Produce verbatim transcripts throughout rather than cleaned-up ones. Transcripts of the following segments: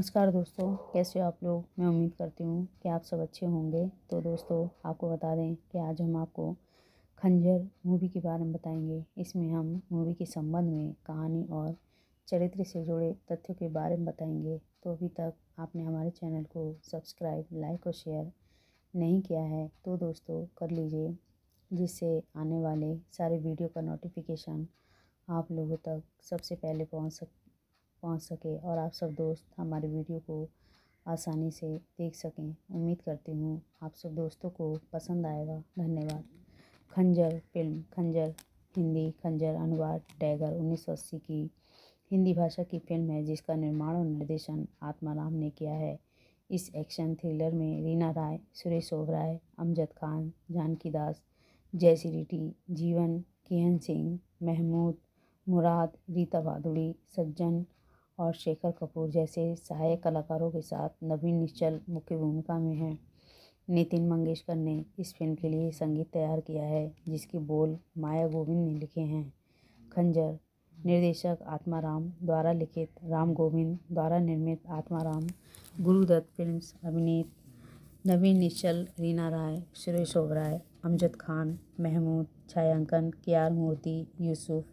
नमस्कार दोस्तों, कैसे हो आप लोग। मैं उम्मीद करती हूँ कि आप सब अच्छे होंगे। तो दोस्तों, आपको बता दें कि आज हम आपको खंजर मूवी के बारे में बताएंगे। इसमें हम मूवी के संबंध में कहानी और चरित्र से जुड़े तथ्यों के बारे में बताएंगे। तो अभी तक आपने हमारे चैनल को सब्सक्राइब, लाइक और शेयर नहीं किया है तो दोस्तों कर लीजिए, जिससे आने वाले सारे वीडियो का नोटिफिकेशन आप लोगों तक सबसे पहले पहुँच सक पहुँच सके और आप सब दोस्त हमारे वीडियो को आसानी से देख सकें। उम्मीद करती हूँ आप सब दोस्तों को पसंद आएगा। धन्यवाद। खंजर फिल्म। खंजर हिंदी खंजर अनुवाद टैगर उन्नीस सौ अस्सी की हिंदी भाषा की फिल्म है, जिसका निर्माण और निर्देशन आत्माराम ने किया है। इस एक्शन थ्रिलर में रीना राय, सुरेश ओबराय, अमजद खान, जानकी दास, जयश्री टी, जीवन, किहन सिंह, महमूद मुराद, रीता भादुड़ी, सज्जन और शेखर कपूर जैसे सहायक कलाकारों के साथ नवीन निश्चल मुख्य भूमिका में हैं। नितिन मंगेशकर ने इस फिल्म के लिए संगीत तैयार किया है, जिसके बोल माया गोविंद ने लिखे हैं। खंजर निर्देशक आत्माराम द्वारा लिखित, राम गोविंद द्वारा निर्मित। आत्माराम गुरुदत्त फिल्म्स। अभिनीत नवीन निश्चल, रीना राय, सुरेश ओबराय, अमजद खान, महमूद। छायांकन के आर मूर्ति, यूसुफ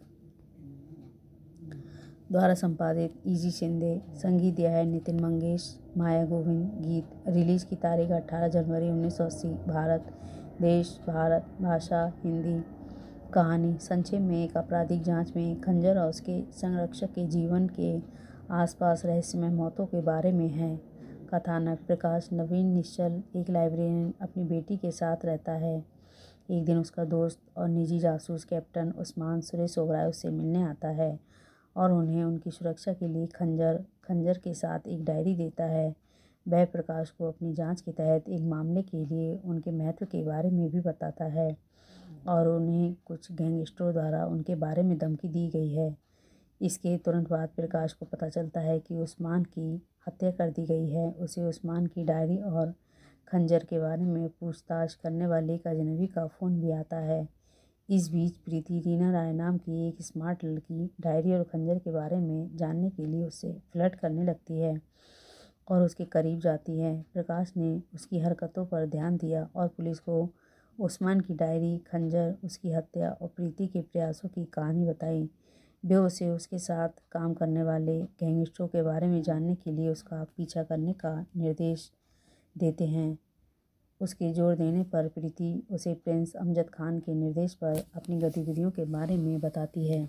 द्वारा संपादित, इजी शिंदे। संगीत दिया है नितिन मंगेश, माया गोविंद। गीत। रिलीज की तारीख अठारह जनवरी उन्नीस सौ अस्सी। भारत देश भारत। भाषा हिंदी। कहानी संक्षेप में, एक आपराधिक जांच में खंजर और उसके संरक्षक के जीवन के आसपास रहस्यमय मौतों के बारे में है। कथानक। प्रकाश। नवीन निश्चल एक लाइब्रेरियन अपनी बेटी के साथ रहता है। एक दिन उसका दोस्त और निजी जासूस कैप्टन उस्मान सुरेश ओबराय उससे मिलने आता है और उन्हें उनकी सुरक्षा के लिए खंजर खंजर के साथ एक डायरी देता है। वह प्रकाश को अपनी जांच के तहत एक मामले के लिए उनके महत्व के बारे में भी बताता है और उन्हें कुछ गैंगस्टरों द्वारा उनके बारे में धमकी दी गई है। इसके तुरंत बाद प्रकाश को पता चलता है कि उस्मान की हत्या कर दी गई है। उसे उस्मान की डायरी और खंजर के बारे में पूछताछ करने वाले एक अजनबी का फ़ोन भी आता है। इस बीच प्रीति, रीना राय नाम की एक स्मार्ट लड़की, डायरी और खंजर के बारे में जानने के लिए उससे फ्लर्ट करने लगती है और उसके करीब जाती है। प्रकाश ने उसकी हरकतों पर ध्यान दिया और पुलिस को उस्मान की डायरी, खंजर, उसकी हत्या और प्रीति के प्रयासों की कहानी बताई। वे उसे उसके साथ काम करने वाले गैंगस्टरों के बारे में जानने के लिए उसका पीछा करने का निर्देश देते हैं। उसके जोर देने पर प्रीति उसे प्रिंस अमजद खान के निर्देश पर अपनी गतिविधियों के बारे में बताती है।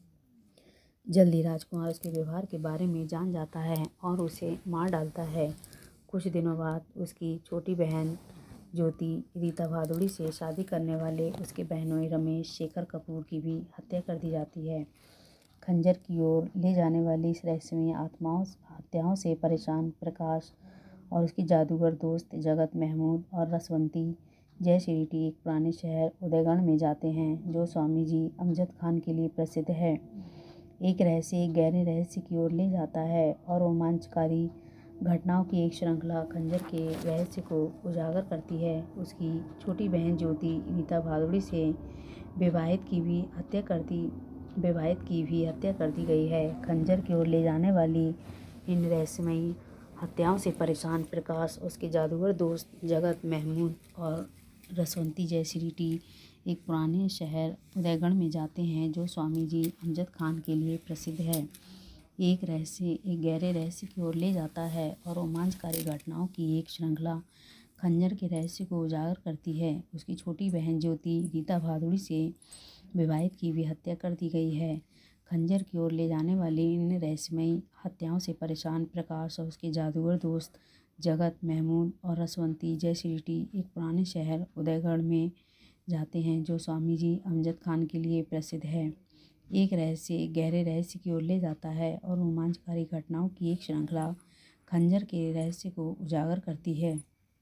जल्दी राजकुमार उसके व्यवहार के बारे में जान जाता है और उसे मार डालता है। कुछ दिनों बाद उसकी छोटी बहन ज्योति, रीता भादुड़ी से शादी करने वाले उसके बहनोई रमेश, शेखर कपूर की भी हत्या कर दी जाती है। खंजर की ओर ले जाने वाली इस रहस्यमय आत्माओं हत्याओं से परेशान प्रकाश और उसकी जादूगर दोस्त जगत, महमूद और रसवंती जयश्री टी एक पुराने शहर उदयगढ़ में जाते हैं, जो स्वामी जी अमजद खान के लिए प्रसिद्ध है। एक रहस्य एक गहरे रहस्य की ओर ले जाता है और रोमांचकारी घटनाओं की एक श्रृंखला खंजर के रहस्य को उजागर करती है। उसकी छोटी बहन ज्योति, रीता भादुड़ी से विवाहित की भी हत्या कर दी विवाहित की भी हत्या कर दी गई है। खंजर की ओर ले जाने वाली इन रहस्यमयी हत्याओं से परेशान प्रकाश, उसके जादूगर दोस्त जगत, महमूद और रसवंती जयश्री टी एक पुराने शहर उदयगढ़ में जाते हैं, जो स्वामी जी अमजद खान के लिए प्रसिद्ध है। एक रहस्य एक गहरे रहस्य की ओर ले जाता है और रोमांचकारी घटनाओं की एक श्रृंखला खंजर के रहस्य को उजागर करती है। उसकी छोटी बहन ज्योति, रीता भादुड़ी से विवाहित की भी हत्या कर दी गई है। खंजर की ओर ले जाने वाली इन रहस्यमयी हत्याओं से परेशान प्रकाश और उसके जादूगर दोस्त जगत, महमूद और रसवंती जयश्री टी एक पुराने शहर उदयगढ़ में जाते हैं, जो स्वामी जी अमजद खान के लिए प्रसिद्ध है। एक रहस्य एक गहरे रहस्य की ओर ले जाता है और रोमांचकारी घटनाओं की एक श्रृंखला खंजर के रहस्य को उजागर करती है।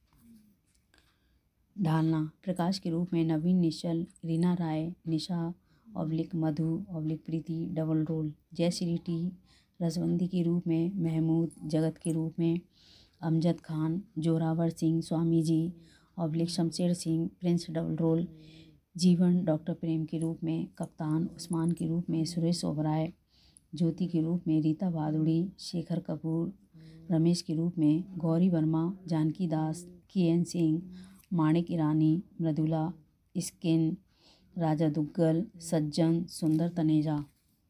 ढालना। प्रकाश के रूप में नवीन निश्चल, Reena Roy, Nisha oblique Madhu oblique Preeti double role. Jayshree T Rasvanti के रूप में महमूद, जगत के रूप में Amjad Khan, Zorawar Singh Swami ji oblique Shamsher Singh prince double role. Jeevan doctor Prem के रूप में कप्तान, उस्मान के रूप में सुरेश ओबराय, ज्योति के रूप में रीता भादुड़ी, शेखर कपूर, रमेश के रूप में गौरी वर्मा, जानकी दास, के एन सिंह, माणिक ईरानी, मृदुला, स्किन, राजा दुग्गल, सज्जन, सुंदर तनेजा।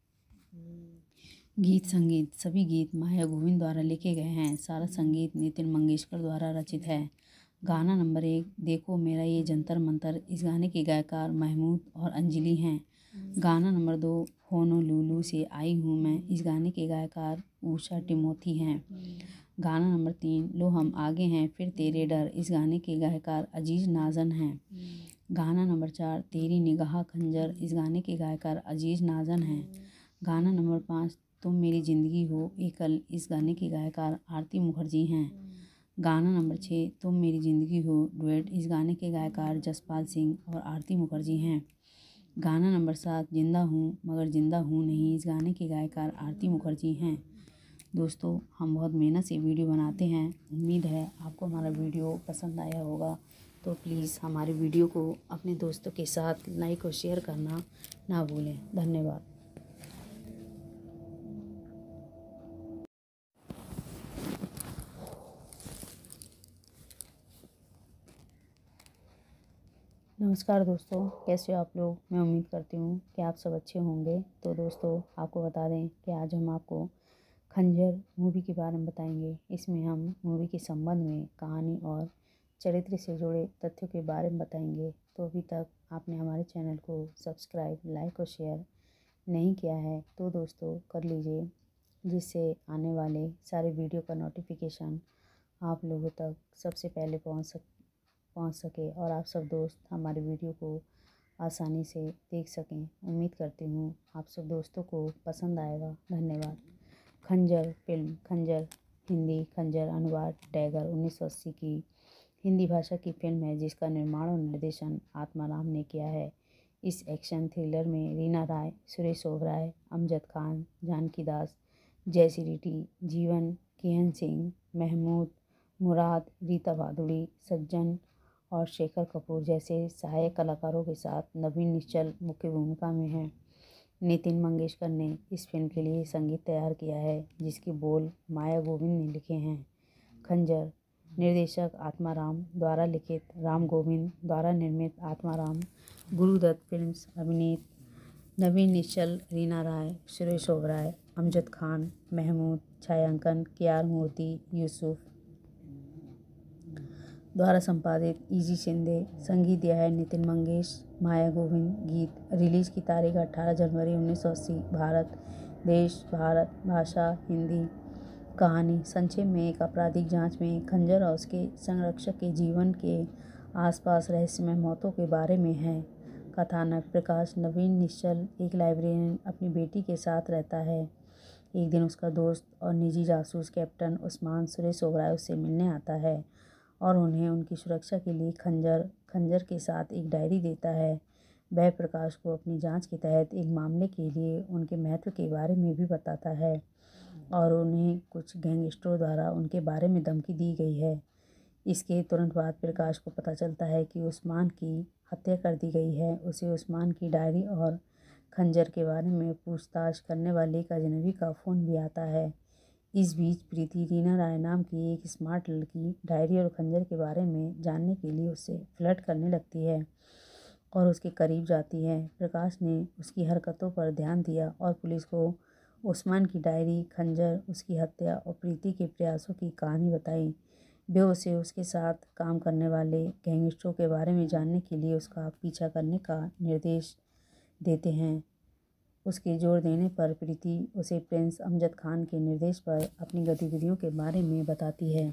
गीत संगीत सभी गीत माया गोविंद द्वारा लिखे गए हैं। सारा संगीत नितिन मंगेशकर द्वारा रचित है। गाना नंबर एक, देखो मेरा ये जंतर मंतर। इस गाने के गायकार महमूद और अंजलि हैं। गाना नंबर दो, होनोलुलु से आई हूँ मैं। इस गाने के गायकार उषा टिमोथी हैं। गाना नंबर तीन, लो हम आगे हैं फिर तेरे डर। इस गाने के गायकार अजीज नाजन हैं। गाना नंबर चार, तेरी निगाह खंजर। इस गाने के गायकार अजीज नाजन हैं। गाना नंबर पाँच, तुम मेरी ज़िंदगी हो एकल। इस गाने के गायकार आरती मुखर्जी हैं। गाना नंबर छः, तुम मेरी ज़िंदगी हो डुएट। इस गाने के गायकार जसपाल सिंह और आरती मुखर्जी हैं। गाना नंबर सात, जिंदा हूँ मगर जिंदा हूँ नहीं। इस गाने के गायकार आरती मुखर्जी हैं। दोस्तों, हम बहुत मेहनत से वीडियो बनाते हैं। उम्मीद है आपको हमारा वीडियो पसंद आया होगा। तो प्लीज़ हमारे वीडियो को अपने दोस्तों के साथ लाइक और शेयर करना ना भूलें। धन्यवाद। नमस्कार दोस्तों, कैसे हो आप लोग। मैं उम्मीद करती हूँ कि आप सब अच्छे होंगे। तो दोस्तों, आपको बता दें कि आज हम आपको खंजर मूवी के बारे में बताएंगे। इसमें हम मूवी के संबंध में कहानी और चरित्र से जुड़े तथ्यों के बारे में बताएंगे। तो अभी तक आपने हमारे चैनल को सब्सक्राइब, लाइक और शेयर नहीं किया है तो दोस्तों कर लीजिए, जिससे आने वाले सारे वीडियो का नोटिफिकेशन आप लोगों तक सबसे पहले पहुँच सक पहुँच सके और आप सब दोस्त हमारे वीडियो को आसानी से देख सकें। उम्मीद करती हूँ आप सब दोस्तों को पसंद आएगा। धन्यवाद। खंजर फिल्म। खंजर हिंदी खंजर अनुवाद टैगर उन्नीस सौ अस्सी की हिंदी भाषा की फिल्म है, जिसका निर्माण और निर्देशन आत्माराम ने किया है। इस एक्शन थ्रिलर में रीना राय, सुरेश ओबराय, अमजद खान, जानकी दास, जयश्री रेड्डी, जीवन, के एन सिंह, महमूद, मुराद, रीता भादुड़ी, सज्जन और शेखर कपूर जैसे सहायक कलाकारों के साथ नवीन निश्चल मुख्य भूमिका में हैं। नितिन मंगेशकर ने इस फिल्म के लिए संगीत तैयार किया है, जिसके बोल माया गोविंद ने लिखे हैं। खंजर निर्देशक आत्माराम द्वारा लिखित, राम गोविंद द्वारा निर्मित। आत्माराम, गुरुदत्त फिल्म्स। अभिनीत नवीन निश्चल, रीना राय, सुरेश ओबराय, अमजद खान, महमूद। छायांकन के आर मूर्ति, यूसुफ। द्वारा संपादित इजी शिंदे। संगीत दिया है नितिन मंगेश, माया गोविंद। गीत रिलीज की तारीख अठारह जनवरी उन्नीस सौ अस्सी। भारत देश भारत, भाषा हिंदी। कहानी संक्षेप में, एक आपराधिक जांच में खंजर और उसके संरक्षक के जीवन के आसपास रहस्यमय मौतों के बारे में है। कथानक प्रकाश। नवीन निश्चल एक लाइब्रेरियन अपनी बेटी के साथ रहता है। एक दिन उसका दोस्त और निजी जासूस कैप्टन उस्मान सुरेश ओबराय उससे मिलने आता है और उन्हें उनकी सुरक्षा के लिए खंजर खंजर के साथ एक डायरी देता है। वह प्रकाश को अपनी जांच के तहत एक मामले के लिए उनके महत्व के बारे में भी बताता है और उन्हें कुछ गैंगस्टरों द्वारा उनके बारे में धमकी दी गई है। इसके तुरंत बाद प्रकाश को पता चलता है कि उस्मान की हत्या कर दी गई है। उसे उस्मान की डायरी और खंजर के बारे में पूछताछ करने वाले एक अजनबी का फ़ोन भी आता है। इस बीच प्रीति, रीना राय नाम की एक स्मार्ट लड़की, डायरी और खंजर के बारे में जानने के लिए उससे फ्लर्ट करने लगती है और उसके करीब जाती है। प्रकाश ने उसकी हरकतों पर ध्यान दिया और पुलिस को उस्मान की डायरी, खंजर, उसकी हत्या और प्रीति के प्रयासों की कहानी बताई। वे उसे उसके साथ काम करने वाले गैंगस्टरों के बारे में जानने के लिए उसका पीछा करने का निर्देश देते हैं। उसके जोर देने पर प्रीति उसे प्रिंस अमजद खान के निर्देश पर अपनी गतिविधियों के बारे में बताती है।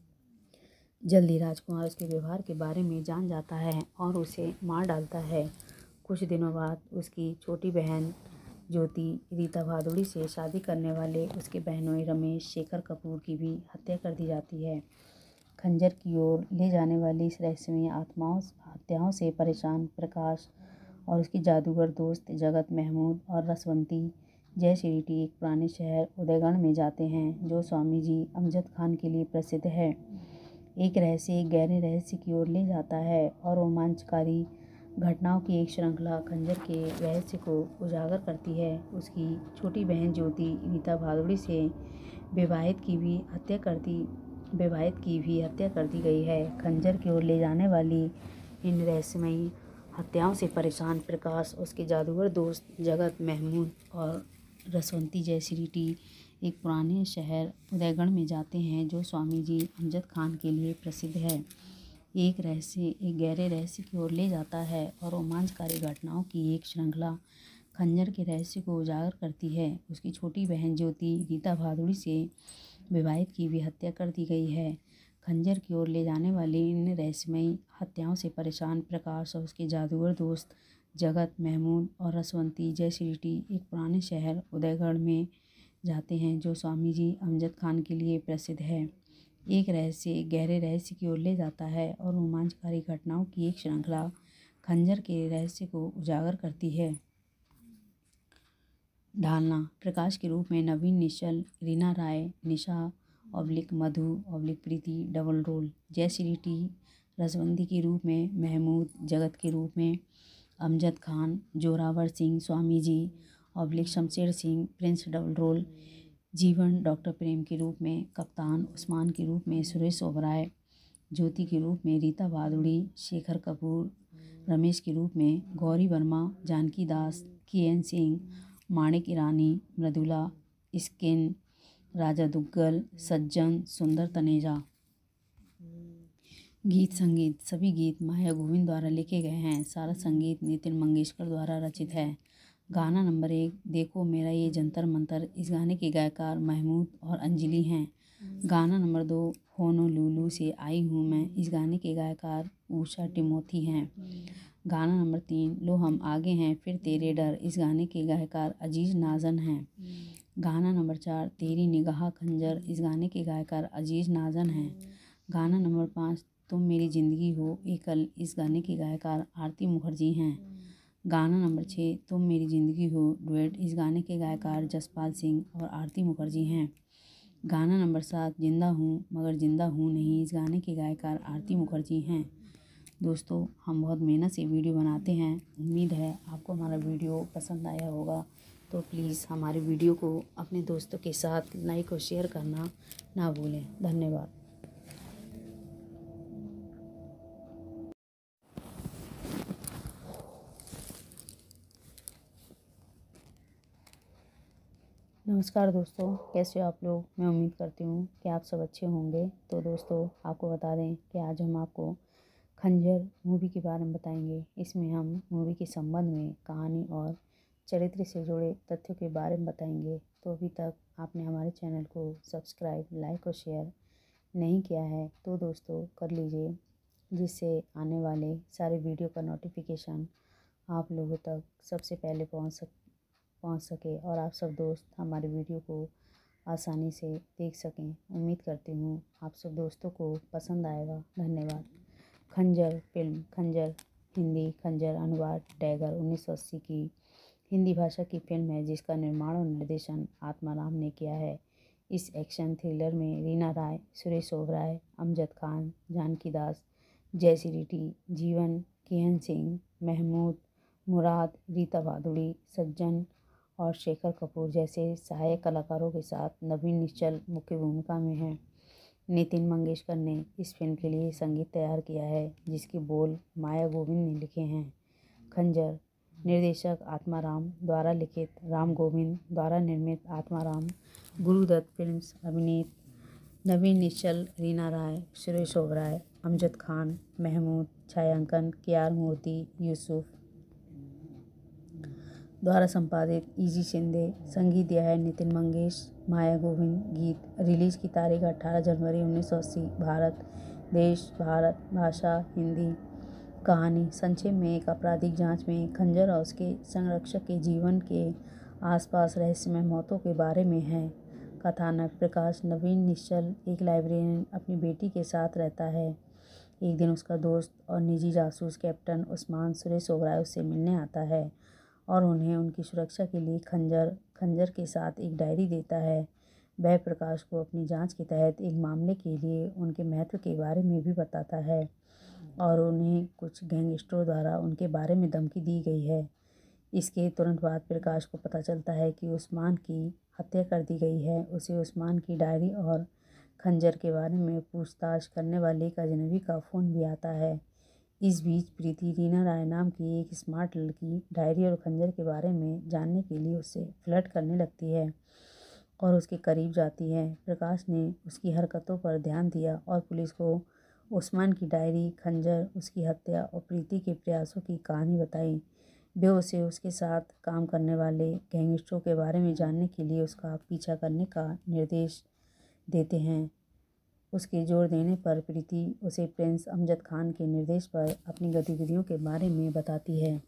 जल्दी राजकुमार उसके व्यवहार के बारे में जान जाता है और उसे मार डालता है। कुछ दिनों बाद उसकी छोटी बहन ज्योति रीता भादुड़ी से शादी करने वाले उसके बहनोई रमेश, शेखर कपूर की भी हत्या कर दी जाती है। खंजर की ओर ले जाने वाली इस रहस्यमय आत्माओं हत्याओं से परेशान प्रकाश और उसकी जादूगर दोस्त जगत, महमूद और रसवंती जयश्री रेड्डी एक पुराने शहर उदयगढ़ में जाते हैं, जो स्वामी जी अमजद खान के लिए प्रसिद्ध है। एक रहस्य एक गहरे रहस्य की ओर ले जाता है और रोमांचकारी घटनाओं की एक श्रृंखला खंजर के रहस्य को उजागर करती है। उसकी छोटी बहन ज्योति रीता भादुड़ी से विवाहित की भी हत्या कर दी विवाहित की भी हत्या कर दी गई है। खंजर की ओर ले जाने वाली इन रहस्यमयी हत्याओं से परेशान प्रकाश, उसके जादूगर दोस्त जगत, महमूद और रसवंती जयश्री एक पुराने शहर उदयगढ़ में जाते हैं जो स्वामी जी अमजद खान के लिए प्रसिद्ध है। एक रहस्य एक गहरे रहस्य की ओर ले जाता है और रोमांचकारी घटनाओं की एक श्रृंखला खंजर के रहस्य को उजागर करती है। उसकी छोटी बहन ज्योति रीता भादुड़ी से विवाहित की भी हत्या कर दी गई है। खंजर की ओर ले जाने वाली इन रहस्यमयी हत्याओं से परेशान प्रकाश और उसके जादूगर दोस्त जगत, महमूद और रसवंती जयश्री एक पुराने शहर उदयगढ़ में जाते हैं जो स्वामी जी अमजद खान के लिए प्रसिद्ध है। एक रहस्य एक गहरे रहस्य की ओर ले जाता है और रोमांचकारी घटनाओं की एक श्रृंखला खंजर के रहस्य को उजागर करती है। ढालना प्रकाश के रूप में नवीन, निश्चल, Reena Roy, Nisha oblique Madhu oblique Preeti double role, Jayshree T Rasvanti के रूप में महमूद, जगत के रूप में Amjad Khan, Zorawar Singh Swami ji oblique Shamsher Singh prince double role, Jeevan doctor Prem के रूप में कप्तान, उस्मान के रूप में सुरेश ओबराय, ज्योति के रूप में रीता भादुड़ी, शेखर कपूर, रमेश के रूप में गौरी वर्मा, जानकी दास, के एन सिंह, माणिक ईरानी, मृदुला, स्किन, राजा दुग्गल, सज्जन, सुंदर तनेजा। गीत संगीत सभी गीत माया गोविंद द्वारा लिखे गए हैं। सारा संगीत नितिन मंगेशकर द्वारा रचित है। गाना नंबर एक, देखो मेरा ये जंतर मंतर। इस गाने के गायकार महमूद और अंजलि हैं। गाना नंबर दो, होनोलुलु से आई हूँ मैं। इस गाने के गायकार उषा टिमोथी हैं। गाना नंबर तीन, लो हम आगे हैं फिर तेरे डर। इस गाने के गायकार अजीज नाजन हैं। गाना नंबर चार, तेरी निगाह खंजर। इस गाने के गायकार अजीज नाजन हैं। गाना नंबर पाँच, तुम मेरी ज़िंदगी हो एकल। इस गाने के गायकार आरती मुखर्जी हैं। गाना नंबर छः, तुम मेरी ज़िंदगी हो डुएट। इस गाने के गायकार जसपाल सिंह और आरती मुखर्जी हैं। गाना नंबर सात, जिंदा हूँ मगर जिंदा हूँ नहीं। इस गाने के गायकार आरती मुखर्जी हैं। दोस्तों, हम बहुत मेहनत से वीडियो बनाते हैं। उम्मीद है आपको हमारा वीडियो पसंद आया होगा। तो प्लीज़ हमारे वीडियो को अपने दोस्तों के साथ लाइक और शेयर करना ना भूलें। धन्यवाद। नमस्कार दोस्तों, कैसे हो आप लोग। मैं उम्मीद करती हूँ कि आप सब अच्छे होंगे। तो दोस्तों, आपको बता दें कि आज हम आपको खंजर मूवी के बारे में बताएंगे। इसमें हम मूवी के संबंध में कहानी और चरित्र से जुड़े तथ्यों के बारे में बताएंगे। तो अभी तक आपने हमारे चैनल को सब्सक्राइब, लाइक और शेयर नहीं किया है तो दोस्तों कर लीजिए, जिससे आने वाले सारे वीडियो का नोटिफिकेशन आप लोगों तक सबसे पहले पहुँच सक पहुँच सके और आप सब दोस्त हमारे वीडियो को आसानी से देख सकें। उम्मीद करती हूँ आप सब दोस्तों को पसंद आएगा। धन्यवाद। खंजर फिल्म खंजर हिंदी खंजर अनुवाद टैगर उन्नीस सौ अस्सी की हिंदी भाषा की फिल्म है जिसका निर्माण और निर्देशन आत्माराम ने किया है। इस एक्शन थ्रिलर में Reena Roy, Suresh Oberoi, Amjad Khan, Janki Das, Jayshree T, Jeevan, K N Singh, Mehmood, Murad, Rita Bhaduri, Sajjan और शेखर कपूर जैसे सहायक कलाकारों के साथ नवीन निश्चल मुख्य भूमिका में हैं। नितिन मंगेशकर ने इस फिल्म के लिए संगीत तैयार किया है जिसके बोल माया गोविंद ने लिखे हैं। खंजर निर्देशक आत्माराम द्वारा लिखित, राम गोविंद द्वारा निर्मित, आत्माराम, गुरुदत्त फिल्म्स, अभिनीत नवीन निश्चल, रीना राय, सुरेश ओबराय, अमजद खान, महमूद, छायांकन के आर मूर्ति, यूसुफ द्वारा संपादित, इजी शिंदे, संगीत दिया है नितिन मंगेश, माया गोविंद। गीत रिलीज़ की तारीख अठारह जनवरी उन्नीस सौ अस्सी। भारत देश भारत भाषा हिंदी। कहानी संक्षेप में, एक आपराधिक जांच में खंजर और उसके संरक्षक के जीवन के आसपास रहस्यमय मौतों के बारे में है। कथानक प्रकाश नवीन निश्चल एक लाइब्रेरियन अपनी बेटी के साथ रहता है। एक दिन उसका दोस्त और निजी जासूस कैप्टन उस्मान सुरेश ओबराय उससे मिलने आता है और उन्हें उनकी सुरक्षा के लिए खंजर खंजर के साथ एक डायरी देता है। वह प्रकाश को अपनी जांच के तहत एक मामले के लिए उनके महत्व के बारे में भी बताता है और उन्हें कुछ गैंगस्टरों द्वारा उनके बारे में धमकी दी गई है। इसके तुरंत बाद प्रकाश को पता चलता है कि उस्मान की हत्या कर दी गई है। उसे उस्मान की डायरी और खंजर के बारे में पूछताछ करने वाले एक अजनबी का फ़ोन भी आता है। इस बीच प्रीति रीना राय नाम की एक स्मार्ट लड़की डायरी और खंजर के बारे में जानने के लिए उससे फ्लर्ट करने लगती है और उसके करीब जाती है। प्रकाश ने उसकी हरकतों पर ध्यान दिया और पुलिस को उस्मान की डायरी, खंजर, उसकी हत्या और प्रीति के प्रयासों की कहानी बताई। वे उसे उसके साथ काम करने वाले गैंगस्टरों के बारे में जानने के लिए उसका पीछा करने का निर्देश देते हैं। उसके जोर देने पर प्रीति उसे प्रिंस अमजद खान के निर्देश पर अपनी गतिविधियों के बारे में बताती है।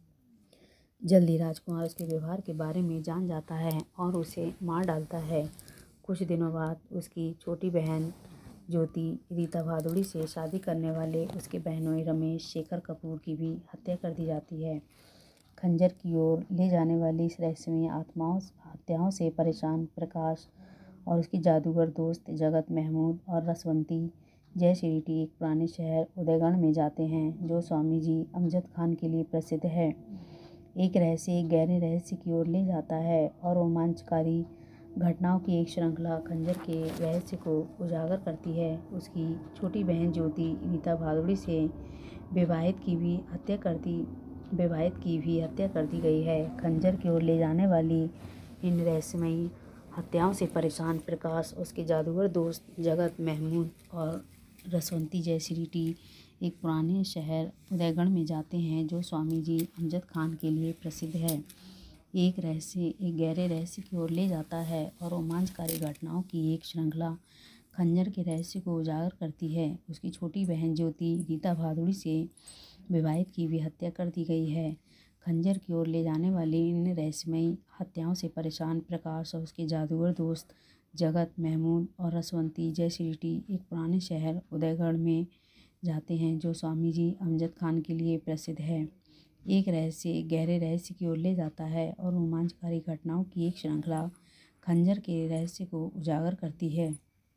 जल्दी राजकुमार उसके व्यवहार के बारे में जान जाता है और उसे मार डालता है। कुछ दिनों बाद उसकी छोटी बहन ज्योति रीता भादुड़ी से शादी करने वाले उसके बहनोई रमेश शेखर कपूर की भी हत्या कर दी जाती है। खंजर की ओर ले जाने वाली इस रहस्यमयी आत्माओं हत्याओं से परेशान प्रकाश और उसकी जादूगर दोस्त जगत महमूद और रसवंती जय श्रीटी एक पुराने शहर उदयगढ़ में जाते हैं जो स्वामी जी अमजद खान के लिए प्रसिद्ध है। एक रहस्य एक गहरे रहस्य की ओर ले जाता है और रोमांचकारी घटनाओं की एक श्रृंखला खंजर के रहस्य को उजागर करती है। उसकी छोटी बहन ज्योति रीता भादुड़ी से विवाहित की भी हत्या कर दी विवाहित की भी हत्या कर दी गई है। खंजर की ओर ले जाने वाली इन रहस्यमयी हत्याओं से परेशान प्रकाश, उसके जादूगर दोस्त जगत महमूद और रसवंती जयश्री एक पुराने शहर उदयगढ़ में जाते हैं जो स्वामी जी अमजद खान के लिए प्रसिद्ध है। एक रहस्य एक गहरे रहस्य की ओर ले जाता है और रोमांचकारी घटनाओं की एक श्रृंखला खंजर के रहस्य को उजागर करती है। उसकी छोटी बहन ज्योति रीता भादुड़ी से विवाहित की भी हत्या कर दी गई है। खंजर की ओर ले जाने वाली इन रहस्यमयी हत्याओं से परेशान प्रकाश और उसके जादूगर दोस्त जगत महमूद और रसवंती जयश्री एक पुराने शहर उदयगढ़ में जाते हैं जो स्वामी जी अमजद खान के लिए प्रसिद्ध है। एक रहस्य एक गहरे रहस्य की ओर ले जाता है और रोमांचकारी घटनाओं की एक श्रृंखला खंजर के रहस्य को उजागर करती है।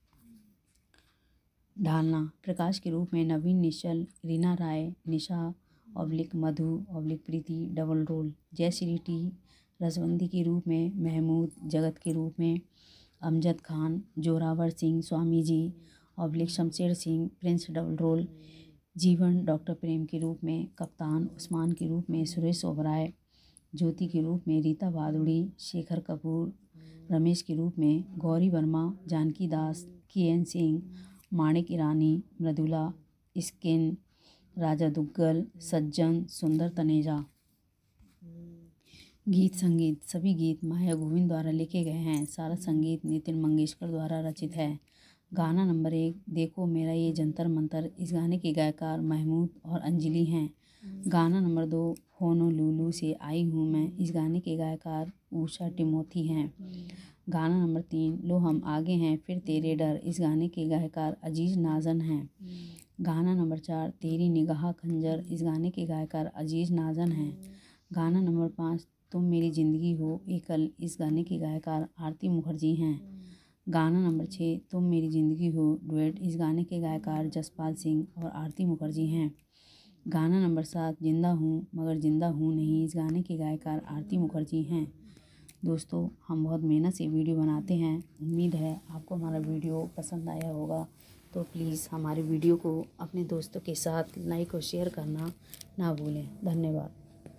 ढालना प्रकाश के रूप में नवीन निश्चल, Reena Roy, Nisha oblique Madhu oblique Preeti double role, Jayshree T Rasvanti के रूप में महमूद, जगत के रूप में Amjad Khan, Zorawar Singh Swami ji oblique Shamsher Singh prince double role, Jeevan doctor Prem के रूप में कप्तान, उस्मान के रूप में सुरेश ओबराय, ज्योति के रूप में रीता भादुड़ी, शेखर कपूर, रमेश के रूप में गौरी वर्मा, जानकी दास, के एन सिंह, माणिक ईरानी, मृदुला, स्किन, राजा दुग्गल, सज्जन, सुंदर तनेजा। गीत संगीत सभी गीत माया गोविंद द्वारा लिखे गए हैं। सारा संगीत नितिन मंगेशकर द्वारा रचित है। गाना नंबर एक देखो मेरा ये जंतर मंतर, इस गाने के गायकार महमूद और अंजलि हैं। गाना नंबर दो होनोलुलु से आई हूँ मैं, इस गाने के गायकार उषा टिमोथी हैं। गाना नंबर तीन लो हम आगे हैं फिर तेरे डर, इस गाने के गायकार अजीज नाजन हैं। गाना नंबर चार तेरी निगाह खंजर, इस गाने के गायकार अजीज नाजन हैं। गाना नंबर पाँच तुम मेरी ज़िंदगी हो एकल, इस गाने के गायकार आरती मुखर्जी हैं। गाना नंबर छः तुम मेरी ज़िंदगी हो डुएट, इस गाने के गायकार जसपाल सिंह और आरती मुखर्जी हैं। गाना नंबर सात जिंदा हूँ मगर जिंदा हूँ नहीं, इस गाने के गायकार आरती मुखर्जी हैं। दोस्तों हम बहुत मेहनत से वीडियो बनाते हैं, उम्मीद है आपको हमारा वीडियो पसंद आया होगा। तो प्लीज़ हमारे वीडियो को अपने दोस्तों के साथ लाइक और शेयर करना ना भूलें। धन्यवाद।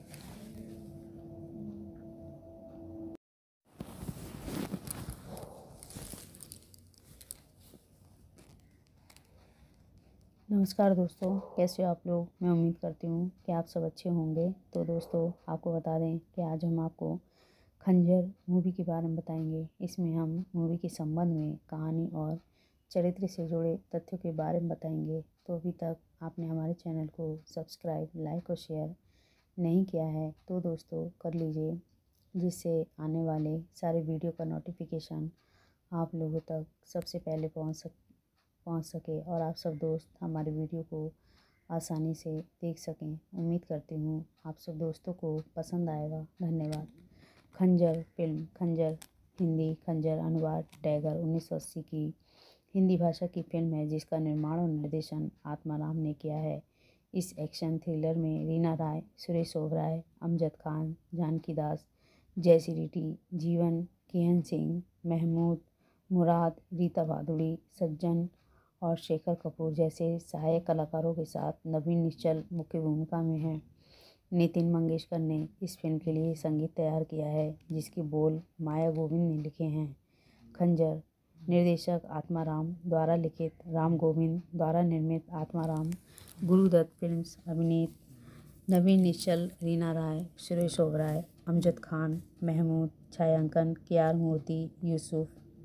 नमस्कार दोस्तों, कैसे हो आप लोग। मैं उम्मीद करती हूँ कि आप सब अच्छे होंगे। तो दोस्तों आपको बता दें कि आज हम आपको खंजर मूवी के बारे में बताएंगे। इसमें हम मूवी के संबंध में कहानी और चरित्र से जुड़े तथ्यों के बारे में बताएंगे। तो अभी तक आपने हमारे चैनल को सब्सक्राइब, लाइक और शेयर नहीं किया है तो दोस्तों कर लीजिए, जिससे आने वाले सारे वीडियो का नोटिफिकेशन आप लोगों तक सबसे पहले पहुँच सक पहुँच सके और आप सब दोस्त हमारे वीडियो को आसानी से देख सकें। उम्मीद करती हूँ आप सब दोस्तों को पसंद आएगा। धन्यवाद। खंजर फिल्म खंजर हिंदी खंजर अनुवाद टैगर उन्नीस सौ अस्सी की हिंदी भाषा की फिल्म है जिसका निर्माण और निर्देशन आत्माराम ने किया है। इस एक्शन थ्रिलर में रीना राय, सुरेश ओबराय, अमजद खान, जानकी दास, जयश्री टी, जीवन, केएन सिंह, महमूद, मुराद, रीता भादुड़ी, सज्जन और शेखर कपूर जैसे सहायक कलाकारों के साथ नवीन निश्चल मुख्य भूमिका में हैं। नितिन मंगेशकर ने इस फिल्म के लिए संगीत तैयार किया है, जिसके बोल माया गोविंद ने लिखे हैं। खंजर निर्देशक आत्माराम द्वारा लिखित, राम गोविंद द्वारा निर्मित आत्माराम गुरुदत्त फिल्म्स अभिनीत, नवीन निश्चल, रीना राय, सुरेश ओबराय, अमजद खान, महमूद, छायांकन के आर मूर्ति, यूसुफ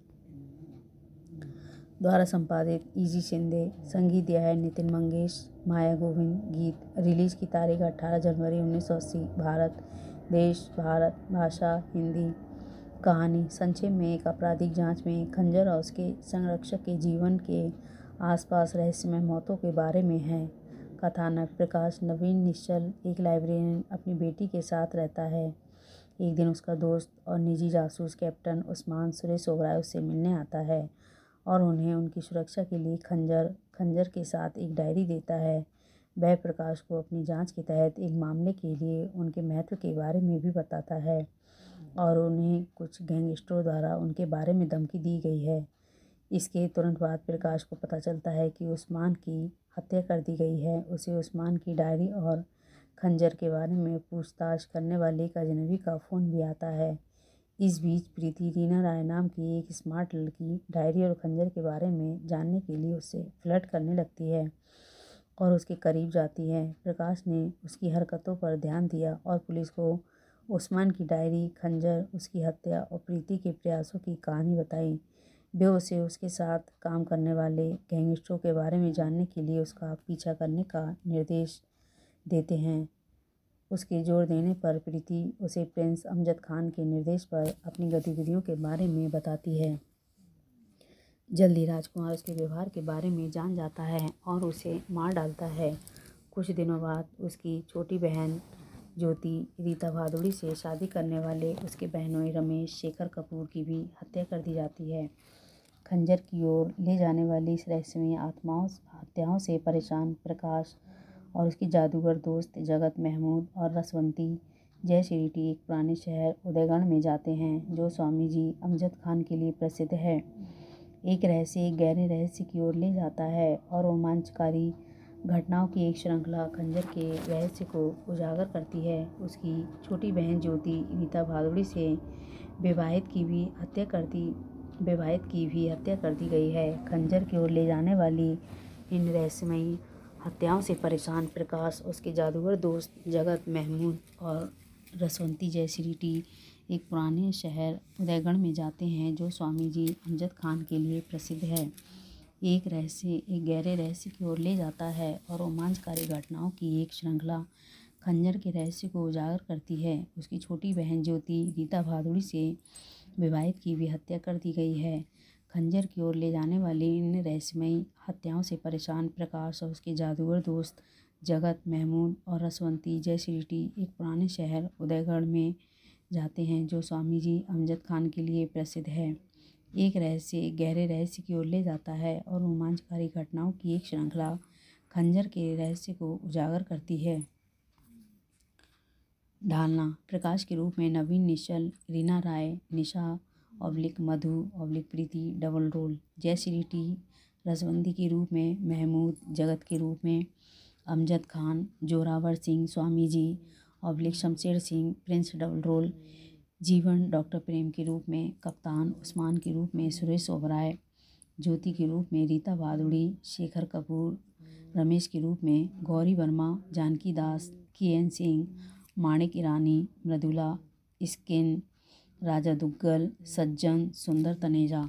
द्वारा संपादित, इजी शिंदे, संगीत दिया है नितिन मंगेश, माया गोविंद, गीत रिलीज की तारीख अठारह जनवरी उन्नीस सौ अस्सी, भारत देश, भारत भाषा, हिंदी। कहानी संक्षेप में, एक आपराधिक जांच में खंजर और उसके संरक्षक के जीवन के आसपास रहस्यमय मौतों के बारे में है। कथानक प्रकाश नवीन निश्चल एक लाइब्रेरियन अपनी बेटी के साथ रहता है। एक दिन उसका दोस्त और निजी जासूस कैप्टन उस्मान सुरेश ओबराय उससे मिलने आता है और उन्हें उनकी सुरक्षा के लिए खंजर खंजर के साथ एक डायरी देता है। वह प्रकाश को अपनी जांच के तहत एक मामले के लिए उनके महत्व के बारे में भी बताता है और उन्हें कुछ गैंगस्टरों द्वारा उनके बारे में धमकी दी गई है। इसके तुरंत बाद प्रकाश को पता चलता है कि उस्मान की हत्या कर दी गई है। उसे उस्मान की डायरी और खंजर के बारे में पूछताछ करने वाले एक अजनबी का फ़ोन भी आता है। इस बीच प्रीति, रीना राय नाम की एक स्मार्ट लड़की, डायरी और खंजर के बारे में जानने के लिए उससे फ्लर्ट करने लगती है और उसके करीब जाती है। प्रकाश ने उसकी हरकतों पर ध्यान दिया और पुलिस को उस्मान की डायरी, खंजर, उसकी हत्या और प्रीति के प्रयासों की कहानी बताई। वे उसे उसके साथ काम करने वाले गैंगस्टरों के बारे में जानने के लिए उसका पीछा करने का निर्देश देते हैं। उसके जोर देने पर प्रीति उसे प्रिंस अमजद खान के निर्देश पर अपनी गतिविधियों के बारे में बताती है। जल्दी राजकुमार उसके व्यवहार के बारे में जान जाता है और उसे मार डालता है। कुछ दिनों बाद उसकी छोटी बहन ज्योति रीता भादुड़ी से शादी करने वाले उसके बहनोई रमेश, शेखर कपूर की भी हत्या कर दी जाती है। खंजर की ओर ले जाने वाली इस रहस्यमय आत्माओं हत्याओं से परेशान प्रकाश और उसकी जादूगर दोस्त जगत, महमूद और रसवंती जय श्रीटी एक पुराने शहर उदयगढ़ में जाते हैं, जो स्वामी जी अमजद खान के लिए प्रसिद्ध है। एक रहस्य एक गहरे रहस्य की ओर ले जाता है और रोमांचकारी घटनाओं की एक श्रृंखला खंजर के रहस्य को उजागर करती है। उसकी छोटी बहन ज्योति रीता भादुड़ी से विवाहित की भी हत्या कर दी विवाहित की भी हत्या कर दी गई है। खंजर की ओर ले जाने वाली इन रहस्यमयी हत्याओं से परेशान प्रकाश, उसके जादूगर दोस्त जगत, महमूद और रसवंती जय श्रीटी एक पुराने शहर उदयगढ़ में जाते हैं, जो स्वामी जी अमजद खान के लिए प्रसिद्ध है। एक रहस्य एक गहरे रहस्य की ओर ले जाता है और रोमांचकारी घटनाओं की एक श्रृंखला खंजर के रहस्य को उजागर करती है। उसकी छोटी बहन ज्योति रीता भादुड़ी से विवाहित की भी हत्या कर दी गई है। खंजर की ओर ले जाने वाली इन रहस्यमयी हत्याओं से परेशान प्रकाश और उसके जादूगर दोस्त जगत, महमूद और रसवंती जय श्रीटी एक पुराने शहर उदयगढ़ में जाते हैं, जो स्वामी जी अमजद खान के लिए प्रसिद्ध है। एक रहस्य एक गहरे रहस्य की ओर ले जाता है और रोमांचकारी घटनाओं की एक श्रृंखला खंजर के रहस्य को उजागर करती है। ढालना प्रकाश के रूप में नवीन निश्चल, Reena Roy, Nisha oblique Madhu oblique Preeti double role, Jay Shree T रसवंती के रूप में महमूद, जगत के रूप में Amjad Khan, Zorawar Singh Swami ji oblique Shamsher Singh prince double role, Jeevan doctor Prem के रूप में कप्तान, उस्मान के रूप में सुरेश ओबराय, ज्योति के रूप में रीता भादुड़ी, शेखर कपूर, रमेश के रूप में गौरी वर्मा, जानकी दास, केएन सिंह, माणिक ईरानी, मृदुला, स्किन, राजा दुग्गल, सज्जन, सुंदर तनेजा।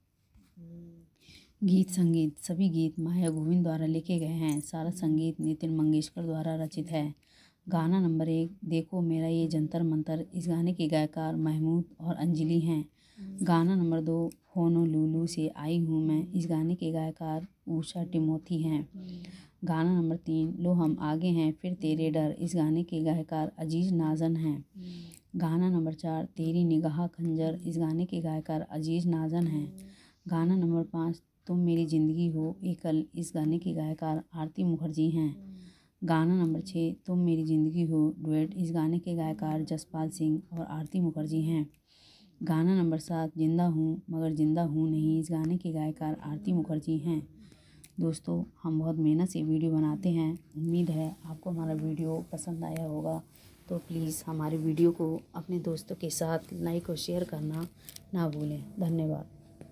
गीत संगीत सभी गीत माया गोविंद द्वारा लिखे गए हैं। सारा संगीत नितिन मंगेशकर द्वारा रचित है। गाना नंबर एक, देखो मेरा ये जंतर मंतर, इस गाने के गायकार महमूद और अंजलि हैं। गाना नंबर दो, होनोलुलु से आई हूँ मैं, इस गाने के गायकार उषा टिमोथी हैं। गाना नंबर तीन, लो हम आगे हैं फिर तेरे डर, इस गाने के गायकार अजीज नाजन हैं। गाना नंबर चार, तेरी निगाह खंजर, इस गाने के गायकार अजीज नाजन हैं। गाना नंबर पाँच, तुम मेरी ज़िंदगी हो एकल, इस गाने के गायकार आरती मुखर्जी हैं। गाना नंबर छः, तुम मेरी ज़िंदगी हो डुएट, इस गाने के गायकार जसपाल सिंह और आरती मुखर्जी हैं। गाना नंबर सात, जिंदा हूँ मगर जिंदा हूँ नहीं। इस गाने के गायकार आरती मुखर्जी हैं। दोस्तों, हम बहुत मेहनत से वीडियो बनाते हैं। उम्मीद है आपको हमारा वीडियो पसंद आया होगा। तो प्लीज़ हमारे वीडियो को अपने दोस्तों के साथ लाइक और शेयर करना ना भूलें। धन्यवाद।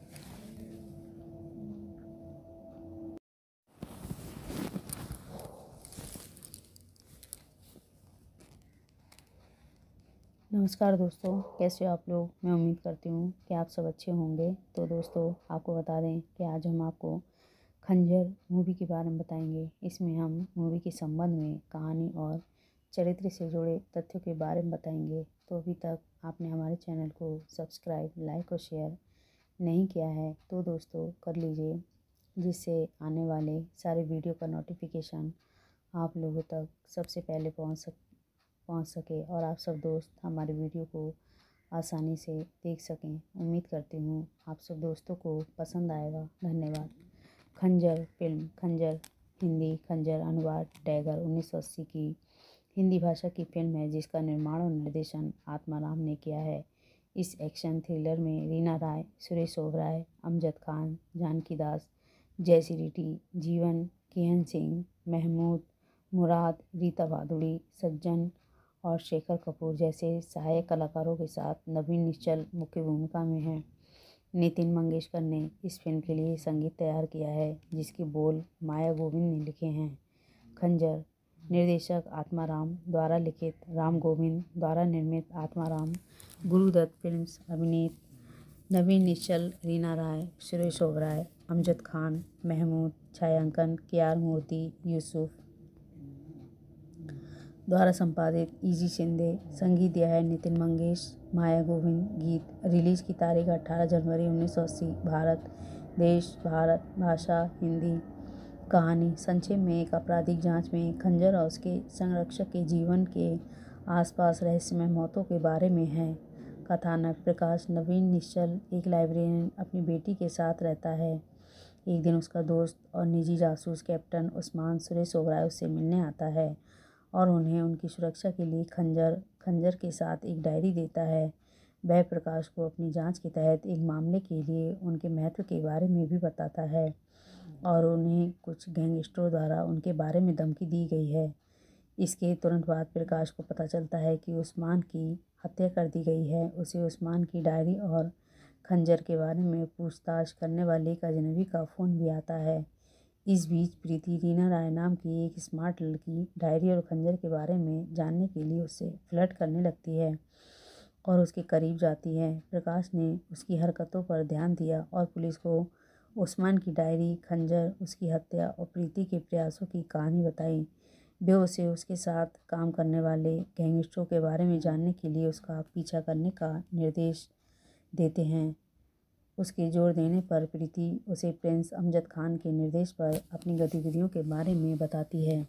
नमस्कार दोस्तों, कैसे हो आप लोग। मैं उम्मीद करती हूँ कि आप सब अच्छे होंगे। तो दोस्तों, आपको बता दें कि आज हम आपको खंजर मूवी के बारे में बताएंगे। इसमें हम मूवी के संबंध में कहानी और चरित्र से जुड़े तथ्यों के बारे में बताएंगे। तो अभी तक आपने हमारे चैनल को सब्सक्राइब, लाइक और शेयर नहीं किया है तो दोस्तों कर लीजिए, जिससे आने वाले सारे वीडियो का नोटिफिकेशन आप लोगों तक सबसे पहले पहुंच सक पहुंच सके और आप सब दोस्त हमारे वीडियो को आसानी से देख सकें। उम्मीद करती हूँ आप सब दोस्तों को पसंद आएगा। धन्यवाद। खंजर फिल्म। खंजर हिंदी खंजर अनुवाद टैगर उन्नीस सौ अस्सी की हिंदी भाषा की फिल्म है, जिसका निर्माण और निर्देशन आत्माराम ने किया है। इस एक्शन थ्रिलर में रीना राय, सुरेश ओबराय, अमजद खान, जानकी दास, जयश्री रेड्डी, जीवन, किहन सिंह, महमूद मुराद, रीता भादुड़ी, सज्जन और शेखर कपूर जैसे सहायक कलाकारों के साथ नवीन निश्चल मुख्य भूमिका में हैं। नितिन मंगेशकर ने इस फिल्म के लिए संगीत तैयार किया है, जिसके बोल माया गोविंद ने लिखे हैं। खंजर निर्देशक आत्माराम द्वारा लिखित, राम गोविंद द्वारा निर्मित। आत्माराम गुरुदत्त फिल्म्स। अभिनीत नवीन निश्चल, रीना राय, सुरेश ओबराय, अमजद खान, महमूद, छायांकन केआर मूर्ति, यूसुफ। द्वारा संपादित इजी शिंदे। संगीत दिया है नितिन मंगेश, माया गोविंद। गीत रिलीज की तारीख अठारह जनवरी उन्नीस सौ अस्सी। भारत देश भारत भाषा हिंदी। कहानी संक्षेप में, एक आपराधिक जांच में खंजर और उसके संरक्षक के जीवन के आसपास रहस्यमय मौतों के बारे में है। कथानक प्रकाश। नवीन निश्चल एक लाइब्रेरियन अपनी बेटी के साथ रहता है। एक दिन उसका दोस्त और निजी जासूस कैप्टन उस्मान सुरेश ओबराय उससे मिलने आता है और उन्हें उनकी सुरक्षा के लिए खंजर खंजर के साथ एक डायरी देता है। वह प्रकाश को अपनी जांच के तहत एक मामले के लिए उनके महत्व के बारे में भी बताता है और उन्हें कुछ गैंगस्टरों द्वारा उनके बारे में धमकी दी गई है। इसके तुरंत बाद प्रकाश को पता चलता है कि उस्मान की हत्या कर दी गई है। उसे उस्मान की डायरी और खंजर के बारे में पूछताछ करने वाले एक अजनबी का फ़ोन भी आता है। इस बीच प्रीति, रीना राय नाम की एक स्मार्ट लड़की, डायरी और खंजर के बारे में जानने के लिए उससे फ्लर्ट करने लगती है और उसके करीब जाती है। प्रकाश ने उसकी हरकतों पर ध्यान दिया और पुलिस को उस्मान की डायरी, खंजर, उसकी हत्या और प्रीति के प्रयासों की कहानी बताई। वे उसे उसके साथ काम करने वाले गैंगस्टरों के बारे में जानने के लिए उसका पीछा करने का निर्देश देते हैं। उसके जोर देने पर प्रीति उसे प्रिंस अमजद खान के निर्देश पर अपनी गतिविधियों के बारे में बताती है।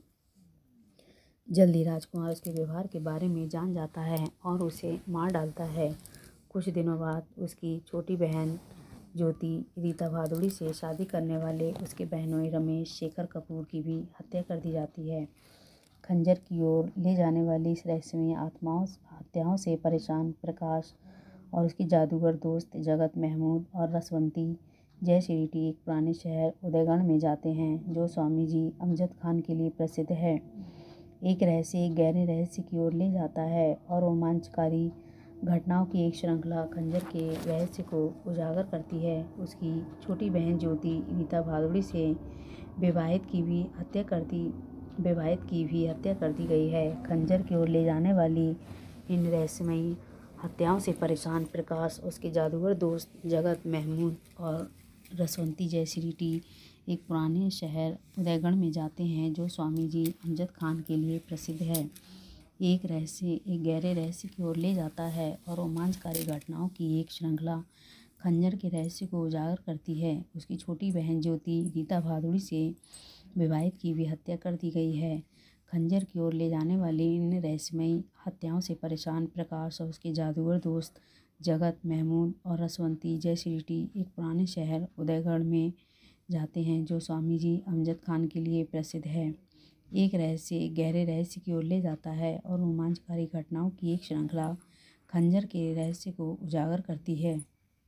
जल्दी राजकुमार उसके व्यवहार के बारे में जान जाता है और उसे मार डालता है। कुछ दिनों बाद उसकी छोटी बहन ज्योति रीता भादुड़ी से शादी करने वाले उसके बहनोई रमेश, शेखर कपूर की भी हत्या कर दी जाती है। खंजर की ओर ले जाने वाली इस रहस्यमय आत्माओं हत्याओं से परेशान प्रकाश और उसकी जादूगर दोस्त जगत, महमूद और रसवंती जयश्री रेड्डी एक पुराने शहर उदयगढ़ में जाते हैं, जो स्वामी जी अमजद खान के लिए प्रसिद्ध है। एक रहस्य एक गहरे रहस्य की ओर ले जाता है और रोमांचकारी घटनाओं की एक श्रृंखला खंजर के रहस्य को उजागर करती है। उसकी छोटी बहन ज्योति रीता भादुड़ी से विवाहित की भी हत्या कर दी विवाहित की भी हत्या कर दी गई है। खंजर की ओर ले जाने वाली इन रहस्यमयी हत्याओं से परेशान प्रकाश, उसके जादूगर दोस्त जगत, महमूद और रसवंती जयश्री रेड्डी एक पुराने शहर उदयगढ़ में जाते हैं, जो स्वामी जी अमजद खान के लिए प्रसिद्ध है। एक रहस्य एक गहरे रहस्य की ओर ले जाता है और रोमांचकारी घटनाओं की एक श्रृंखला खंजर के रहस्य को उजागर करती है। उसकी छोटी बहन ज्योति रीता भादुड़ी से विवाहित की भी हत्या कर दी गई है। खंजर की ओर ले जाने वाली इन रहस्यमयी हत्याओं से परेशान प्रकाश और उसके जादूगर दोस्त जगत, महमूद और रसवंती जयश्री रेड्डी एक पुराने शहर उदयगढ़ में जाते हैं, जो स्वामी जी अमजद खान के लिए प्रसिद्ध है। एक रहस्य एक गहरे रहस्य की ओर ले जाता है और रोमांचकारी घटनाओं की एक श्रृंखला खंजर के रहस्य को उजागर करती है।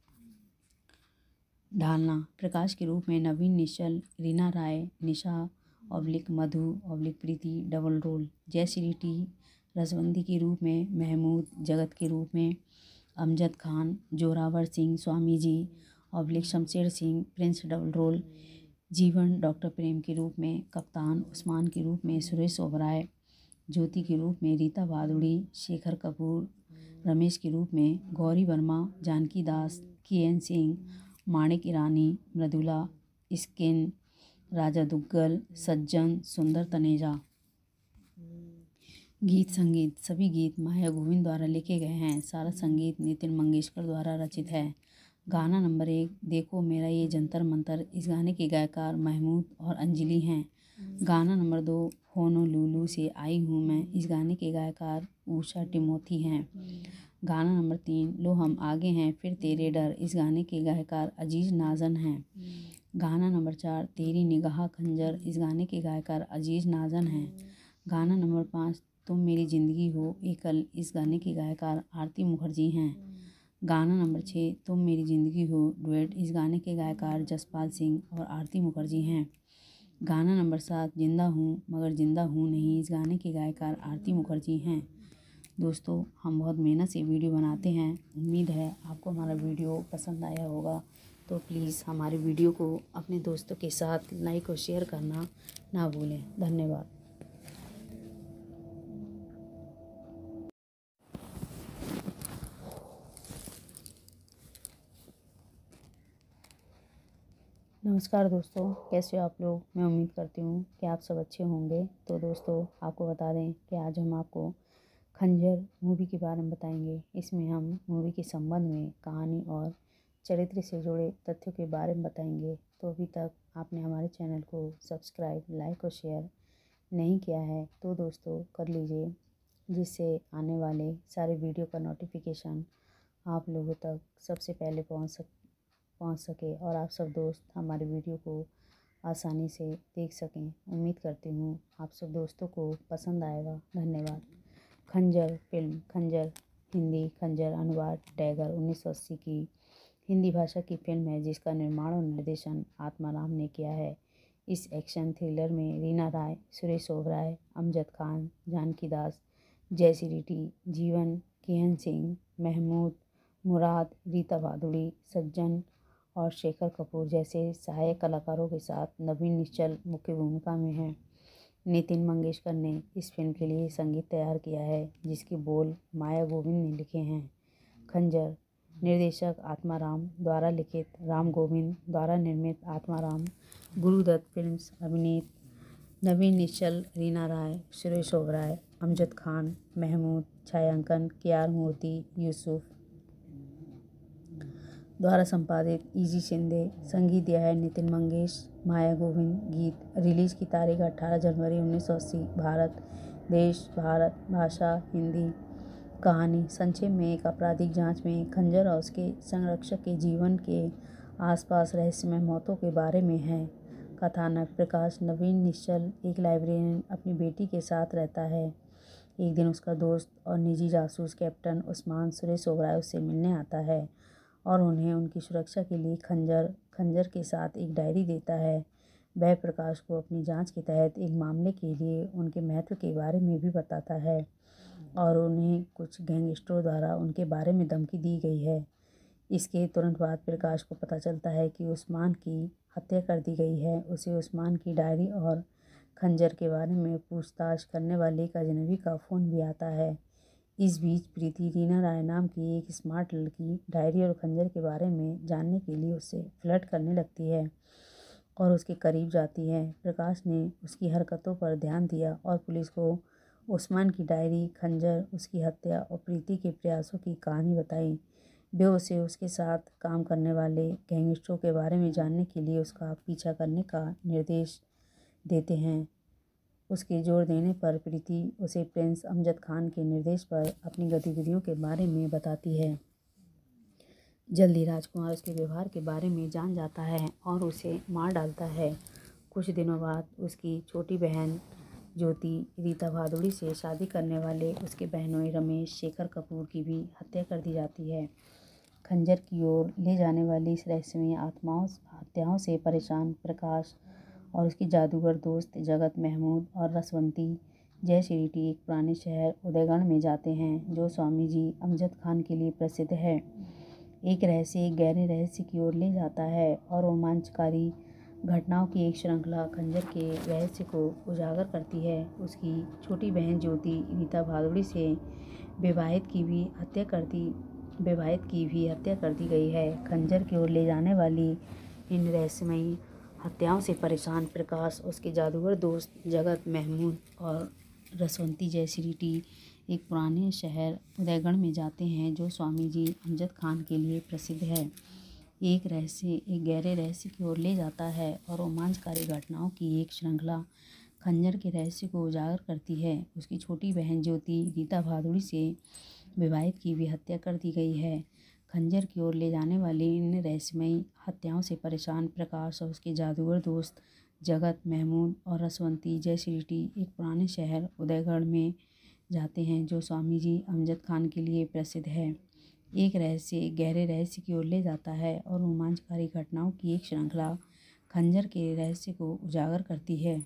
ढालना प्रकाश के रूप में नवीन निश्चल, Reena Roy, Nisha oblique Madhu oblique Preeti double role. Jayshree T रसबंदी के रूप में महमूद, जगत के रूप में Amjad Khan, Zorawar Singh Swami ji oblique Shamsher Singh prince double role. Jeevan doctor Prem के रूप में कप्तान, उस्मान के रूप में सुरेश ओबराय, ज्योति के रूप में रीता भादुड़ी, शेखर कपूर, रमेश के रूप में गौरी वर्मा, जानकी दास, के एन सिंह, माणिक ईरानी, मृदुला, स्किन, राजा दुग्गल, सज्जन, सुंदर तनेजा। गीत संगीत सभी गीत माया गोविंद द्वारा लिखे गए हैं। सारा संगीत नितिन मंगेशकर द्वारा रचित है। गाना नंबर एक, देखो मेरा ये जंतर मंतर। इस गाने के गायकार महमूद और अंजलि हैं। गाना नंबर दो, होनोलुलु से आई हूँ मैं। इस गाने के गायकार उषा टिमोथी हैं। गाना नंबर तीन, लो हम आगे हैं फिर तेरे डर। इस गाने के गायकार अजीज नाजन हैं। गाना नंबर चार, तेरी निगाह खंजर। इस गाने के गायकार अजीज नाजन हैं। गाना नंबर पाँच, तुम मेरी ज़िंदगी हो एकल। इस गाने के गायकार आरती मुखर्जी हैं। गाना नंबर छः, तुम मेरी ज़िंदगी हो डुएट। इस गाने के गायकार जसपाल सिंह और आरती मुखर्जी हैं। गाना नंबर सात, जिंदा हूँ मगर जिंदा हूँ नहीं। इस गाने के गायकार आरती मुखर्जी हैं। दोस्तों, हम बहुत मेहनत से वीडियो बनाते हैं। उम्मीद है आपको हमारा वीडियो पसंद आया होगा। तो प्लीज़ हमारे वीडियो को अपने दोस्तों के साथ लाइक और शेयर करना ना भूलें। धन्यवाद। नमस्कार दोस्तों, कैसे हो आप लोग। मैं उम्मीद करती हूँ कि आप सब अच्छे होंगे। तो दोस्तों, आपको बता दें कि आज हम आपको खंजर मूवी के बारे में बताएंगे। इसमें हम मूवी के संबंध में कहानी और चरित्र से जुड़े तथ्यों के बारे में बताएंगे। तो अभी तक आपने हमारे चैनल को सब्सक्राइब, लाइक और शेयर नहीं किया है तो दोस्तों कर लीजिए, जिससे आने वाले सारे वीडियो का नोटिफिकेशन आप लोगों तक सबसे पहले पहुँच सक पहुँच सके और आप सब दोस्त हमारे वीडियो को आसानी से देख सकें। उम्मीद करती हूँ आप सब दोस्तों को पसंद आएगा। धन्यवाद। खंजर फिल्म खंजर हिंदी खंजर अनुवाद टैगर उन्नीस सौ अस्सी की हिंदी भाषा की फिल्म है, जिसका निर्माण और निर्देशन आत्माराम ने किया है। इस एक्शन थ्रिलर में रीना राय, सुरेश ओबराय, अमजद खान, जानकी दास, जयश्री टी, जीवन, केएन सिंह, महमूद, मुराद, रीता भादुड़ी, सज्जन और शेखर कपूर जैसे सहायक कलाकारों के साथ नवीन निश्चल मुख्य भूमिका में हैं। नितिन मंगेशकर ने इस फिल्म के लिए संगीत तैयार किया है, जिसके बोल माया गोविंद ने लिखे हैं। खंजर निर्देशक आत्माराम द्वारा लिखित, राम गोविंद द्वारा निर्मित। आत्माराम गुरुदत्त फिल्म्स अभिनीत। नवीन निश्चल, रीना राय, सुरेश ओबराय, अमजद खान, महमूद, छायांकन के आर मूर्ति, यूसुफ द्वारा संपादित, इजी शिंदे। संगीत दिया है नितिन मंगेश, माया गोविंद। गीत रिलीज की तारीख अठारह जनवरी उन्नीस सौ अस्सी। भारत देश भारत भाषा हिंदी। कहानी संक्षेप में, एक आपराधिक जांच में खंजर और उसके संरक्षक के जीवन के आसपास रहस्यमय मौतों के बारे में है। कथानक प्रकाश नवीन निश्चल एक लाइब्रेरियन अपनी बेटी के साथ रहता है। एक दिन उसका दोस्त और निजी जासूस कैप्टन उस्मान सुरेश ओबराय उससे मिलने आता है और उन्हें उनकी सुरक्षा के लिए खंजर खंजर के साथ एक डायरी देता है। वह प्रकाश को अपनी जांच के तहत एक मामले के लिए उनके महत्व के बारे में भी बताता है और उन्हें कुछ गैंगस्टरों द्वारा उनके बारे में धमकी दी गई है। इसके तुरंत बाद प्रकाश को पता चलता है कि उस्मान की हत्या कर दी गई है। उसे उस्मान की डायरी और खंजर के बारे में पूछताछ करने वाले एक अजनबी का फ़ोन भी आता है। इस बीच प्रीति, रीना राय नाम की एक स्मार्ट लड़की, डायरी और खंजर के बारे में जानने के लिए उससे फ्लर्ट करने लगती है और उसके करीब जाती है। प्रकाश ने उसकी हरकतों पर ध्यान दिया और पुलिस को उस्मान की डायरी, खंजर, उसकी हत्या और प्रीति के प्रयासों की कहानी बताई। वे उसे उसके साथ काम करने वाले गैंगस्टरों के बारे में जानने के लिए उसका पीछा करने का निर्देश देते हैं। उसके जोर देने पर प्रीति उसे प्रिंस अमजद खान के निर्देश पर अपनी गतिविधियों के बारे में बताती है। जल्दी राजकुमार उसके व्यवहार के बारे में जान जाता है और उसे मार डालता है। कुछ दिनों बाद उसकी छोटी बहन ज्योति रीता भादुड़ी से शादी करने वाले उसके बहनोई रमेश शेखर कपूर की भी हत्या कर दी जाती है। खंजर की ओर ले जाने वाली इस रहस्यमयी आत्माओं हत्याओं से परेशान प्रकाश और उसकी जादूगर दोस्त जगत, महमूद और रसवंती जय श्रीटी एक पुराने शहर उदयगढ़ में जाते हैं जो स्वामी जी अमजद खान के लिए प्रसिद्ध है। एक रहस्य एक गहरे रहस्य की ओर ले जाता है और रोमांचकारी घटनाओं की एक श्रृंखला खंजर के रहस्य को उजागर करती है। उसकी छोटी बहन ज्योति रीता भादुड़ी से विवाहित की भी हत्या कर दी विवाहित की भी हत्या कर दी गई है। खंजर की ओर ले जाने वाली इन रहस्यमयी हत्याओं से परेशान प्रकाश, उसके जादूगर दोस्त जगत, महमूद और रसवंती जय श्रीटी एक पुराने शहर उदयगढ़ में जाते हैं जो स्वामी जी अमजद खान के लिए प्रसिद्ध है। एक रहस्य एक गहरे रहस्य की ओर ले जाता है और रोमांचकारी घटनाओं की एक श्रृंखला खंजर के रहस्य को उजागर करती है। उसकी छोटी बहन ज्योति रीता भादुड़ी से विवाहित की भी हत्या कर दी गई है। खंजर की ओर ले जाने वाली इन रहस्यमयी हत्याओं से परेशान प्रकाश और उसके जादूगर दोस्त जगत, महमूद और रसवंती जय श्रीटी एक पुराने शहर उदयगढ़ में जाते हैं जो स्वामी जी अमजद खान के लिए प्रसिद्ध है। एक रहस्य एक गहरे रहस्य की ओर ले जाता है और रोमांचकारी घटनाओं की एक श्रृंखला खंजर के रहस्य को उजागर करती है।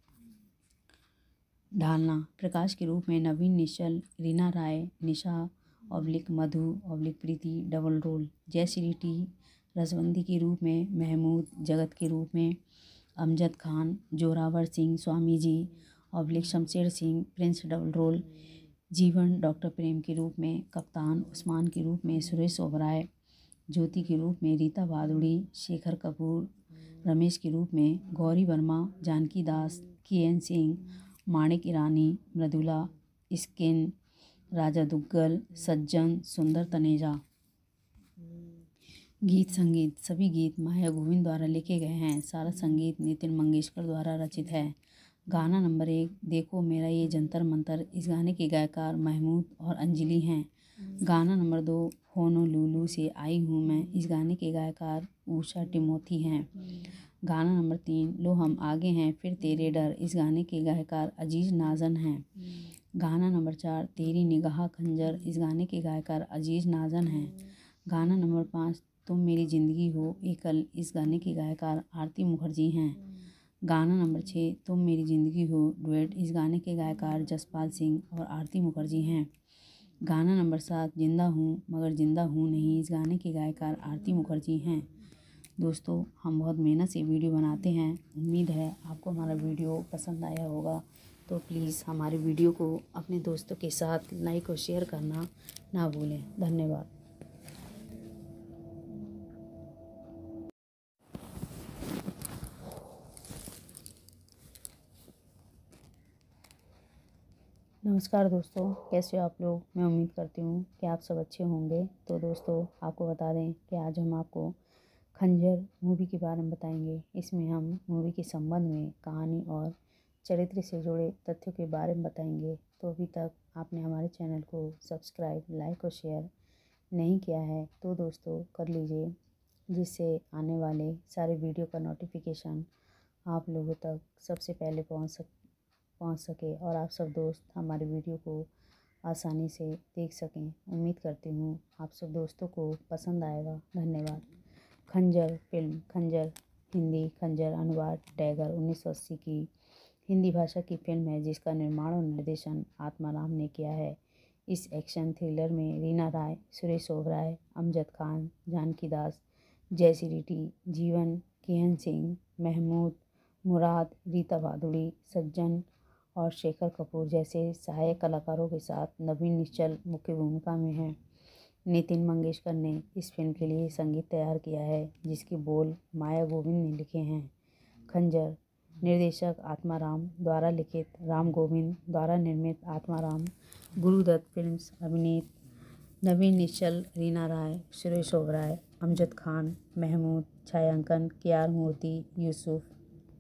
ढालना प्रकाश के रूप में नवीन निश्चल, Reena Roy, Nisha oblique Madhu oblique Preeti double role, Jay Shree T रसवंती के रूप में महमूद, जगत के रूप में Amjad Khan, Zorawar Singh Swami ji oblique Shamsher Singh prince double role, Jeevan doctor Prem के रूप में कप्तान, उस्मान के रूप में सुरेश ओबराय, ज्योति के रूप में रीता भादुड़ी, शेखर कपूर, रमेश के रूप में गौरी वर्मा, जानकी दास, के एन सिंह, माणिक ईरानी, मृदुला, स्किन, राजा दुग्गल, सज्जन, सुंदर तनेजा। गीत संगीत सभी गीत माया गोविंद द्वारा लिखे गए हैं। सारा संगीत नितिन मंगेशकर द्वारा रचित है। गाना नंबर एक देखो मेरा ये जंतर मंतर, इस गाने के गायकार महमूद और अंजलि हैं। गाना नंबर दो होनोलुलु से आई हूँ मैं, इस गाने के गायकार उषा टिमोथी हैं। गाना नंबर तीन लो हम आगे हैं फिर तेरे डर, इस गाने के गायकार अजीज नाजन हैं। गाना नंबर चार तेरी निगाह खंजर, इस गाने के गायकार अजीज नाजन हैं। गाना नंबर पाँच तुम मेरी ज़िंदगी हो एकल, इस गाने के गायकार आरती मुखर्जी हैं। गाना नंबर छः तुम मेरी ज़िंदगी हो डुएट, इस गाने के गायकार जसपाल सिंह और आरती मुखर्जी हैं। गाना नंबर सात जिंदा हूँ मगर जिंदा हूँ नहीं, इस गाने के गायकार आरती मुखर्जी हैं। दोस्तों हम बहुत मेहनत से वीडियो बनाते हैं, उम्मीद है आपको हमारा वीडियो पसंद आया होगा। तो प्लीज़ हमारे वीडियो को अपने दोस्तों के साथ लाइक और शेयर करना ना भूलें। धन्यवाद। नमस्कार दोस्तों, कैसे हो आप लोग। मैं उम्मीद करती हूँ कि आप सब अच्छे होंगे। तो दोस्तों आपको बता दें कि आज हम आपको खंजर मूवी के बारे में बताएंगे। इसमें हम मूवी के संबंध में कहानी और चरित्र से जुड़े तथ्यों के बारे में बताएंगे। तो अभी तक आपने हमारे चैनल को सब्सक्राइब, लाइक और शेयर नहीं किया है तो दोस्तों कर लीजिए, जिससे आने वाले सारे वीडियो का नोटिफिकेशन आप लोगों तक सबसे पहले पहुँच सक पहुँच सके और आप सब दोस्त हमारे वीडियो को आसानी से देख सकें। उम्मीद करती हूँ आप सब दोस्तों को पसंद आएगा। धन्यवाद। खंजर फिल्म खंजर हिंदी खंजर अनुवाद टैगर उन्नीस सौ अस्सी की हिंदी भाषा की फिल्म है जिसका निर्माण और निर्देशन आत्माराम ने किया है। इस एक्शन थ्रिलर में रीना राय, सुरेश ओबराय, अमजद खान, जानकी दास, जय श्रीटी, जीवन, केएन सिंह, महमूद, मुराद, रीता भादुड़ी, सज्जन और शेखर कपूर जैसे सहायक कलाकारों के साथ नवीन निश्चल मुख्य भूमिका में हैं। नितिन मंगेशकर ने इस फिल्म के लिए संगीत तैयार किया है जिसके बोल माया गोविंद ने लिखे हैं। खंजर निर्देशक आत्माराम द्वारा लिखित, राम गोविंद द्वारा निर्मित, आत्माराम गुरुदत्त फिल्म्स, अभिनीत नवीन निश्चल, रीना राय, सुरेश ओबराय, अमजद खान, महमूद, छायांकन के आर मूर्ति, यूसुफ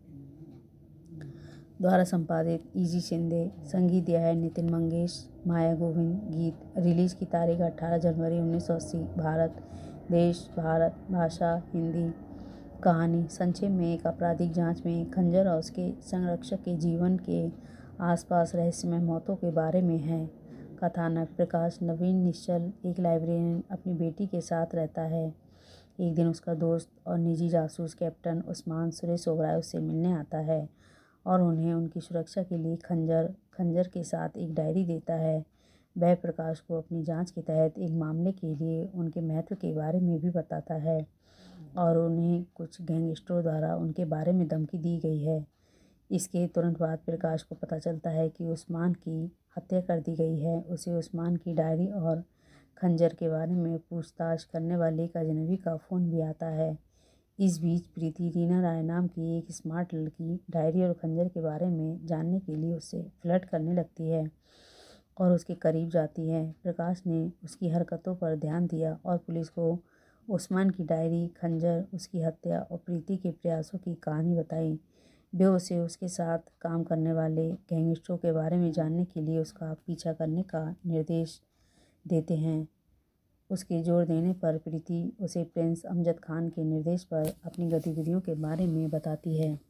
द्वारा संपादित, इजी शिंदे, संगीत दिया है नितिन मंगेश, माया गोविंद। गीत रिलीज की तारीख अठारह जनवरी उन्नीस सौ अस्सी, भारत देश भारत, भाषा हिंदी। कहानी संक्षेप में एक आपराधिक जांच में खंजर और उसके संरक्षक के जीवन के आसपास रहस्यमय मौतों के बारे में है। कथानक प्रकाश नवीन निश्चल एक लाइब्रेरियन अपनी बेटी के साथ रहता है। एक दिन उसका दोस्त और निजी जासूस कैप्टन उस्मान सुरेश ओबराय उससे मिलने आता है और उन्हें उनकी सुरक्षा के लिए खंजर खंजर के साथ एक डायरी देता है। वह प्रकाश को अपनी जांच के तहत एक मामले के लिए उनके महत्व के बारे में भी बताता है और उन्हें कुछ गैंगस्टरों द्वारा उनके बारे में धमकी दी गई है। इसके तुरंत बाद प्रकाश को पता चलता है कि उस्मान की हत्या कर दी गई है। उसे उस्मान की डायरी और खंजर के बारे में पूछताछ करने वाले एक अजनबी का फ़ोन भी आता है। इस बीच प्रीति रीना राय नाम की एक स्मार्ट लड़की डायरी और खंजर के बारे में जानने के लिए उससे फ्लर्ट करने लगती है और उसके करीब जाती है। प्रकाश ने उसकी हरकतों पर ध्यान दिया और पुलिस को उस्मान की डायरी, खंजर, उसकी हत्या और प्रीति के प्रयासों की कहानी बताई। वे उसे उसके साथ काम करने वाले गैंगस्टरों के बारे में जानने के लिए उसका पीछा करने का निर्देश देते हैं। उसके जोर देने पर प्रीति उसे प्रिंस अमजद खान के निर्देश पर अपनी गतिविधियों के बारे में बताती है।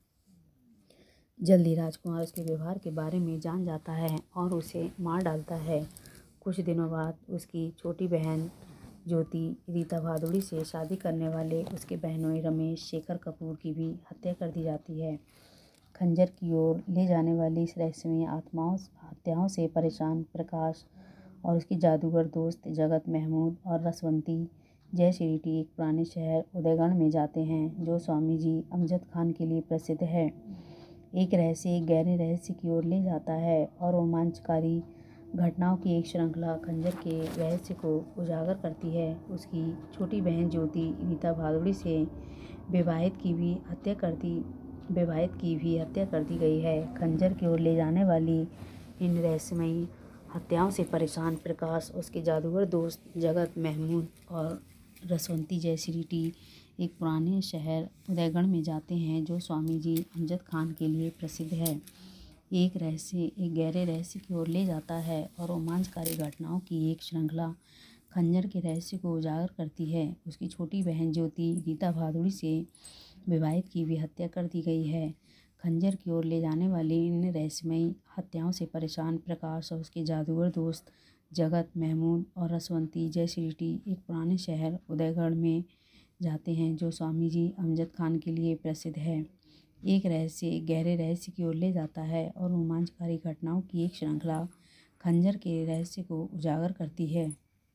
जल्दी राजकुमार उसके व्यवहार के बारे में जान जाता है और उसे मार डालता है। कुछ दिनों बाद उसकी छोटी बहन ज्योति रीता भादुड़ी से शादी करने वाले उसके बहनोई रमेश शेखर कपूर की भी हत्या कर दी जाती है। खंजर की ओर ले जाने वाली इस रहस्यमय आत्माओं हत्याओं से परेशान प्रकाश और उसके जादूगर दोस्त जगत महमूद और रसवंती जय श्रीटी एक पुराने शहर उदयगढ़ में जाते हैं जो स्वामी जी अमजद खान के लिए प्रसिद्ध है। एक रहस्य एक गहरे रहस्य की ओर ले जाता है और रोमांचकारी घटनाओं की एक श्रृंखला खंजर के रहस्य को उजागर करती है। उसकी छोटी बहन ज्योति रीता भादुड़ी से विवाहित की भी हत्या कर दी विवाहित की भी हत्या कर दी गई है। खंजर की ओर ले जाने वाली इन रहस्यमयी हत्याओं से परेशान प्रकाश उसके जादूगर दोस्त जगत महमूद और रसवंती जयश्री टी एक पुराने शहर उदयगढ़ में जाते हैं जो स्वामी जी अमजद खान के लिए प्रसिद्ध है। एक रहस्य एक गहरे रहस्य की ओर ले जाता है और रोमांचकारी घटनाओं की एक श्रृंखला खंजर के रहस्य को उजागर करती है। उसकी छोटी बहन ज्योति रीता भादुड़ी से विवाहित की भी हत्या कर दी गई है। खंजर की ओर ले जाने वाली इन रहस्यमयी हत्याओं से परेशान प्रकाश और उसके जादूगर दोस्त जगत महमूद और रसवंती जयश्री टी एक पुराने शहर उदयगढ़ में जाते हैं जो स्वामी जी अमजद खान के लिए प्रसिद्ध है। एक रहस्य एक गहरे रहस्य की ओर ले जाता है और रोमांचकारी घटनाओं की एक श्रृंखला खंजर के रहस्य को उजागर करती है।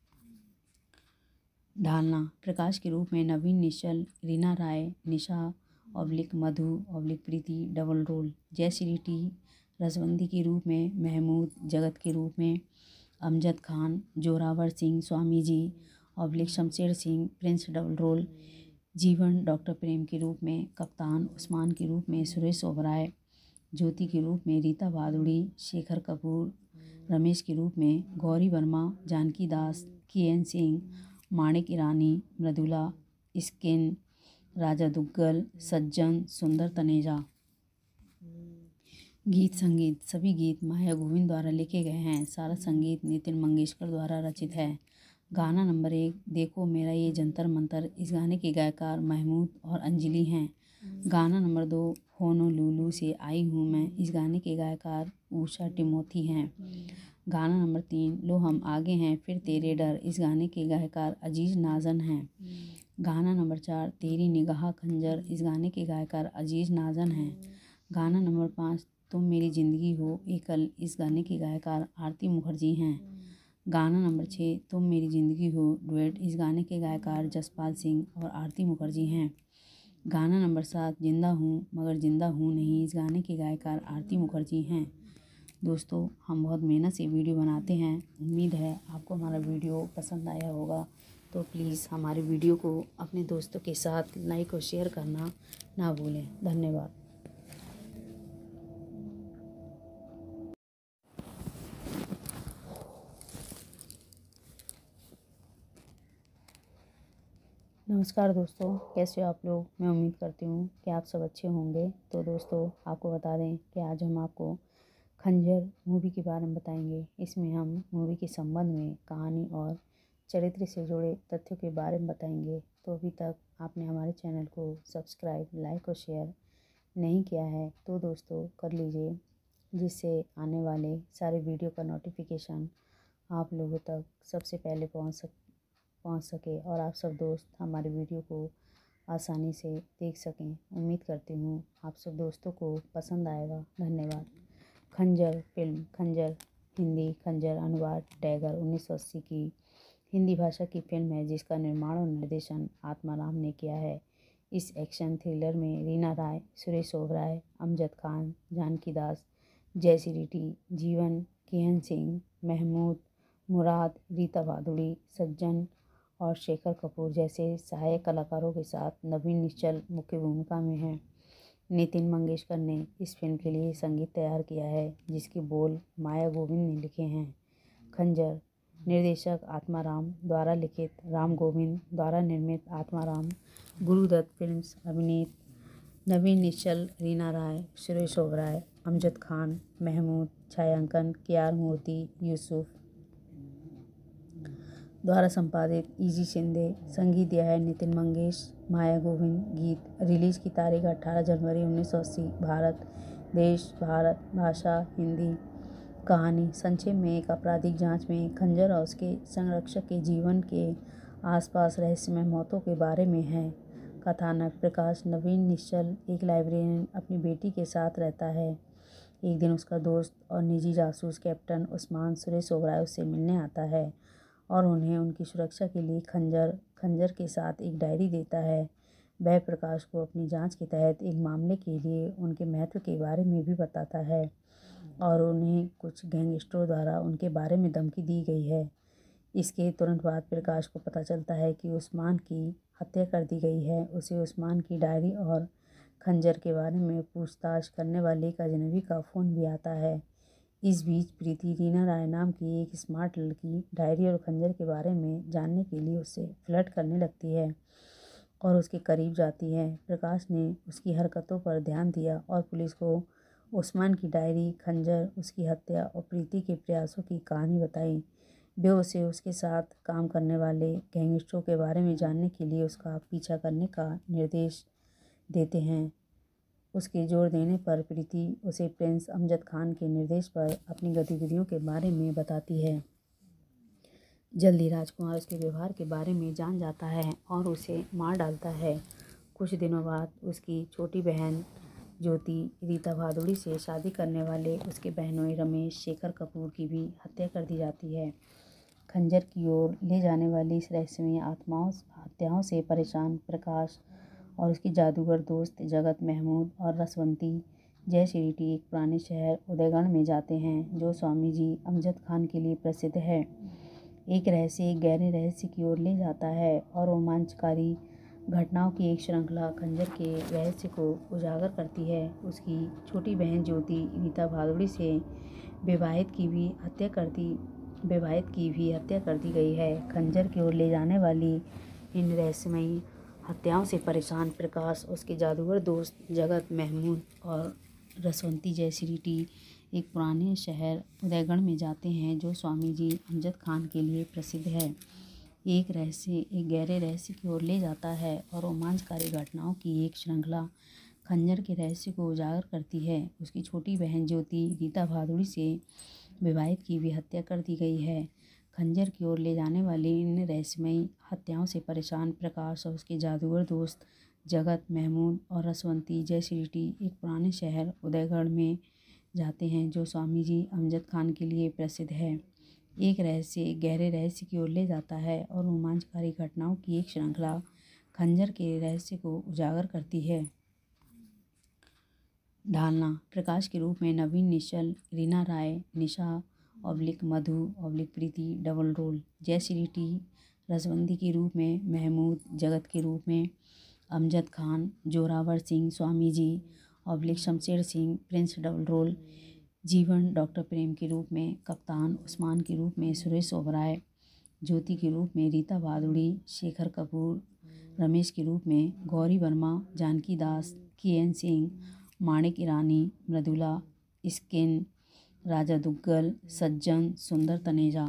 ढालना प्रकाश के रूप में नवीन निश्चल, Reena Roy, Nisha oblique Madhu oblique Preeti double role, Jayshree T Rasvanti के रूप में महमूद, जगत के रूप में Amjad Khan, Zorawar Singh Swami ji oblique Shamsher Singh prince double role, Jeevan doctor Prem के रूप में कप्तान, उस्मान के रूप में सुरेश ओबराय, ज्योति के रूप में रीता भादुड़ी, शेखर कपूर, रमेश के रूप में गौरी वर्मा, जानकी दास, के एन सिंह, माणिक ईरानी, मृदुला, स्किन, राजा दुग्गल, सज्जन, सुंदर तनेजा। गीत संगीत सभी गीत माया गोविंद द्वारा लिखे गए हैं। सारा संगीत नितिन मंगेशकर द्वारा रचित है। गाना नंबर एक देखो मेरा ये जंतर मंतर, इस गाने के गायकार महमूद और अंजलि हैं। गाना नंबर दो होनोलुलु से आई हूँ मैं, इस गाने के गायकार उषा टिमोथी हैं। गाना नंबर तीन लो हम आगे हैं फिर तेरे डर, इस गाने के गायकार अजीज नाजन हैं। गाना नंबर चार तेरी निगाह खंजर, इस गाने के गायकार अजीज नाजन हैं। गाना नंबर पाँच तुम मेरी ज़िंदगी हो एकल, इस गाने के गायकार आरती मुखर्जी हैं। गाना नंबर छः तुम मेरी ज़िंदगी हो डुएट, इस गाने के गायकार जसपाल सिंह और आरती मुखर्जी हैं। गाना नंबर सात जिंदा हूँ मगर जिंदा हूँ नहीं, इस गाने के गायकार आरती मुखर्जी हैं। दोस्तों हम बहुत मेहनत से वीडियो बनाते हैं, उम्मीद है आपको हमारा वीडियो पसंद आया होगा। तो प्लीज़ हमारे वीडियो को अपने दोस्तों के साथ लाइक और शेयर करना ना भूलें। धन्यवाद। नमस्कार दोस्तों, कैसे हो आप लोग। मैं उम्मीद करती हूँ कि आप सब अच्छे होंगे। तो दोस्तों आपको बता दें कि आज हम आपको खंजर मूवी के बारे में बताएंगे। इसमें हम मूवी के संबंध में कहानी और चरित्र से जुड़े तथ्यों के बारे में बताएंगे। तो अभी तक आपने हमारे चैनल को सब्सक्राइब, लाइक और शेयर नहीं किया है तो दोस्तों कर लीजिए। जिससे आने वाले सारे वीडियो का नोटिफिकेशन आप लोगों तक सबसे पहले पहुंच सक पहुंच सके और आप सब दोस्त हमारे वीडियो को आसानी से देख सकें। उम्मीद करती हूँ आप सब दोस्तों को पसंद आएगा। धन्यवाद। खंजर फिल्म खंजर हिंदी खंजर अनुवाद टैगर उन्नीस सौ अस्सी की हिंदी भाषा की फिल्म है जिसका निर्माण और निर्देशन आत्माराम ने किया है। इस एक्शन थ्रिलर में रीना राय, सुरेश ओबराय, अमजद खान, जानकी दास, जयश्री रेड्डी, जीवन, किहन सिंह, महमूद, मुराद, रीता भादुड़ी, सज्जन और शेखर कपूर जैसे सहायक कलाकारों के साथ नवीन निश्चल मुख्य भूमिका में हैं। नितिन मंगेशकर ने इस फिल्म के लिए संगीत तैयार किया है जिसके बोल माया गोविंद ने लिखे हैं। खंजर निर्देशक आत्माराम द्वारा लिखित, राम गोविंद द्वारा निर्मित, आत्माराम गुरुदत्त फिल्म्स, अभिनीत नवीन निश्चल, रीना राय, सुरेश ओबराय, अमजद खान, महमूद, छायांकन केआर मूर्ति, यूसुफ द्वारा संपादित, इजी शिंदे, संगीत दिया है नितिन मंगेश, माया गोविंद, गीत। रिलीज की तारीख अठारह जनवरी उन्नीस सौ अस्सी। भारत देश भारत भाषा हिंदी। कहानी संक्षेप में एक आपराधिक जांच में खंजर और उसके संरक्षक के जीवन के आसपास रहस्यमय मौतों के बारे में है। कथानक प्रकाश नवीन निश्चल एक लाइब्रेरियन अपनी बेटी के साथ रहता है। एक दिन उसका दोस्त और निजी जासूस कैप्टन उस्मान सुरेश ओबराय उससे मिलने आता है और उन्हें उनकी सुरक्षा के लिए खंजर खंजर के साथ एक डायरी देता है। वह प्रकाश को अपनी जांच के तहत एक मामले के लिए उनके महत्व के बारे में भी बताता है और उन्हें कुछ गैंगस्टरों द्वारा उनके बारे में धमकी दी गई है। इसके तुरंत बाद प्रकाश को पता चलता है कि उस्मान की हत्या कर दी गई है। उसे उस्मान की डायरी और खंजर के बारे में पूछताछ करने वाले एक अजनबी का फ़ोन भी आता है। इस बीच प्रीति, रीना राय नाम की एक स्मार्ट लड़की, डायरी और खंजर के बारे में जानने के लिए उससे फ्लर्ट करने लगती है और उसके करीब जाती है। प्रकाश ने उसकी हरकतों पर ध्यान दिया और पुलिस को उस्मान की डायरी, खंजर, उसकी हत्या और प्रीति के प्रयासों की कहानी बताई। वे उसे उसके साथ काम करने वाले गैंगस्टरों के बारे में जानने के लिए उसका पीछा करने का निर्देश देते हैं। उसके जोर देने पर प्रीति उसे प्रिंस अमजद खान के निर्देश पर अपनी गतिविधियों के बारे में बताती है। जल्दी राजकुमार उसके व्यवहार के बारे में जान जाता है और उसे मार डालता है। कुछ दिनों बाद उसकी छोटी बहन ज्योति रीता भादुड़ी से शादी करने वाले उसके बहनोई रमेश, शेखर कपूर की भी हत्या कर दी जाती है। खंजर की ओर ले जाने वाली इस रहस्यमय आत्माओं हत्याओं से परेशान प्रकाश और उसकी जादूगर दोस्त जगत, महमूद और रसवंती जयश्री रेड्डी एक पुराने शहर उदयगढ़ में जाते हैं जो स्वामी जी अमजद खान के लिए प्रसिद्ध है। एक रहस्य एक गहरे रहस्य की ओर ले जाता है और रोमांचकारी घटनाओं की एक श्रृंखला खंजर के रहस्य को उजागर करती है। उसकी छोटी बहन ज्योति रीता भादुड़ी से विवाहित की भी हत्या कर दी विवाहित की भी हत्या कर दी गई है। खंजर की ओर ले जाने वाली इन रहस्यमयी हत्याओं से परेशान प्रकाश, उसके जादूगर दोस्त जगत, महमूद और रसवंती जयश्री रेड्डी एक पुराने शहर उदयगढ़ में जाते हैं जो स्वामी जी अमजद खान के लिए प्रसिद्ध है। एक रहस्य एक गहरे रहस्य की ओर ले जाता है और रोमांचकारी घटनाओं की एक श्रृंखला खंजर के रहस्य को उजागर करती है। उसकी छोटी बहन ज्योति रीता भादुड़ी से विवाहित की भी हत्या कर दी गई है। खंजर की ओर ले जाने वाली इन रहस्यमयी हत्याओं से परेशान प्रकाश और उसके जादूगर दोस्त जगत, महमूद और रसवंती जयश्री रेड्डी एक पुराने शहर उदयगढ़ में जाते हैं जो स्वामी जी अमजद खान के लिए प्रसिद्ध है। एक रहस्य एक गहरे रहस्य की ओर ले जाता है और रोमांचकारी घटनाओं की एक श्रृंखला खंजर के रहस्य को उजागर करती है। ढालना प्रकाश के रूप में नवीन निश्चल, Reena Roy, Nisha oblique Madhu oblique Preeti double role, Jayshree Reddy Rasvanti के रूप में महमूद, जगत के रूप में Amjad Khan, Zorawar Singh Swami ji oblique Shamsher Singh prince double role, Jeevan doctor Prem के रूप में कप्तान, उस्मान के रूप में सुरेश ओबराय, ज्योति के रूप में रीता भादुड़ी, शेखर कपूर, रमेश के रूप में गौरी वर्मा, जानकी दास, किहन सिंह, माणिक ईरानी, मृदुला, स्किन, राजा दुग्गल, सज्जन, सुंदर तनेजा।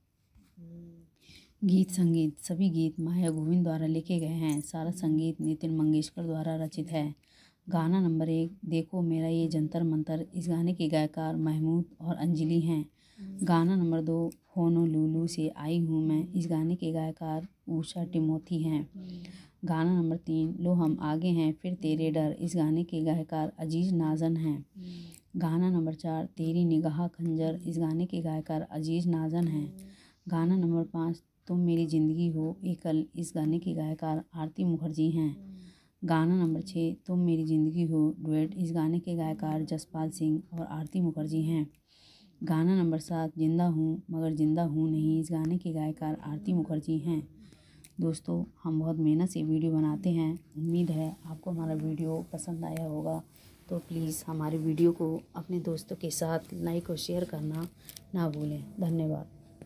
गीत संगीत सभी गीत माया गोविंद द्वारा लिखे गए हैं। सारा संगीत नितिन मंगेशकर द्वारा रचित है। गाना नंबर एक, देखो मेरा ये जंतर मंतर। इस गाने के गायकार महमूद और अंजलि हैं। गाना नंबर दो, होनोलुलु से आई हूँ मैं। इस गाने के गायकार उषा टिमोथी हैं। गाना नंबर तीन, लो हम आगे हैं फिर तेरे डर। इस गाने के गायकार अजीज नाजन हैं। गाना नंबर चार, तेरी निगाह खंजर। इस गाने के गायकार अजीज नाजन हैं। गाना नंबर पाँच, तुम मेरी ज़िंदगी हो एकल। इस गाने के गायकार आरती मुखर्जी हैं। गाना नंबर छः, तुम मेरी ज़िंदगी हो डुएट। इस गाने के गायकार जसपाल सिंह और आरती मुखर्जी हैं। गाना नंबर सात, जिंदा हूँ मगर जिंदा हूँ नहीं। इस गाने के गायकार आरती मुखर्जी हैं। दोस्तों, हम बहुत मेहनत से वीडियो बनाते हैं। उम्मीद है आपको हमारा वीडियो पसंद आया होगा। तो प्लीज़ हमारे वीडियो को अपने दोस्तों के साथ लाइक और शेयर करना ना भूलें। धन्यवाद।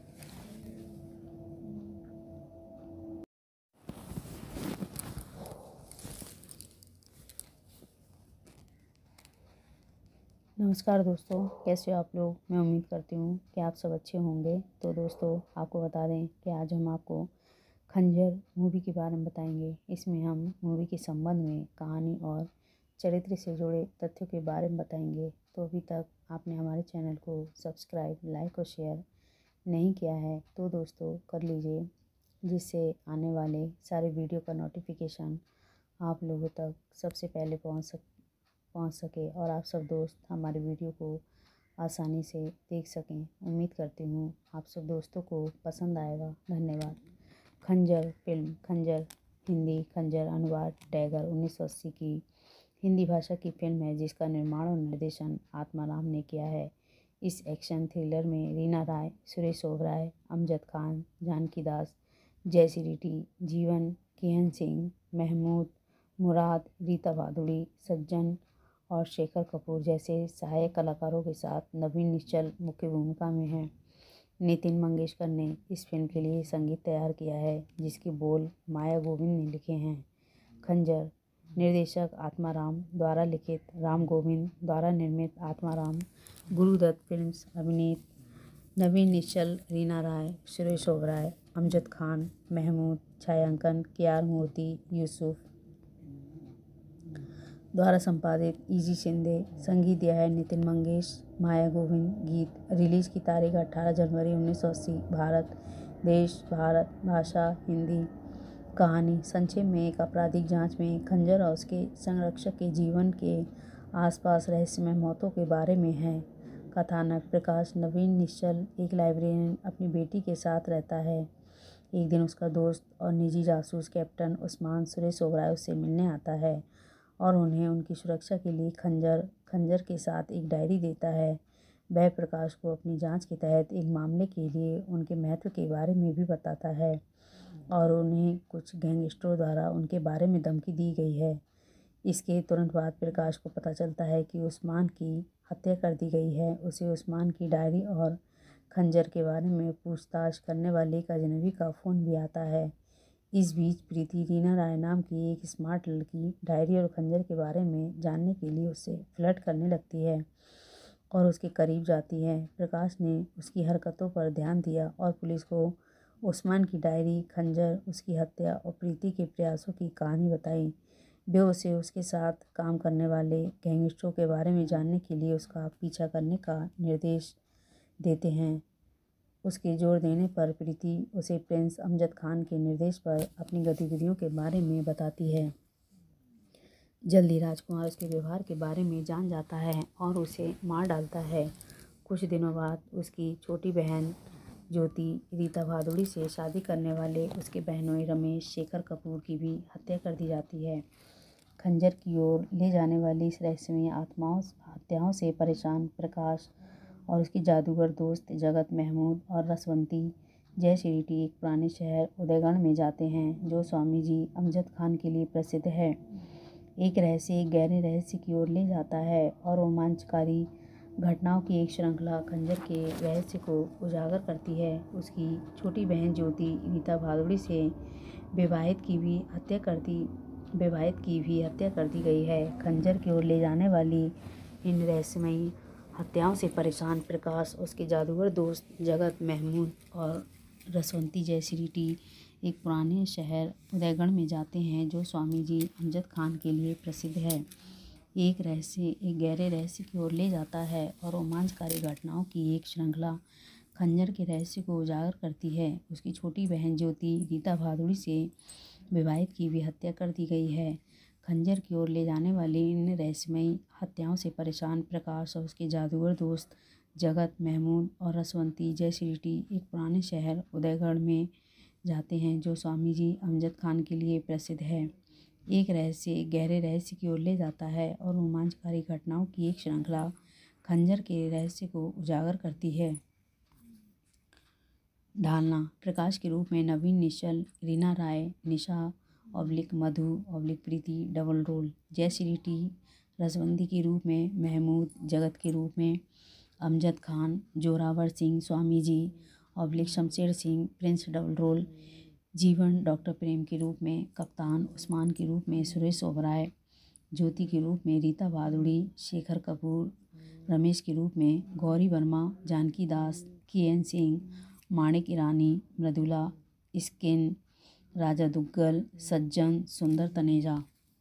नमस्कार दोस्तों, कैसे हो आप लोग। मैं उम्मीद करती हूँ कि आप सब अच्छे होंगे। तो दोस्तों, आपको बता दें कि आज हम आपको खंजर मूवी के बारे में बताएंगे। इसमें हम मूवी के संबंध में कहानी और चरित्र से जुड़े तथ्यों के बारे में बताएंगे। तो अभी तक आपने हमारे चैनल को सब्सक्राइब, लाइक और शेयर नहीं किया है तो दोस्तों कर लीजिए, जिससे आने वाले सारे वीडियो का नोटिफिकेशन आप लोगों तक सबसे पहले पहुंच सक पहुंच सके और आप सब दोस्त हमारे वीडियो को आसानी से देख सकें। उम्मीद करती हूँ आप सब दोस्तों को पसंद आएगा। धन्यवाद। खंजर फिल्म। खंजर हिंदी खंजर अनुवाद टैगर उन्नीस सौ अस्सी की हिंदी भाषा की फिल्म है, जिसका निर्माण और निर्देशन आत्माराम ने किया है। इस एक्शन थ्रिलर में रीना राय, सुरेश ओबराय, अमजद खान, जानकी दास, जयश्री टी, जीवन, किहन सिंह, महमूद, मुराद, रीता भादुड़ी, सज्जन और शेखर कपूर जैसे सहायक कलाकारों के साथ नवीन निश्चल मुख्य भूमिका में हैं। नितिन मंगेशकर ने इस फिल्म के लिए संगीत तैयार किया है, जिसके बोल माया गोविंद ने लिखे हैं। खंजर निर्देशक आत्माराम द्वारा लिखित, राम गोविंद द्वारा निर्मित। आत्माराम गुरुदत्त फिल्म्स। अभिनीत नवीन निश्चल, रीना राय, सुरेश ओबराय, अमजद खान, महमूद। छायांकन केआर मूर्ति, यूसुफ द्वारा संपादित इजी शिंदे। संगीत दिया है नितिन मंगेश, माया गोविंद। गीत। रिलीज की तारीख अठारह जनवरी उन्नीस सौ अस्सी। भारत देश भारत भाषा हिंदी। कहानी संक्षेप में, एक आपराधिक जांच में खंजर और उसके संरक्षक के जीवन के आसपास रहस्यमय मौतों के बारे में है। कथानक प्रकाश नवीन निश्चल एक लाइब्रेरियन अपनी बेटी के साथ रहता है। एक दिन उसका दोस्त और निजी जासूस कैप्टन उस्मान सुरेश ओबराय उससे मिलने आता है और उन्हें उनकी सुरक्षा के लिए खंजर खंजर के साथ एक डायरी देता है। वह प्रकाश को अपनी जांच के तहत एक मामले के लिए उनके महत्व के बारे में भी बताता है और उन्हें कुछ गैंगस्टरों द्वारा उनके बारे में धमकी दी गई है। इसके तुरंत बाद प्रकाश को पता चलता है कि उस्मान की हत्या कर दी गई है। उसे उस्मान की डायरी और खंजर के बारे में पूछताछ करने वाले एक अजनबी का फ़ोन भी आता है। इस बीच प्रीति, रीना राय नाम की एक स्मार्ट लड़की, डायरी और खंजर के बारे में जानने के लिए उससे फ्लर्ट करने लगती है और उसके करीब जाती है। प्रकाश ने उसकी हरकतों पर ध्यान दिया और पुलिस को उस्मान की डायरी, खंजर, उसकी हत्या और प्रीति के प्रयासों की कहानी बताई। वे उसे उसके साथ काम करने वाले गैंगस्टरों के बारे में जानने के लिए उसका पीछा करने का निर्देश देते हैं। उसके जोर देने पर प्रीति उसे प्रिंस अमजद खान के निर्देश पर अपनी गतिविधियों के बारे में बताती है। जल्दी राजकुमार उसके व्यवहार के बारे में जान जाता है और उसे मार डालता है। कुछ दिनों बाद उसकी छोटी बहन ज्योति, रीता भादुड़ी से शादी करने वाले उसके बहनोई रमेश, शेखर कपूर की भी हत्या कर दी जाती है। खंजर की ओर ले जाने वाली इस रहस्यमय आत्माओं हत्याओं से परेशान प्रकाश और उसके जादूगर दोस्त जगत, महमूद और रसवंती जयश्री टी एक पुराने शहर उदयगढ़ में जाते हैं, जो स्वामी जी अमजद खान के लिए प्रसिद्ध है। एक रहस्य एक गहरे रहस्य की ओर ले जाता है और रोमांचकारी घटनाओं की एक श्रृंखला खंजर के रहस्य को उजागर करती है। उसकी छोटी बहन ज्योति, रीता भादुड़ी से विवाहित की भी हत्या कर दी विवाहित की भी हत्या कर दी गई है। खंजर की ओर ले जाने वाली इन रहस्यमयी हत्याओं से परेशान प्रकाश, उसके जादूगर दोस्त जगत, महमूद और रसवंती जयश्री टी एक पुराने शहर उदयगढ़ में जाते हैं, जो स्वामी जी अमजद खान के लिए प्रसिद्ध है। एक रहस्य एक गहरे रहस्य की ओर ले जाता है और रोमांचकारी घटनाओं की एक श्रृंखला खंजर के रहस्य को उजागर करती है। उसकी छोटी बहन ज्योति रीता भादुड़ी से विवाहित की भी हत्या कर दी गई है। खंजर की ओर ले जाने वाली इन रहस्यमयी हत्याओं से परेशान प्रकाश और उसके जादूगर दोस्त जगत, महमूद और रसवंती जयश्री एक पुराने शहर उदयगढ़ में जाते हैं जो स्वामी जी अमजद खान के लिए प्रसिद्ध है। एक रहस्य एक गहरे रहस्य की ओर ले जाता है और रोमांचकारी घटनाओं की एक श्रृंखला खंजर के रहस्य को उजागर करती है। ढालना प्रकाश के रूप में नवीन, निश्चल, Reena Roy, Nisha oblique Madhu oblique Preeti double role, Jayshree T Rasvanti के रूप में महमूद, जगत के रूप में Amjad Khan, Zorawar Singh Swami ji oblique Shamsher Singh prince double role, Jeevan doctor Prem के रूप में कप्तान, उस्मान के रूप में सुरेश ओबराय, ज्योति के रूप में रीता भादुड़ी, शेखर कपूर, रमेश के रूप में गौरी वर्मा, जानकी दास, के एन सिंह, माणिक ईरानी, मृदुला, स्किन, राजा दुग्गल, सज्जन, सुंदर तनेजा।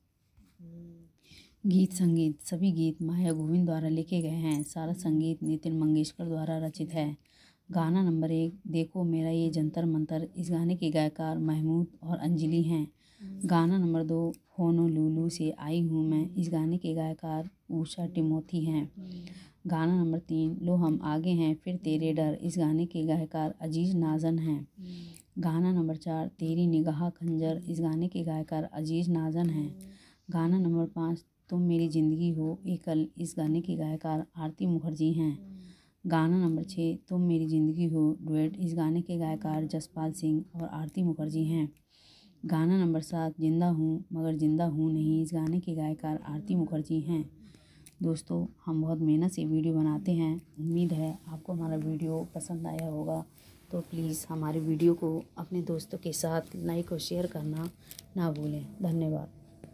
गीत संगीत सभी गीत माया गोविंद द्वारा लिखे गए हैं। सारा संगीत नितिन मंगेशकर द्वारा रचित है। गाना नंबर एक, देखो मेरा ये जंतर मंतर। इस गाने के गायकार महमूद और अंजलि हैं। गाना नंबर दो, होनोलुलु से आई हूँ मैं। इस गाने के गायकार उषा टिमोथी हैं। गाना नंबर तीन, लो हम आगे हैं फिर तेरे डर। इस गाने के गायकार अजीज नाजन हैं। गाना नंबर चार, तेरी निगाह खंजर। इस गाने के गायकार अजीज नाजन हैं। गाना नंबर पाँच, तुम मेरी ज़िंदगी हो एकल। इस गाने के गायकार आरती मुखर्जी हैं। गाना नंबर छः, तुम मेरी ज़िंदगी हो डुएट। इस गाने के गायकार जसपाल सिंह और आरती मुखर्जी हैं। गाना नंबर सात, जिंदा हूँ मगर जिंदा हूँ नहीं। इस गाने के गायकार आरती मुखर्जी हैं। दोस्तों, हम बहुत मेहनत से वीडियो बनाते हैं। उम्मीद है आपको हमारा वीडियो पसंद आया होगा। तो प्लीज़ हमारे वीडियो को अपने दोस्तों के साथ लाइक और शेयर करना ना भूलें। धन्यवाद।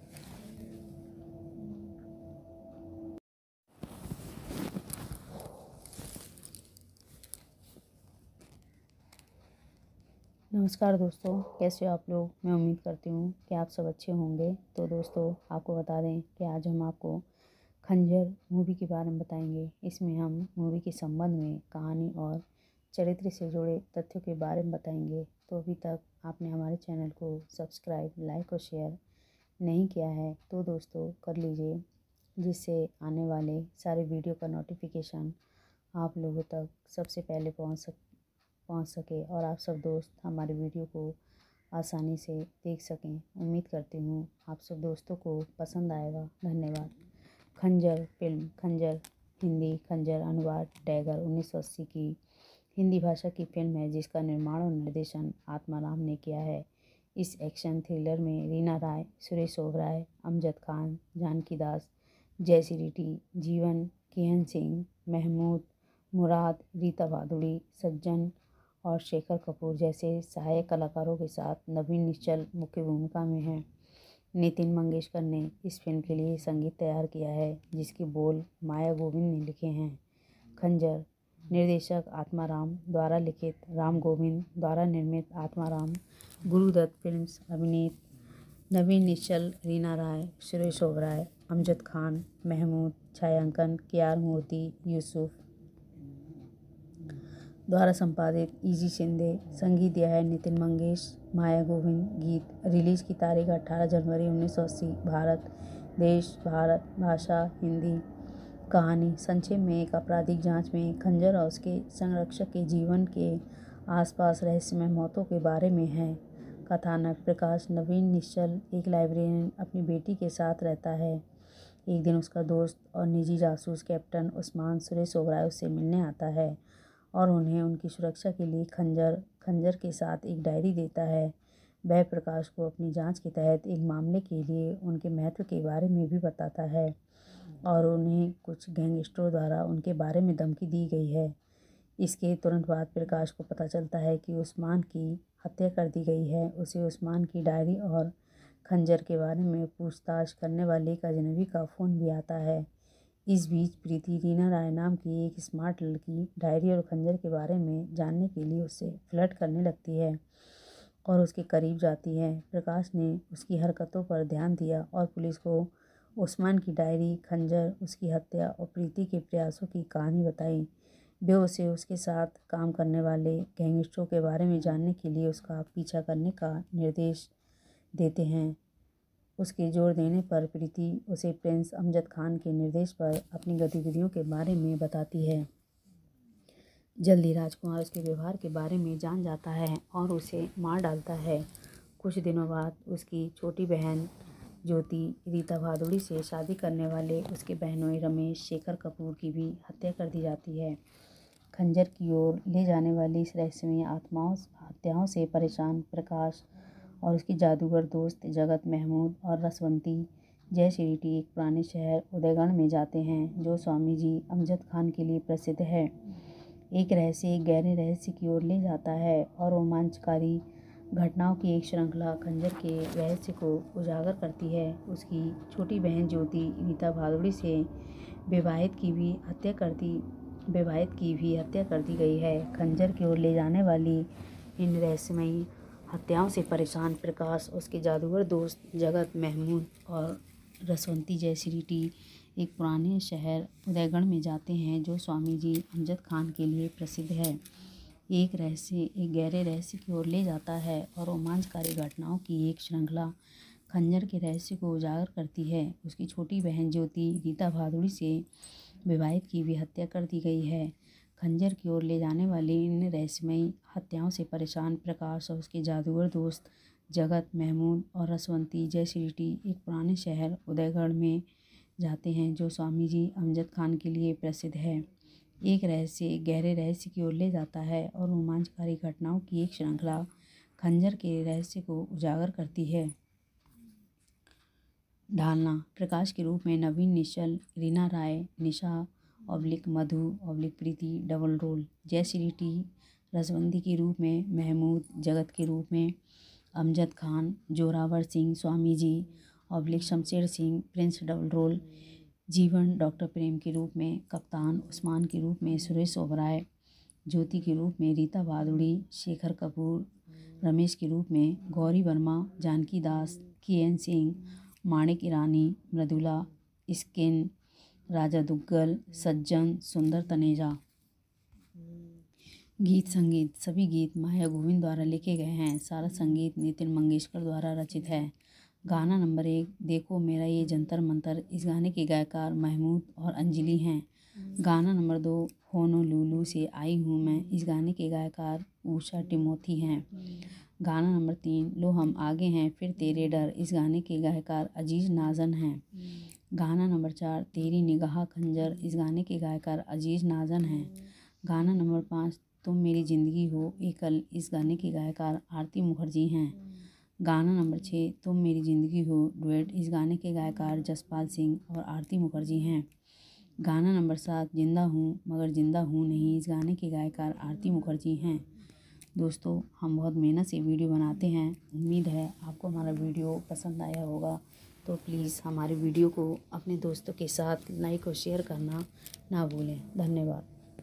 नमस्कार दोस्तों, कैसे हो आप लोग। मैं उम्मीद करती हूँ कि आप सब अच्छे होंगे। तो दोस्तों, आपको बता दें कि आज हम आपको खंजर मूवी के बारे में बताएंगे। इसमें हम मूवी के संबंध में कहानी और चरित्र से जुड़े तथ्यों के बारे में बताएंगे। तो अभी तक आपने हमारे चैनल को सब्सक्राइब, लाइक और शेयर नहीं किया है तो दोस्तों कर लीजिए, जिससे आने वाले सारे वीडियो का नोटिफिकेशन आप लोगों तक सबसे पहले पहुँच सक पहुँच सके और आप सब दोस्त हमारे वीडियो को आसानी से देख सकें। उम्मीद करती हूँ आप सब दोस्तों को पसंद आएगा। धन्यवाद। खंजर फिल्म खंजर हिंदी खंजर अनुवाद टैगर उन्नीस सौ अस्सी की हिंदी भाषा की फिल्म है, जिसका निर्माण और निर्देशन आत्माराम ने किया है। इस एक्शन थ्रिलर में रीना राय, सुरेश ओबराय, अमजद खान, जानकी दास, जयश्री टी, जीवन, केएन सिंह, महमूद, मुराद, रीता भादुड़ी, सज्जन और शेखर कपूर जैसे सहायक कलाकारों के साथ नवीन निश्चल मुख्य भूमिका में हैं। नितिन मंगेशकर ने इस फिल्म के लिए संगीत तैयार किया है, जिसके बोल माया गोविंद ने लिखे हैं। खंजर निर्देशक आत्माराम द्वारा लिखित, राम गोविंद द्वारा निर्मित। आत्माराम गुरुदत्त फिल्म्स। अभिनीत नवीन निश्चल, रीना राय, सुरेश ओबराय, अमजद खान, महमूद। छायांकन के आर मूर्ति, यूसुफ द्वारा संपादित इजी शिंदे। संगीत दिया है नितिन मंगेश, माया गोविंद। गीत रिलीज की तारीख अठारह जनवरी उन्नीस सौ अस्सी। भारत देश भारत भाषा हिंदी। कहानी संक्षेप में, एक आपराधिक जांच में खंजर और उसके संरक्षक के जीवन के आसपास रहस्यमय मौतों के बारे में है। कथानक प्रकाश नवीन निश्चल एक लाइब्रेरियन अपनी बेटी के साथ रहता है। एक दिन उसका दोस्त और निजी जासूस कैप्टन उस्मान सुरेश ओबराय उससे मिलने आता है और उन्हें उनकी सुरक्षा के लिए खंजर खंजर के साथ एक डायरी देता है। वह प्रकाश को अपनी जांच के तहत एक मामले के लिए उनके महत्व के बारे में भी बताता है और उन्हें कुछ गैंगस्टरों द्वारा उनके बारे में धमकी दी गई है। इसके तुरंत बाद प्रकाश को पता चलता है कि उस्मान की हत्या कर दी गई है। उसे उस्मान की डायरी और खंजर के बारे में पूछताछ करने वाले एक अजनबी का फ़ोन भी आता है। इस बीच प्रीति, रीना राय नाम की एक स्मार्ट लड़की, डायरी और खंजर के बारे में जानने के लिए उससे फ्लर्ट करने लगती है और उसके करीब जाती है। प्रकाश ने उसकी हरकतों पर ध्यान दिया और पुलिस को उस्मान की डायरी, खंजर, उसकी हत्या और प्रीति के प्रयासों की कहानी बताई। वे उसे उसके साथ काम करने वाले गैंगस्टरों के बारे में जानने के लिए उसका पीछा करने का निर्देश देते हैं। उसके जोर देने पर प्रीति उसे प्रिंस अमजद खान के निर्देश पर अपनी गतिविधियों के बारे में बताती है। जल्दी राजकुमार उसके व्यवहार के बारे में जान जाता है और उसे मार डालता है। कुछ दिनों बाद उसकी छोटी बहन ज्योति रीता भादुड़ी से शादी करने वाले उसके बहनोई रमेश शेखर कपूर की भी हत्या कर दी जाती है। खंजर की ओर ले जाने वाली इस रहस्यमयी आत्माओं हत्याओं से परेशान प्रकाश और उसकी जादूगर दोस्त जगत, महमूद और रसवंती जय श्रीटी एक पुराने शहर उदयगढ़ में जाते हैं जो स्वामी जी अमजद खान के लिए प्रसिद्ध है। एक रहस्य एक गहरे रहस्य की ओर ले जाता है और रोमांचकारी घटनाओं की एक श्रृंखला खंजर के रहस्य को उजागर करती है। उसकी छोटी बहन ज्योति रीता भादुड़ी से विवाहित की भी हत्या कर दी विवाहित की भी हत्या कर दी गई है। खंजर की ओर ले जाने वाली इन रहस्यमयी हत्याओं से परेशान प्रकाश, उसके जादूगर दोस्त जगत, महमूद और रसवंती जयश्री एक पुराने शहर उदयगढ़ में जाते हैं जो स्वामी जी अमजद खान के लिए प्रसिद्ध है। एक रहस्य एक गहरे रहस्य की ओर ले जाता है और रोमांचकारी घटनाओं की एक श्रृंखला खंजर के रहस्य को उजागर करती है। उसकी छोटी बहन ज्योति रीता भादुड़ी से विवाहित की भी हत्या कर दी गई है। खंजर की ओर ले जाने वाली इन रहस्यमयी हत्याओं से परेशान प्रकाश और उसके जादूगर दोस्त जगत, महमूद और रसवंती जयश्री एक पुराने शहर उदयगढ़ में जाते हैं जो स्वामी जी अमजद खान के लिए प्रसिद्ध है। एक रहस्य एक गहरे रहस्य की ओर ले जाता है और रोमांचकारी घटनाओं की एक श्रृंखला खंजर के रहस्य को उजागर करती है। ढालना प्रकाश के रूप में नवीन, निश्चल, Reena Roy, Nisha oblique Madhu oblique Preeti double role, Jayshree T Rasvanti के रूप में महमूद, जगत के रूप में Amjad Khan, Zorawar Singh Swami ji oblique Shamsher Singh prince double role, Jeevan doctor Prem के रूप में कप्तान, उस्मान के रूप में सुरेश ओबराय, ज्योति के रूप में रीता भादुड़ी, शेखर कपूर, रमेश के रूप में गौरी वर्मा, जानकी दास, के एन सिंह, माणिक ईरानी, मृदुला, स्किन, राजा दुग्गल, सज्जन, सुंदर तनेजा। गीत संगीत सभी गीत माया गोविंद द्वारा लिखे गए हैं। सारा संगीत नितिन मंगेशकर द्वारा रचित है। गाना नंबर एक देखो मेरा ये जंतर मंतर, इस गाने के गायकार महमूद और अंजलि हैं। गाना नंबर दो होनोलुलु से आई हूँ मैं, इस गाने के गायकार उषा टिमोथी हैं। गाना नंबर तीन लो हम आगे हैं फिर तेरे डर, इस गाने के गायकार अजीज नाजन हैं। गाना नंबर चार तेरी निगाह खंजर, इस गाने के गायकार अजीज नाजन हैं। गाना नंबर पाँच तुम मेरी ज़िंदगी हो एकल, इस गाने के गायकार आरती मुखर्जी हैं। गाना नंबर छः तुम मेरी ज़िंदगी हो डुएट, इस गाने के गायकार जसपाल सिंह और आरती मुखर्जी हैं। गाना नंबर सात जिंदा हूँ मगर जिंदा हूँ नहीं, इस गाने के गायकार आरती मुखर्जी हैं। दोस्तों हम बहुत मेहनत से वीडियो बनाते हैं, उम्मीद है आपको हमारा वीडियो पसंद आया होगा। तो प्लीज़ हमारे वीडियो को अपने दोस्तों के साथ लाइक और शेयर करना ना भूलें। धन्यवाद।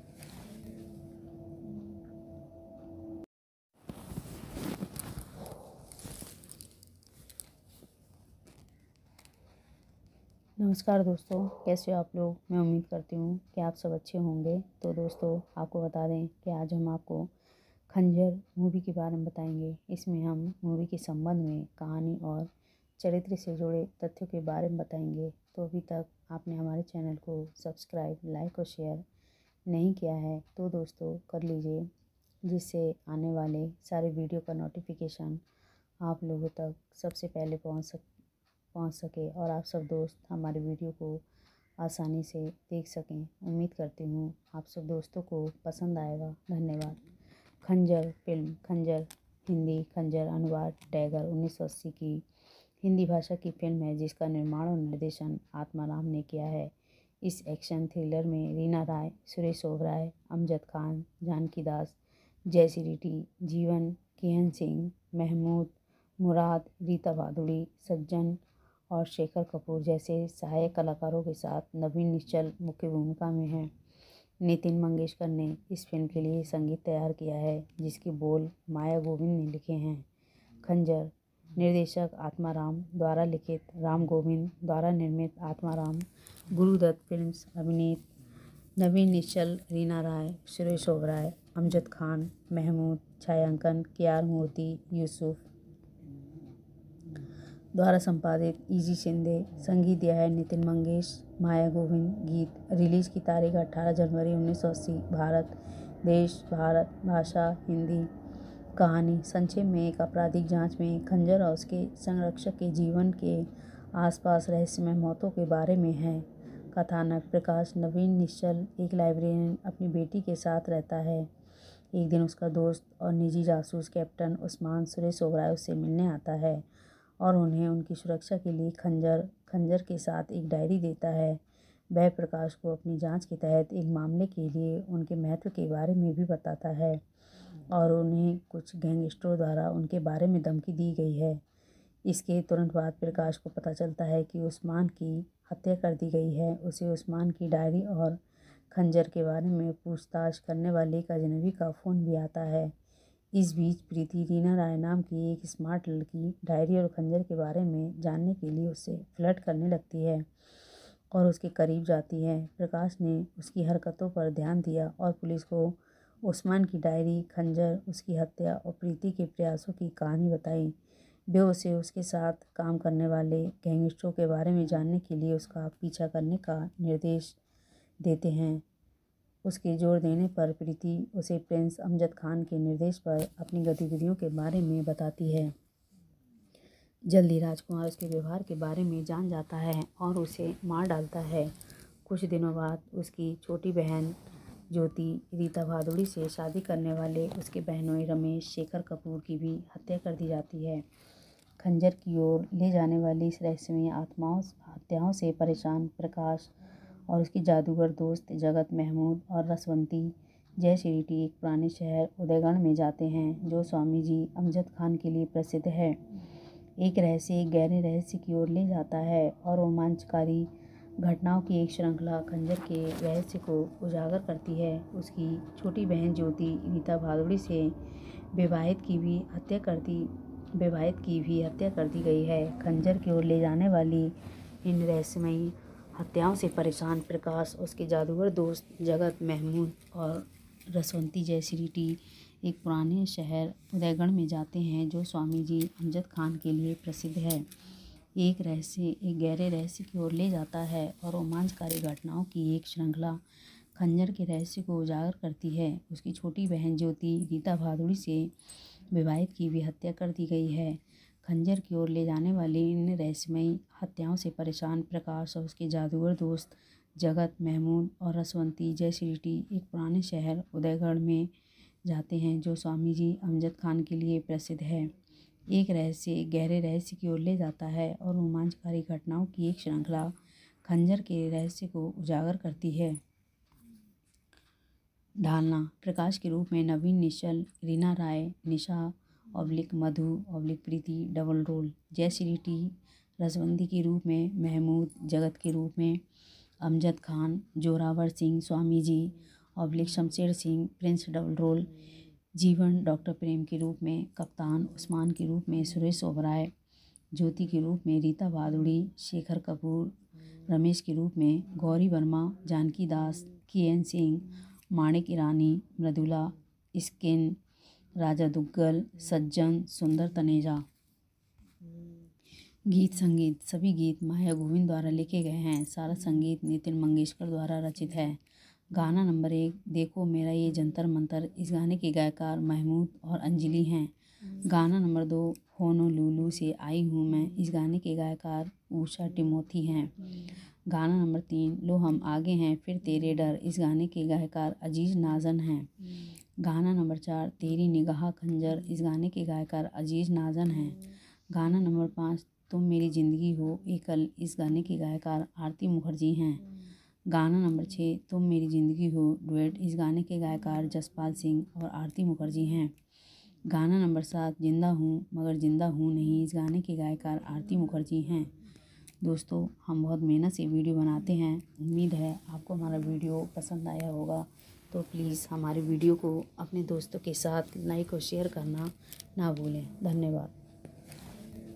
नमस्कार दोस्तों, कैसे हो आप लोग। मैं उम्मीद करती हूँ कि आप सब अच्छे होंगे। तो दोस्तों आपको बता दें कि आज हम आपको खंजर मूवी के बारे में बताएंगे। इसमें हम मूवी के संबंध में कहानी और चरित्र से जुड़े तथ्यों के बारे में बताएंगे। तो अभी तक आपने हमारे चैनल को सब्सक्राइब, लाइक और शेयर नहीं किया है तो दोस्तों कर लीजिए, जिससे आने वाले सारे वीडियो का नोटिफिकेशन आप लोगों तक सबसे पहले पहुँच सक पहुँच सके और आप सब दोस्त हमारे वीडियो को आसानी से देख सकें। उम्मीद करती हूँ आप सब दोस्तों को पसंद आएगा। धन्यवाद। खंजर फिल्म खंजर हिंदी खंजर अनुवाद टैगर उन्नीस सौ अस्सी की हिंदी भाषा की फिल्म है जिसका निर्माण और निर्देशन आत्मा राम ने किया है। इस एक्शन थ्रिलर में रीना राय, सुरेश ओबराय, अमजद खान, जानकी दास, जयश्री टी, जीवन, केएन सिंह, महमूद, मुराद, रीता भादुड़ी, सज्जन और शेखर कपूर जैसे सहायक कलाकारों के साथ नवीन निश्चल मुख्य भूमिका में हैं। नितिन मंगेशकर ने इस फिल्म के लिए संगीत तैयार किया है जिसके बोल माया गोविंद ने लिखे हैं। खंजर निर्देशक आत्माराम द्वारा लिखित, राम गोविंद द्वारा निर्मित आत्माराम, गुरुदत्त फिल्म्स। अभिनीत नवीन निश्चल, रीना राय, सुरेश ओबराय, अमजद खान, महमूद। छायांकन के आर मूर्ति, यूसुफ। द्वारा संपादित इजी शिंदे। संगीत दिया है नितिन मंगेश, माया गोविंद। गीत। रिलीज की तारीख अठारह जनवरी उन्नीस सौ अस्सी। भारत देश भारत, भाषा हिंदी। कहानी संक्षेप में एक आपराधिक जांच में खंजर और उसके संरक्षक के जीवन के आसपास रहस्यमय मौतों के बारे में है। कथानक। प्रकाश नवीन निश्चल एक लाइब्रेरियन अपनी बेटी के साथ रहता है। एक दिन उसका दोस्त और निजी जासूस कैप्टन उस्मान सुरेश ओबराय उससे मिलने आता है और उन्हें उनकी सुरक्षा के लिए खंजर खंजर के साथ एक डायरी देता है। वह प्रकाश को अपनी जांच के तहत एक मामले के लिए उनके महत्व के बारे में भी बताता है और उन्हें कुछ गैंगस्टरों द्वारा उनके बारे में धमकी दी गई है। इसके तुरंत बाद प्रकाश को पता चलता है कि उस्मान की हत्या कर दी गई है। उसे उस्मान की डायरी और खंजर के बारे में पूछताछ करने वाले एक अजनबी का फ़ोन भी आता है। इस बीच प्रीति, रीना राय नाम की एक स्मार्ट लड़की, डायरी और खंजर के बारे में जानने के लिए उससे फ्लर्ट करने लगती है और उसके करीब जाती है। प्रकाश ने उसकी हरकतों पर ध्यान दिया और पुलिस को उस्मान की डायरी, खंजर, उसकी हत्या और प्रीति के प्रयासों की कहानी बताई। वे उसे उसके साथ काम करने वाले गैंगस्टरों के बारे में जानने के लिए उसका पीछा करने का निर्देश देते हैं। उसके जोर देने पर प्रीति उसे प्रिंस अमजद खान के निर्देश पर अपनी गतिविधियों के बारे में बताती है। जल्दी राजकुमार उसके व्यवहार के बारे में जान जाता है और उसे मार डालता है। कुछ दिनों बाद उसकी छोटी बहन ज्योति रीता भादुड़ी से शादी करने वाले उसके बहनोई रमेश, शेखर कपूर की भी हत्या कर दी जाती है। खंजर की ओर ले जाने वाली इस रहस्यमयी आत्माओं हत्याओं से परेशान प्रकाश और उसकी जादूगर दोस्त जगत, महमूद और रसवंती जय श्रीटी एक पुराने शहर उदयगढ़ में जाते हैं जो स्वामी जी अमजद खान के लिए प्रसिद्ध है। एक रहस्य एक गहरे रहस्य की ओर ले जाता है और रोमांचकारी घटनाओं की एक श्रृंखला खंजर के रहस्य को उजागर करती है। उसकी छोटी बहन ज्योति रीता भादुड़ी से विवाहित की भी हत्या कर दी विवाहित की भी हत्या कर दी गई है। खंजर की ओर ले जाने वाली इन रहस्यमयी हत्याओं से परेशान प्रकाश, उसके जादूगर दोस्त जगत, महमूद और रसवंती जयश्री एक पुराने शहर उदयगढ़ में जाते हैं जो स्वामी जी अमजद खान के लिए प्रसिद्ध है। एक रहस्य एक गहरे रहस्य की ओर ले जाता है और रोमांचकारी घटनाओं की एक श्रृंखला खंजर के रहस्य को उजागर करती है। उसकी छोटी बहन ज्योति रीता भादुड़ी से विवाहित की भी हत्या कर दी गई है। खंजर की ओर ले जाने वाली इन रहस्यमयी हत्याओं से परेशान प्रकाश और उसके जादूगर दोस्त जगत, महमूद और रसवंती जयश्री एक पुराने शहर उदयगढ़ में जाते हैं जो स्वामी जी अमजद खान के लिए प्रसिद्ध है। एक रहस्य एक गहरे रहस्य की ओर ले जाता है और रोमांचकारी घटनाओं की एक श्रृंखला खंजर के रहस्य को उजागर करती है। ढालना प्रकाश के रूप में नवीन निश्चल, Reena Roy, Nisha oblique Madhu oblique Preeti double role, Jayshree T Rasvanti के रूप में महमूद, जगत के रूप में Amjad Khan, Zorawar Singh Swami ji oblique Shamsher Singh prince double role, Jeevan doctor Prem के रूप में कप्तान, उस्मान के रूप में सुरेश ओबराय, ज्योति के रूप में रीता भादुड़ी, शेखर कपूर, रमेश के रूप में गौरी वर्मा, जानकी दास, के एन सिंह, माणिक ईरानी, मृदुला, स्किन, राजा दुग्गल, सज्जन, सुंदर तनेजा। गीत संगीत सभी गीत माया गोविंद द्वारा लिखे गए हैं। सारा संगीत नितिन मंगेशकर द्वारा रचित है। गाना नंबर एक देखो मेरा ये जंतर मंतर, इस गाने के गायकार महमूद और अंजलि हैं। गाना नंबर दो होनोलुलु से आई हूँ मैं, इस गाने के गायकार उषा टिमोथी हैं। गाना नंबर तीन लो हम आगे हैं फिर तेरे डर, इस गाने के गायकार अजीज नाजन हैं। गाना नंबर चार तेरी निगाह खंजर, इस गाने के गायकार अजीज नाजन हैं। गाना नंबर पाँच तुम मेरी ज़िंदगी हो एकल, इस गाने के गायकार आरती मुखर्जी हैं। गाना नंबर छः तुम मेरी ज़िंदगी हो डुएट, इस गाने के गायकार जसपाल सिंह और आरती मुखर्जी हैं। गाना नंबर सात जिंदा हूँ मगर जिंदा हूँ नहीं, इस गाने के गायकार आरती मुखर्जी हैं। दोस्तों हम बहुत मेहनत से वीडियो बनाते हैं, उम्मीद है आपको हमारा वीडियो पसंद आया होगा। तो प्लीज़ हमारे वीडियो को अपने दोस्तों के साथ लाइक और शेयर करना ना भूलें। धन्यवाद।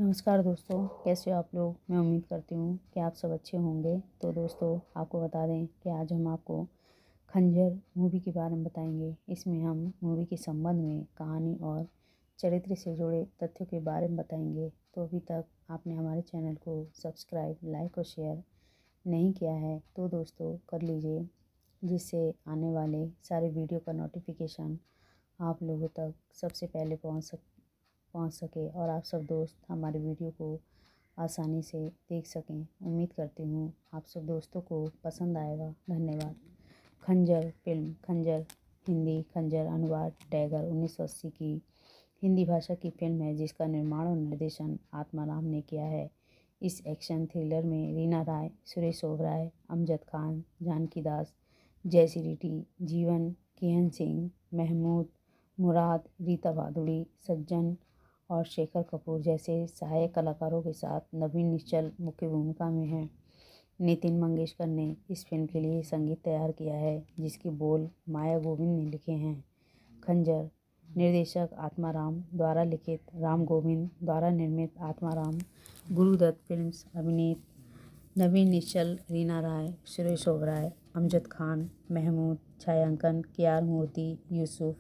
नमस्कार दोस्तों, कैसे हो आप लोग। मैं उम्मीद करती हूँ कि आप सब अच्छे होंगे। तो दोस्तों, आपको बता दें कि आज हम आपको खंजर मूवी के बारे में बताएंगे। इसमें हम मूवी के संबंध में कहानी और चरित्र से जुड़े तथ्यों के बारे में बताएंगे। तो अभी तक आपने हमारे चैनल को सब्सक्राइब, लाइक और शेयर नहीं किया है तो दोस्तों कर लीजिए, जिससे आने वाले सारे वीडियो का नोटिफिकेशन आप लोगों तक सबसे पहले पहुँच सक पहुँच सके और आप सब दोस्त हमारे वीडियो को आसानी से देख सकें। उम्मीद करती हूँ आप सब दोस्तों को पसंद आएगा। धन्यवाद। खंजर फिल्म। खंजर हिंदी खंजर अनुवाद टैगर उन्नीस सौ अस्सी की हिंदी भाषा की फिल्म है, जिसका निर्माण और निर्देशन आत्माराम ने किया है। इस एक्शन थ्रिलर में रीना राय, सुरेश ओबराय, अमजद खान, जानकी दास, जयश्री टी, जीवन, किहन सिंह, महमूद मुराद, रीता भादुड़ी, सज्जन और शेखर कपूर जैसे सहायक कलाकारों के साथ नवीन निश्चल मुख्य भूमिका में हैं। नितिन मंगेशकर ने इस फिल्म के लिए संगीत तैयार किया है, जिसके बोल माया गोविंद ने लिखे हैं। खंजर निर्देशक आत्माराम द्वारा लिखित, राम गोविंद द्वारा निर्मित। आत्माराम गुरुदत्त फिल्म्स। अभिनीत नवीन निश्चल, रीना राय, सुरेश ओबराय, अमजद खान, महमूद। छायांकन के आर मूर्ति, यूसुफ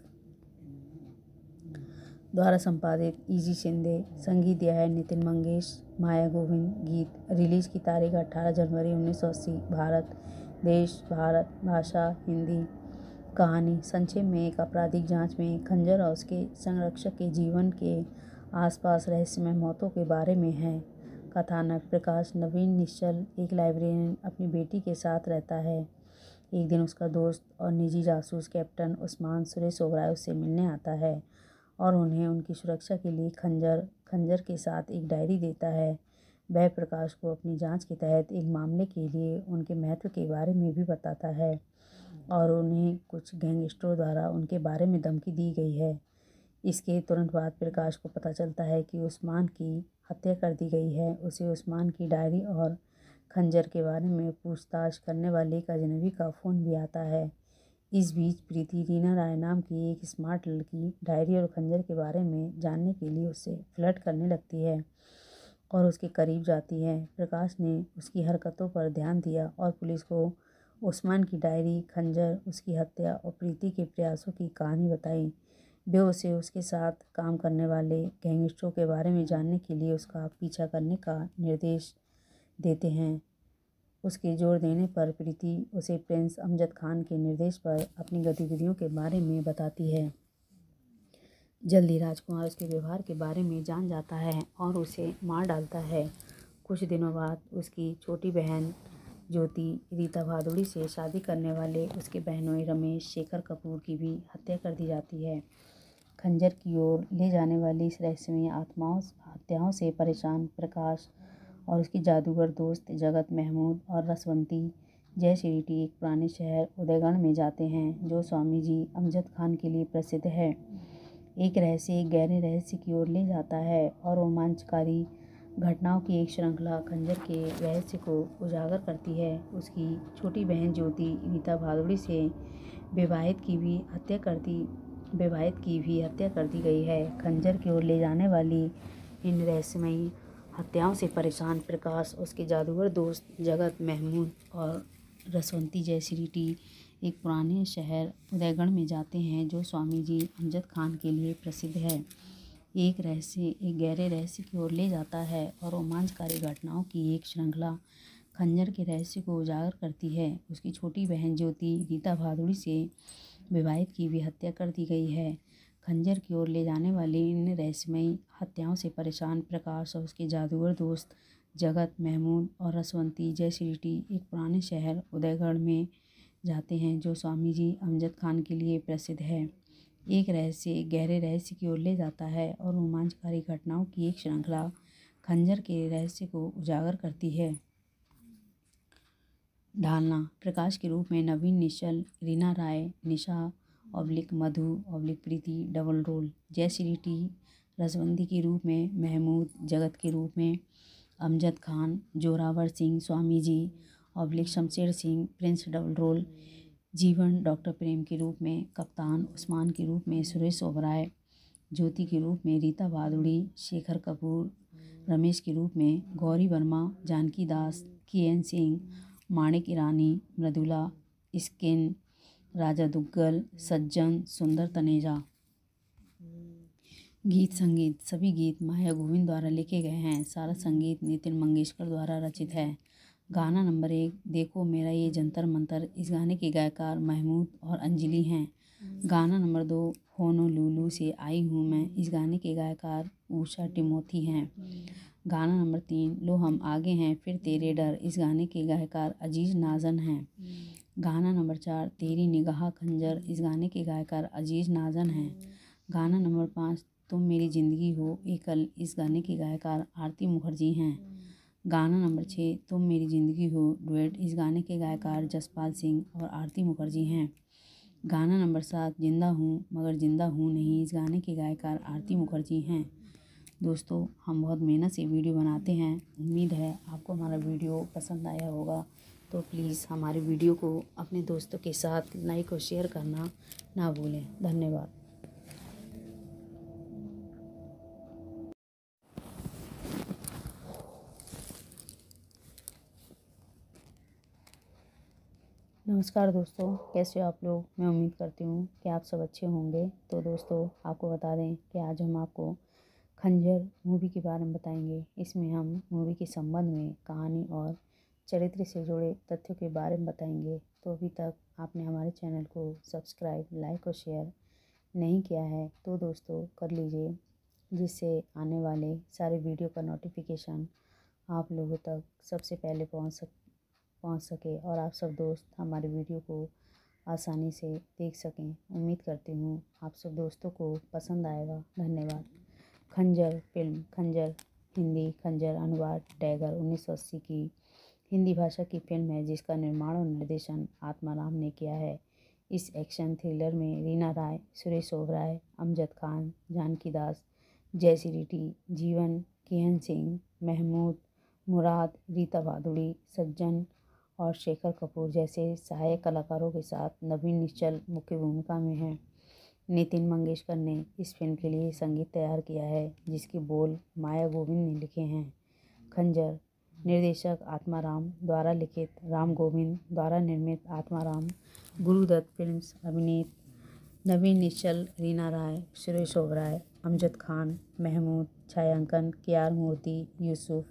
द्वारा संपादित इजी शिंदे। संगीत दिया है नितिन मंगेश, माया गोविंद। गीत। रिलीज की तारीख अठारह जनवरी उन्नीस सौ अस्सी। भारत देश भारत भाषा हिंदी। कहानी संक्षेप में, एक आपराधिक जांच में खंजर और उसके संरक्षक के जीवन के आसपास रहस्यमय मौतों के बारे में है। कथानक प्रकाश। नवीन निश्चल एक लाइब्रेरियन अपनी बेटी के साथ रहता है। एक दिन उसका दोस्त और निजी जासूस कैप्टन उस्मान सुरेश ओबराय उससे मिलने आता है और उन्हें उनकी सुरक्षा के लिए खंजर खंजर के साथ एक डायरी देता है। वह प्रकाश को अपनी जांच के तहत एक मामले के लिए उनके महत्व के बारे में भी बताता है और उन्हें कुछ गैंगस्टरों द्वारा उनके बारे में धमकी दी गई है। इसके तुरंत बाद प्रकाश को पता चलता है कि उस्मान की हत्या कर दी गई है। उसे उस्मान की डायरी और खंजर के बारे में पूछताछ करने वाले एक अजनबी का फ़ोन भी आता है। इस बीच प्रीति, रीना राय नाम की एक स्मार्ट लड़की, डायरी और खंजर के बारे में जानने के लिए उससे फ्लर्ट करने लगती है और उसके करीब जाती है। प्रकाश ने उसकी हरकतों पर ध्यान दिया और पुलिस को उस्मान की डायरी, खंजर, उसकी हत्या और प्रीति के प्रयासों की कहानी बताई। वे उसे उसके साथ काम करने वाले गैंगस्टरों के बारे में जानने के लिए उसका पीछा करने का निर्देश देते हैं। उसके जोर देने पर प्रीति उसे प्रिंस अमजद खान के निर्देश पर अपनी गतिविधियों के बारे में बताती है। जल्दी राजकुमार उसके व्यवहार के बारे में जान जाता है और उसे मार डालता है। कुछ दिनों बाद उसकी छोटी बहन ज्योति रीता भादुड़ी से शादी करने वाले उसके बहनोई रमेश, शेखर कपूर की भी हत्या कर दी जाती है। खंजर की ओर ले जाने वाली इस रहस्यमय आत्माओं हत्याओं से परेशान प्रकाश और उसकी जादूगर दोस्त जगत, महमूद और रसवंती जयश्री टी एक पुराने शहर उदयगढ़ में जाते हैं, जो स्वामी जी अमजद खान के लिए प्रसिद्ध है। एक रहस्य एक गहरे रहस्य की ओर ले जाता है और रोमांचकारी घटनाओं की एक श्रृंखला खंजर के रहस्य को उजागर करती है। उसकी छोटी बहन ज्योति रीता भादुड़ी से विवाहित की भी हत्या कर दी विवाहित की भी हत्या कर दी गई है। खंजर की ओर ले जाने वाली इन रहस्यमयी हत्याओं से परेशान प्रकाश, उसके जादूगर दोस्त जगत, महमूद और रसवंती जयश्री टी एक पुराने शहर उदयगढ़ में जाते हैं, जो स्वामी जी अमजद खान के लिए प्रसिद्ध है। एक रहस्य एक गहरे रहस्य की ओर ले जाता है और रोमांचकारी घटनाओं की एक श्रृंखला खंजर के रहस्य को उजागर करती है। उसकी छोटी बहन ज्योति रीता भादुड़ी से विवाहित की भी हत्या कर दी गई है। खंजर की ओर ले जाने वाली इन रहस्यमयी हत्याओं से परेशान प्रकाश और उसके जादूगर दोस्त जगत, महमूद और रसवंती जयश्री टी एक पुराने शहर उदयगढ़ में जाते हैं, जो स्वामी जी अमजद खान के लिए प्रसिद्ध है। एक रहस्य एक गहरे रहस्य की ओर ले जाता है और रोमांचकारी घटनाओं की एक श्रृंखला खंजर के रहस्य को उजागर करती है। ढालना प्रकाश के रूप में नवीन निश्चल, Reena Roy, Nisha oblique Madhu oblique Preeti double role. Jayshree T Rasvanti के रूप में महमूद, जगत के रूप में Amjad Khan, Zorawar Singh Swami ji oblique Shamsher Singh prince double role. Jeevan doctor Prem के रूप में कप्तान, उस्मान के रूप में सुरेश ओबराय, ज्योति के रूप में रीता भादुड़ी, शेखर कपूर, रमेश के रूप में गौरी वर्मा, जानकी दास, के एन सिंह, माणिक ईरानी, मृदुला, स्किन, राजा दुग्गल, सज्जन, सुंदर तनेजा। गीत संगीत सभी गीत माया गोविंद द्वारा लिखे गए हैं। सारा संगीत नितिन मंगेशकर द्वारा रचित है। गाना नंबर एक, देखो मेरा ये जंतर मंतर। इस गाने के गायकार महमूद और अंजलि हैं। गाना नंबर दो, होनोलुलु से आई हूँ मैं। इस गाने के गायकार उषा टिमोथी हैं। गाना नंबर तीन, लो हम आगे हैं फिर तेरे डर। इस गाने के गायकार अजीज नाजन हैं। गाना नंबर चार, तेरी निगाह खंजर। इस गाने के गायकार अजीज नाजन हैं। गाना नंबर पाँच, तुम मेरी ज़िंदगी हो एकल। इस गाने के गायकार आरती मुखर्जी हैं। गाना नंबर छः, तुम मेरी ज़िंदगी हो डुएट। इस गाने के गायकार जसपाल सिंह और आरती मुखर्जी हैं। गाना नंबर सात, जिंदा हूँ मगर जिंदा हूँ नहीं। इस गाने के गायकार आरती मुखर्जी हैं। दोस्तों, हम बहुत मेहनत से वीडियो बनाते हैं। उम्मीद है आपको हमारा वीडियो पसंद आया होगा। तो प्लीज़ हमारे वीडियो को अपने दोस्तों के साथ लाइक और शेयर करना ना भूलें। धन्यवाद। नमस्कार दोस्तों, कैसे हो आप लोग। मैं उम्मीद करती हूँ कि आप सब अच्छे होंगे। तो दोस्तों, आपको बता दें कि आज हम आपको खंजर मूवी के बारे में बताएंगे। इसमें हम मूवी के संबंध में कहानी और चरित्र से जुड़े तथ्यों के बारे में बताएंगे। तो अभी तक आपने हमारे चैनल को सब्सक्राइब, लाइक और शेयर नहीं किया है तो दोस्तों कर लीजिए, जिससे आने वाले सारे वीडियो का नोटिफिकेशन आप लोगों तक सबसे पहले पहुँच सक पहुँच सके और आप सब दोस्त हमारे वीडियो को आसानी से देख सकें। उम्मीद करती हूँ आप सब दोस्तों को पसंद आएगा। धन्यवाद। खंजर फिल्म। खंजर हिंदी खंजर अनुवाद टैगर उन्नीस सौ अस्सी की हिंदी भाषा की फिल्म है, जिसका निर्माण और निर्देशन आत्माराम ने किया है। इस एक्शन थ्रिलर में रीना राय, सुरेश ओबराय, अमजद खान, जानकी दास, जयश्री रेड्डी, जीवन, के एन सिंह, महमूद, मुराद, रीता भादुड़ी, सज्जन और शेखर कपूर जैसे सहायक कलाकारों के साथ नवीन निश्चल मुख्य भूमिका में हैं। नितिन मंगेशकर ने इस फिल्म के लिए संगीत तैयार किया है, जिसके बोल माया गोविंद ने लिखे हैं। खंजर निर्देशक आत्माराम द्वारा लिखित, राम गोविंद द्वारा निर्मित। आत्माराम, गुरुदत्त फिल्म्स। अभिनीत नवीन निश्चल, रीना राय, सुरेश ओबराय, अमजद खान, महमूद। छायांकन के आर मूर्ति, यूसुफ।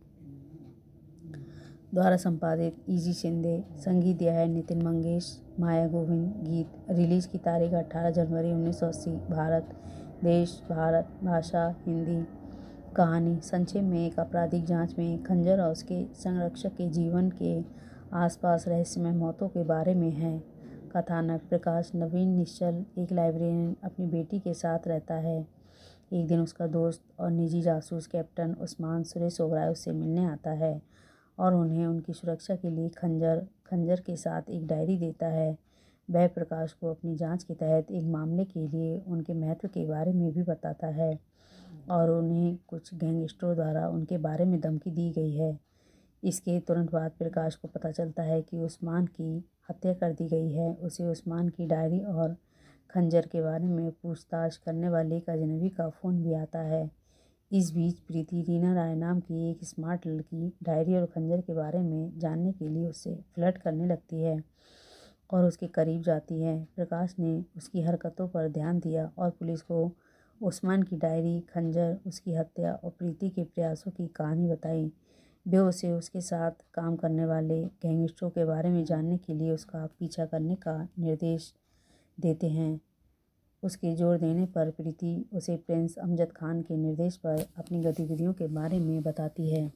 द्वारा संपादित इजी शिंदे। संगीत दिया है नितिन मंगेश, माया गोविंद। गीत रिलीज की तारीख अठारह जनवरी उन्नीस सौ अस्सी। भारत देश भारत, भाषा हिंदी। कहानी संक्षेप में, एक आपराधिक जांच में खंजर और उसके संरक्षक के जीवन के आसपास रहस्यमय मौतों के बारे में है। कथानक प्रकाश। नवीन निश्चल एक लाइब्रेरियन अपनी बेटी के साथ रहता है। एक दिन उसका दोस्त और निजी जासूस कैप्टन उस्मान सुरेश ओबराय उससे मिलने आता है और उन्हें उनकी सुरक्षा के लिए खंजर खंजर के साथ एक डायरी देता है। वह प्रकाश को अपनी जांच के तहत एक मामले के लिए उनके महत्व के बारे में भी बताता है और उन्हें कुछ गैंगस्टरों द्वारा उनके बारे में धमकी दी गई है। इसके तुरंत बाद प्रकाश को पता चलता है कि उस्मान की हत्या कर दी गई है। उसे उस्मान की डायरी और खंजर के बारे में पूछताछ करने वाले एक अजनबी का फ़ोन भी आता है। इस बीच प्रीति, रीना राय नाम की एक स्मार्ट लड़की, डायरी और खंजर के बारे में जानने के लिए उससे फ्लर्ट करने लगती है और उसके करीब जाती है। प्रकाश ने उसकी हरकतों पर ध्यान दिया और पुलिस को उस्मान की डायरी, खंजर, उसकी हत्या और प्रीति के प्रयासों की कहानी बताई। वे उसे उसके साथ काम करने वाले गैंगस्टरों के बारे में जानने के लिए उसका पीछा करने का निर्देश देते हैं। उसके जोर देने पर प्रीति उसे प्रिंस अमजद खान के निर्देश पर अपनी गतिविधियों के बारे में बताती है।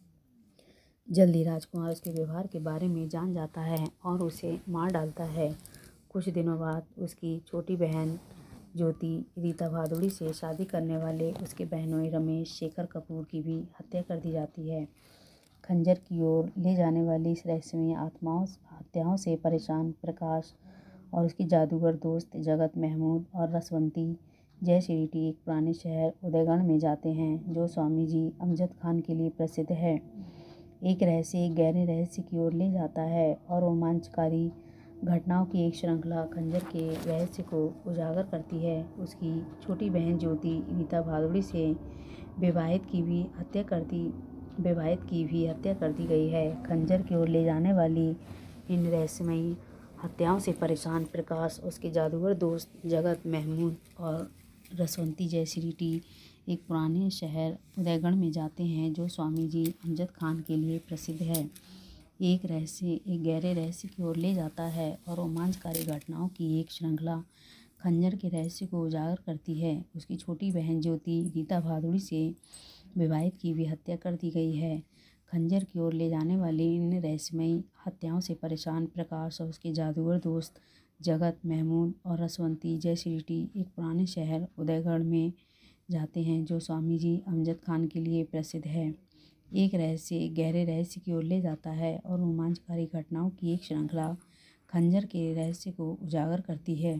जल्दी राजकुमार उसके व्यवहार के बारे में जान जाता है और उसे मार डालता है। कुछ दिनों बाद उसकी छोटी बहन ज्योति रीता भादुड़ी से शादी करने वाले उसके बहनोई रमेश, शेखर कपूर की भी हत्या कर दी जाती है। खंजर की ओर ले जाने वाली इस रहस्यमय आत्माओं हत्याओं से परेशान प्रकाश और उसकी जादूगर दोस्त जगत, महमूद और रसवंती जयश्री रेड्डी एक पुराने शहर उदयगढ़ में जाते हैं, जो स्वामी जी अमजद खान के लिए प्रसिद्ध है। एक रहस्य एक गहरे रहस्य की ओर ले जाता है और रोमांचकारी घटनाओं की एक श्रृंखला खंजर के रहस्य को उजागर करती है। उसकी छोटी बहन ज्योति रीता भादुड़ी से विवाहित की भी हत्या कर दी विवाहित की भी हत्या कर दी गई है। खंजर की ओर ले जाने वाली इन रहस्यमयी हत्याओं से परेशान प्रकाश, उसके जादूगर दोस्त जगत, महमूद और रसवंती जयश्री एक पुराने शहर उदयगढ़ में जाते हैं जो स्वामी जी अमजद खान के लिए प्रसिद्ध है। एक रहस्य एक गहरे रहस्य की ओर ले जाता है और रोमांचकारी घटनाओं की एक श्रृंखला खंजर के रहस्य को उजागर करती है। उसकी छोटी बहन ज्योति रीता भादुड़ी से विवाहित की भी हत्या कर दी गई है। खंजर की ओर ले जाने वाली इन रहस्यमयी हत्याओं से परेशान प्रकाश और उसके जादूगर दोस्त जगत, महमूद और रसवंती जयश्री एक पुराने शहर उदयगढ़ में जाते हैं जो स्वामी जी अमजद खान के लिए प्रसिद्ध है। एक रहस्य एक गहरे रहस्य की ओर ले जाता है और रोमांचकारी घटनाओं की एक श्रृंखला खंजर के रहस्य को उजागर करती है।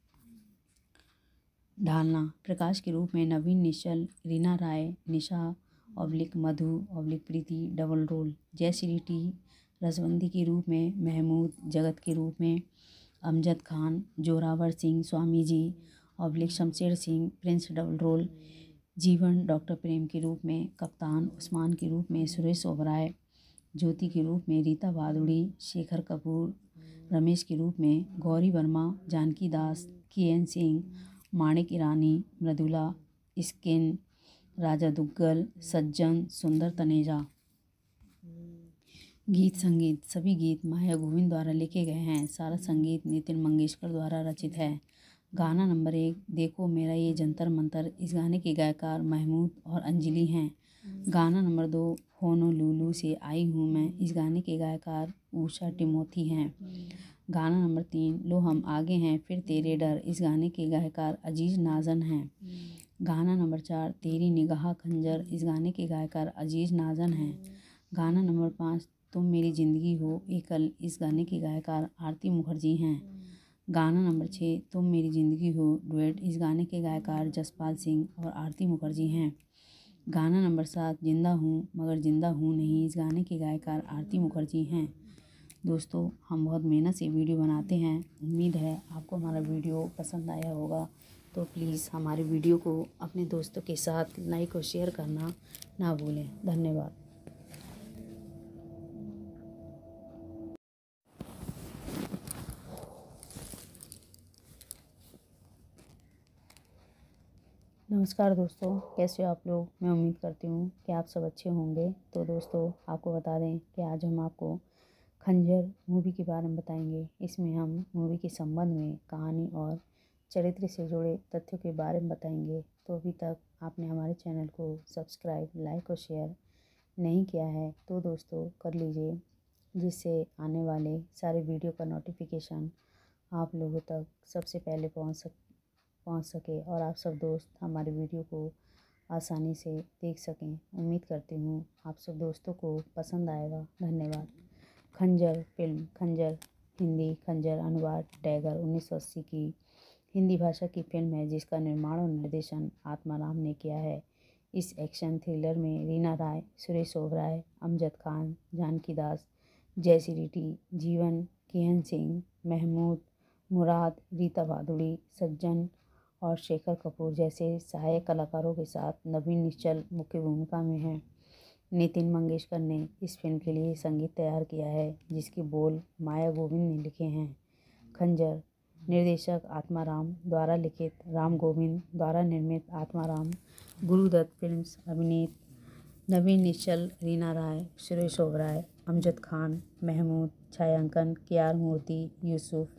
ढालना प्रकाश के रूप में नवीन, निश्चल, Reena Roy, Nisha oblique Madhu oblique Preeti double role. Jayshree T Rasvanti के रूप में महमूद, जगत के रूप में Amjad Khan, Zorawar Singh Swami ji oblique Shamsher Singh prince double role. Jeevan doctor Prem के रूप में कप्तान, उस्मान के रूप में सुरेश ओबराय, ज्योति के रूप में रीता भादुड़ी, शेखर कपूर, रमेश के रूप में गौरी वर्मा, जानकी दास, के एन सिंह, माणिक ईरानी, मृदुला, स्किन, राजा दुग्गल, सज्जन, सुंदर तनेजा। गीत संगीत सभी गीत माया गोविंद द्वारा लिखे गए हैं। सारा संगीत नितिन मंगेशकर द्वारा रचित है। गाना नंबर एक, देखो मेरा ये जंतर मंतर। इस गाने के गायकार महमूद और अंजलि हैं। गाना नंबर दो, होनोलुलु से आई हूँ मैं। इस गाने के गायकार उषा टिमोथी हैं। गाना नंबर तीन, लो हम आगे हैं फिर तेरे डर। इस गाने के गायकार अजीज नाजन हैं। गाना नंबर चार, तेरी निगाह खंजर। इस गाने के गायकार अजीज नाजन हैं। गाना नंबर पाँच, तुम मेरी ज़िंदगी हो एकल। इस गाने के गायकार आरती मुखर्जी हैं। गाना नंबर छः, तुम मेरी ज़िंदगी हो डुएट। इस गाने के गायकार जसपाल सिंह और आरती मुखर्जी हैं। गाना नंबर सात, जिंदा हूँ मगर जिंदा हूँ नहीं। इस गाने के गायकार आरती मुखर्जी हैं। दोस्तों, हम बहुत मेहनत से वीडियो बनाते हैं। उम्मीद है आपको हमारा वीडियो पसंद आया होगा। तो प्लीज़ हमारे वीडियो को अपने दोस्तों के साथ लाइक और शेयर करना ना भूलें। धन्यवाद। नमस्कार दोस्तों, कैसे हो आप लोग। मैं उम्मीद करती हूँ कि आप सब अच्छे होंगे। तो दोस्तों, आपको बता दें कि आज हम आपको खंजर मूवी के बारे में बताएंगे। इसमें हम मूवी के संबंध में कहानी और चरित्र से जुड़े तथ्यों के बारे में बताएंगे। तो अभी तक आपने हमारे चैनल को सब्सक्राइब, लाइक और शेयर नहीं किया है तो दोस्तों कर लीजिए, जिससे आने वाले सारे वीडियो का नोटिफिकेशन आप लोगों तक सबसे पहले पहुँच सक पहुँच सके और आप सब दोस्त हमारे वीडियो को आसानी से देख सकें। उम्मीद करती हूँ आप सब दोस्तों को पसंद आएगा। धन्यवाद। खंजर फिल्म खंजर हिंदी खंजर अनुवाद टैगर उन्नीस सौ अस्सी की हिंदी भाषा की फिल्म है जिसका निर्माण और निर्देशन आत्माराम ने किया है। इस एक्शन थ्रिलर में Reena Roy, Suresh Oberoi, Amjad Khan, Janki Das, Jayshree T, Jeevan, K N Singh, Mehmood, Murad, Rita Bhaduri, Sajjan और शेखर कपूर जैसे सहायक कलाकारों के साथ नवीन निश्चल मुख्य भूमिका में हैं। नितिन मंगेशकर ने इस फिल्म के लिए संगीत तैयार किया है जिसके बोल माया गोविंद ने लिखे हैं। खंजर निर्देशक आत्माराम द्वारा लिखित, राम गोविंद द्वारा निर्मित। आत्माराम, गुरुदत्त फिल्म्स। अभिनीत नवीन निश्चल, रीना राय, सुरेश ओबराय, अमजद खान, महमूद। छायांकन के आर मूर्ति, यूसुफ।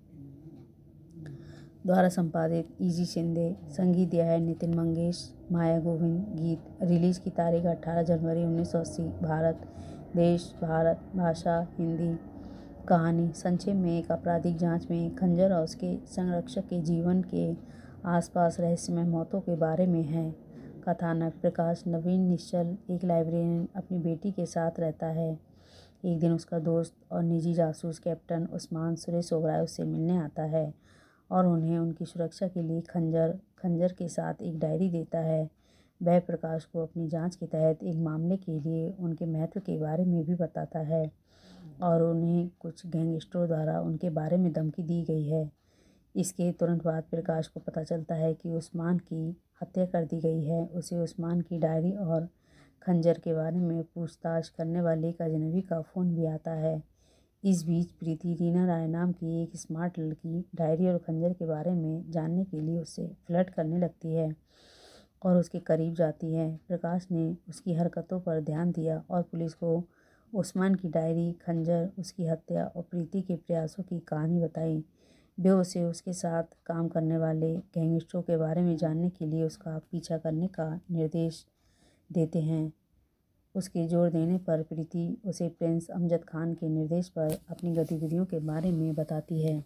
द्वारा संपादित इजी शिंदे। संगीत दिया है नितिन मंगेश, माया गोविंद। गीत रिलीज़ की तारीख अठारह जनवरी उन्नीस सौ अस्सी। भारत देश भारत भाषा हिंदी। कहानी संक्षेप में, एक आपराधिक जांच में खंजर और उसके संरक्षक के जीवन के आसपास रहस्यमय मौतों के बारे में है। कथानक प्रकाश नवीन निश्चल एक लाइब्रेरियन अपनी बेटी के साथ रहता है। एक दिन उसका दोस्त और निजी जासूस कैप्टन उस्मान सुरेश ओबराय उससे मिलने आता है और उन्हें उनकी सुरक्षा के लिए खंजर खंजर के साथ एक डायरी देता है। वह प्रकाश को अपनी जांच के तहत एक मामले के लिए उनके महत्व के बारे में भी बताता है और उन्हें कुछ गैंगस्टरों द्वारा उनके बारे में धमकी दी गई है। इसके तुरंत बाद प्रकाश को पता चलता है कि उस्मान की हत्या कर दी गई है। उसे उस्मान की डायरी और खंजर के बारे में पूछताछ करने वाले एक अजनबी का फ़ोन भी आता है। इस बीच प्रीति रीना राय नाम की एक स्मार्ट लड़की डायरी और खंजर के बारे में जानने के लिए उससे फ्लर्ट करने लगती है और उसके करीब जाती है। प्रकाश ने उसकी हरकतों पर ध्यान दिया और पुलिस को उस्मान की डायरी, खंजर, उसकी हत्या और प्रीति के प्रयासों की कहानी बताई। वे उसे उसके साथ काम करने वाले गैंगस्टरों के बारे में जानने के लिए उसका पीछा करने का निर्देश देते हैं। उसके जोर देने पर प्रीति उसे प्रिंस अमजद खान के निर्देश पर अपनी गतिविधियों के बारे में बताती है।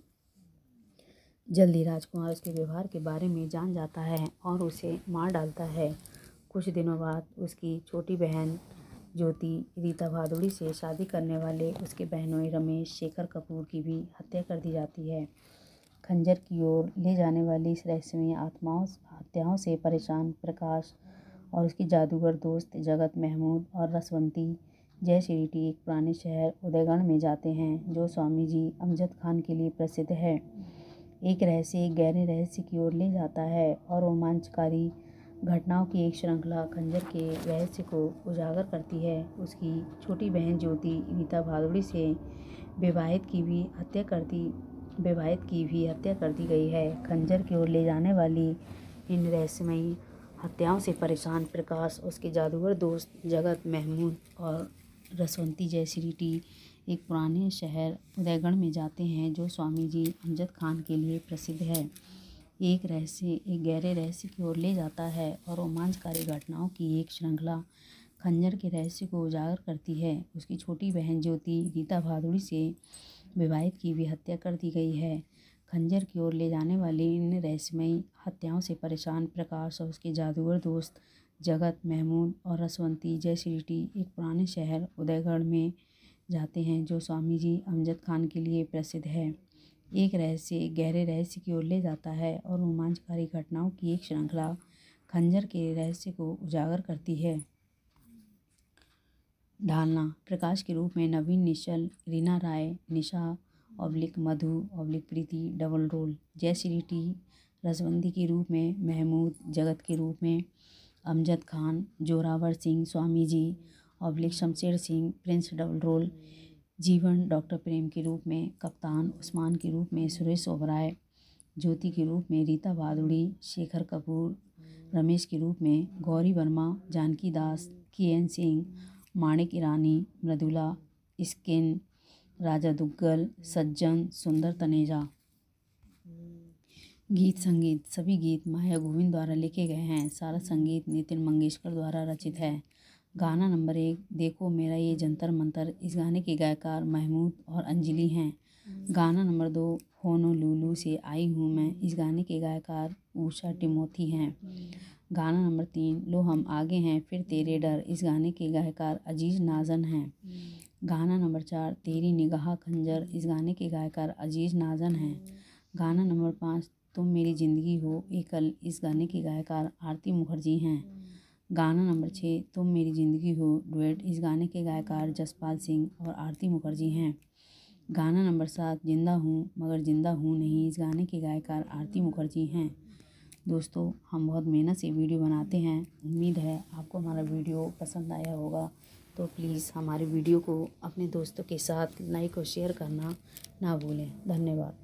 जल्दी राजकुमार उसके व्यवहार के बारे में जान जाता है और उसे मार डालता है। कुछ दिनों बाद उसकी छोटी बहन ज्योति रीता भादुड़ी से शादी करने वाले उसके बहनोई रमेश, शेखर कपूर की भी हत्या कर दी जाती है। खंजर की ओर ले जाने वाली इस रहस्यमयी आत्माओं हत्याओं से परेशान प्रकाश और उसकी जादूगर दोस्त जगत, महमूद और रसवंती जय श्री टी एक पुराने शहर उदयगढ़ में जाते हैं जो स्वामी जी अमजद खान के लिए प्रसिद्ध है। एक रहस्य एक गहरे रहस्य की ओर ले जाता है और रोमांचकारी घटनाओं की एक श्रृंखला खंजर के रहस्य को उजागर करती है। उसकी छोटी बहन ज्योति रीता भादुड़ी से विवाहित की भी हत्या कर दी विवाहित की भी हत्या कर दी गई है। खंजर की ओर ले जाने वाली इन रहस्यमयी हत्याओं से परेशान प्रकाश, उसके जादूगर दोस्त जगत, महमूद और रसवंती जय श्री टी एक पुराने शहर उदयगढ़ में जाते हैं जो स्वामी जी अमजद खान के लिए प्रसिद्ध है। एक रहस्य एक गहरे रहस्य की ओर ले जाता है और रोमांचकारी घटनाओं की एक श्रृंखला खंजर के रहस्य को उजागर करती है। उसकी छोटी बहन ज्योति रीता भादुड़ी से विवाहित की भी हत्या कर दी गई है। खंजर की ओर ले जाने वाली इन रहस्यमयी हत्याओं से परेशान प्रकाश और उसके जादूगर दोस्त जगत, महमूद और रसवंती जय श्री टी एक पुराने शहर उदयगढ़ में जाते हैं जो स्वामी जी अमजद खान के लिए प्रसिद्ध है। एक रहस्य एक गहरे रहस्य की ओर ले जाता है और रोमांचकारी घटनाओं की एक श्रृंखला खंजर के रहस्य को उजागर करती है। ढालना प्रकाश के रूप में नवीन निश्चल, Reena Roy, Nisha oblique Madhu oblique Preeti double role, Jayshree T Rasvanti के रूप में महमूद, जगत के रूप में Amjad Khan, Zorawar Singh Swami ji oblique Shamsher Singh prince double role, Jeevan doctor Prem के रूप में कप्तान, उस्मान के रूप में सुरेश ओबराय, ज्योति के रूप में रीता भादुड़ी, शेखर कपूर, रमेश के रूप में गौरी वर्मा, जानकी दास, के एन सिंह, माणिक ईरानी, मृदुला, स्किन, राजा दुग्गल, सज्जन, सुंदर तनेजा। गीत संगीत सभी गीत माया गोविंद द्वारा लिखे गए हैं। सारा संगीत नितिन मंगेशकर द्वारा रचित है। गाना नंबर एक देखो मेरा ये जंतर मंतर, इस गाने के गायकार महमूद और अंजलि हैं। गाना नंबर दो होनोलुलु से आई हूँ मैं, इस गाने के गायकार उषा टिमोथी हैं। गाना नंबर तीन लो हम आगे हैं फिर तेरे डर, इस गाने के गायकार अजीज नाजन हैं। गाना नंबर चार तेरी निगाह खंजर, इस गाने के गायकार अजीज नाजन हैं। गाना नंबर पाँच तुम मेरी ज़िंदगी हो एकल, इस गाने के गायकार आरती मुखर्जी हैं। गाना नंबर छः तुम मेरी ज़िंदगी हो डुएट, इस गाने के गायकार जसपाल सिंह और आरती मुखर्जी हैं। गाना नंबर सात जिंदा हूँ मगर जिंदा हूँ नहीं, इस गाने के गायकार आरती मुखर्जी हैं। दोस्तों हम बहुत मेहनत से वीडियो बनाते हैं, उम्मीद है आपको हमारा वीडियो पसंद आया होगा। तो प्लीज़ हमारे वीडियो को अपने दोस्तों के साथ लाइक और शेयर करना ना भूलें। धन्यवाद।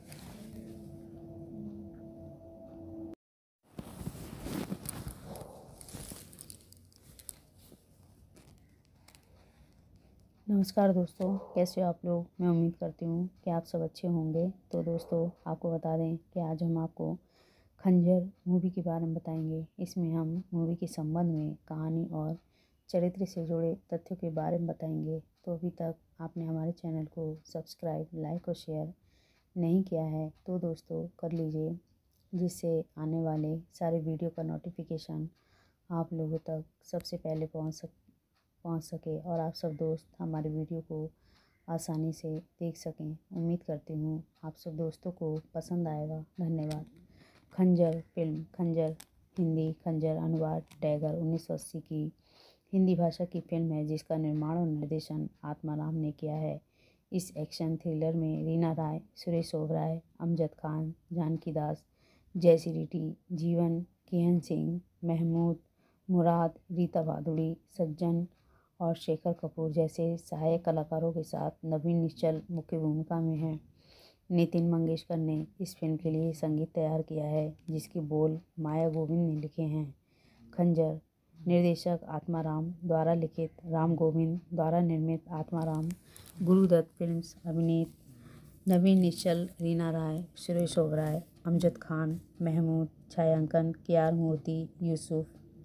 नमस्कार दोस्तों, कैसे हो आप लोग। मैं उम्मीद करती हूँ कि आप सब अच्छे होंगे। तो दोस्तों आपको बता दें कि आज हम आपको खंजर मूवी के बारे में बताएंगे। इसमें हम मूवी के संबंध में कहानी और चरित्र से जुड़े तथ्यों के बारे में बताएंगे। तो अभी तक आपने हमारे चैनल को सब्सक्राइब, लाइक और शेयर नहीं किया है तो दोस्तों कर लीजिए, जिससे आने वाले सारे वीडियो का नोटिफिकेशन आप लोगों तक सबसे पहले पहुँच सक पहुँच सके और आप सब दोस्त हमारे वीडियो को आसानी से देख सकें। उम्मीद करती हूँ आप सब दोस्तों को पसंद आएगा। धन्यवाद। खंजर फिल्म खंजर हिंदी खंजर अनुवाद डैगर उन्नीस सौ अस्सी की हिंदी भाषा की फिल्म है जिसका निर्माण और निर्देशन आत्माराम ने किया है। इस एक्शन थ्रिलर में Reena Roy, Suresh Oberoi, Amjad Khan, Janki Das, Jayshree T, Jeevan, K N Singh, Mehmood, Murad, Rita Bhaduri, Sajjan और शेखर कपूर जैसे सहायक कलाकारों के साथ नवीन निश्चल मुख्य भूमिका में हैं। नितिन मंगेशकर ने इस फिल्म के लिए संगीत तैयार किया है, जिसके बोल माया गोविंद ने लिखे हैं। खंजर निर्देशक आत्माराम द्वारा लिखित, राम गोविंद द्वारा निर्मित आत्माराम गुरुदत्त फिल्म्स। अभिनीत नवीन निश्चल, रीना राय, सुरेश ओबराय, अमजद खान, महमूद। छायांकन के आर मूर्ति, यूसुफ।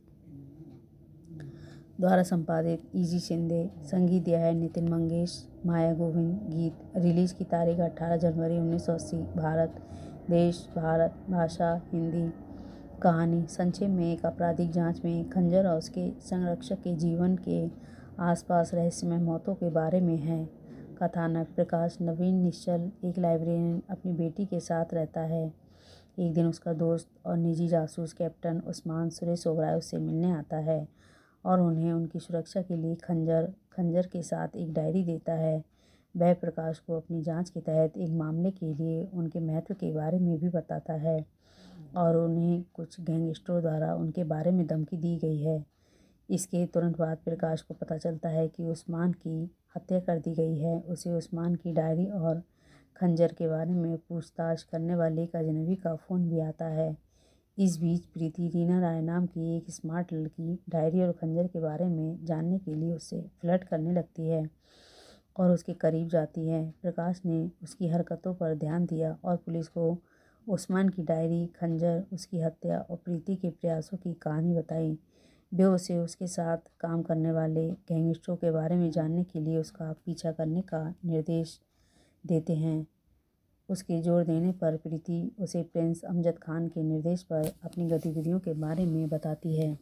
द्वारा संपादित इजी शिंदे। संगीत दिया है नितिन मंगेश, माया गोविंद। गीत रिलीज की तारीख अठारह जनवरी उन्नीस सौ अस्सी। भारत देश भारत भाषा हिंदी। कहानी संक्षेप में एक आपराधिक जांच में खंजर और उसके संरक्षक के जीवन के आसपास रहस्यमय मौतों के बारे में है। कथानक प्रकाश नवीन निश्चल एक लाइब्रेरियन अपनी बेटी के साथ रहता है। एक दिन उसका दोस्त और निजी जासूस कैप्टन उस्मान सुरेश ओबराय उससे मिलने आता है और उन्हें उनकी सुरक्षा के लिए खंजर खंजर के साथ एक डायरी देता है। वह प्रकाश को अपनी जांच के तहत एक मामले के लिए उनके महत्व के बारे में भी बताता है और उन्हें कुछ गैंगस्टरों द्वारा उनके बारे में धमकी दी गई है। इसके तुरंत बाद प्रकाश को पता चलता है कि उस्मान की हत्या कर दी गई है। उसे उस्मान की डायरी और खंजर के बारे में पूछताछ करने वाले एक अजनबी का फ़ोन भी आता है। इस बीच प्रीति, रीना राय नाम की एक स्मार्ट लड़की, डायरी और खंजर के बारे में जानने के लिए उससे फ्लर्ट करने लगती है और उसके करीब जाती है। प्रकाश ने उसकी हरकतों पर ध्यान दिया और पुलिस को उस्मान की डायरी, खंजर, उसकी हत्या और प्रीति के प्रयासों की कहानी बताई। वे उसे उसके साथ काम करने वाले गैंगस्टरों के बारे में जानने के लिए उसका पीछा करने का निर्देश देते हैं। उसके जोर देने पर प्रीति उसे प्रिंस अमजद खान के निर्देश पर अपनी गतिविधियों के बारे में बताती है।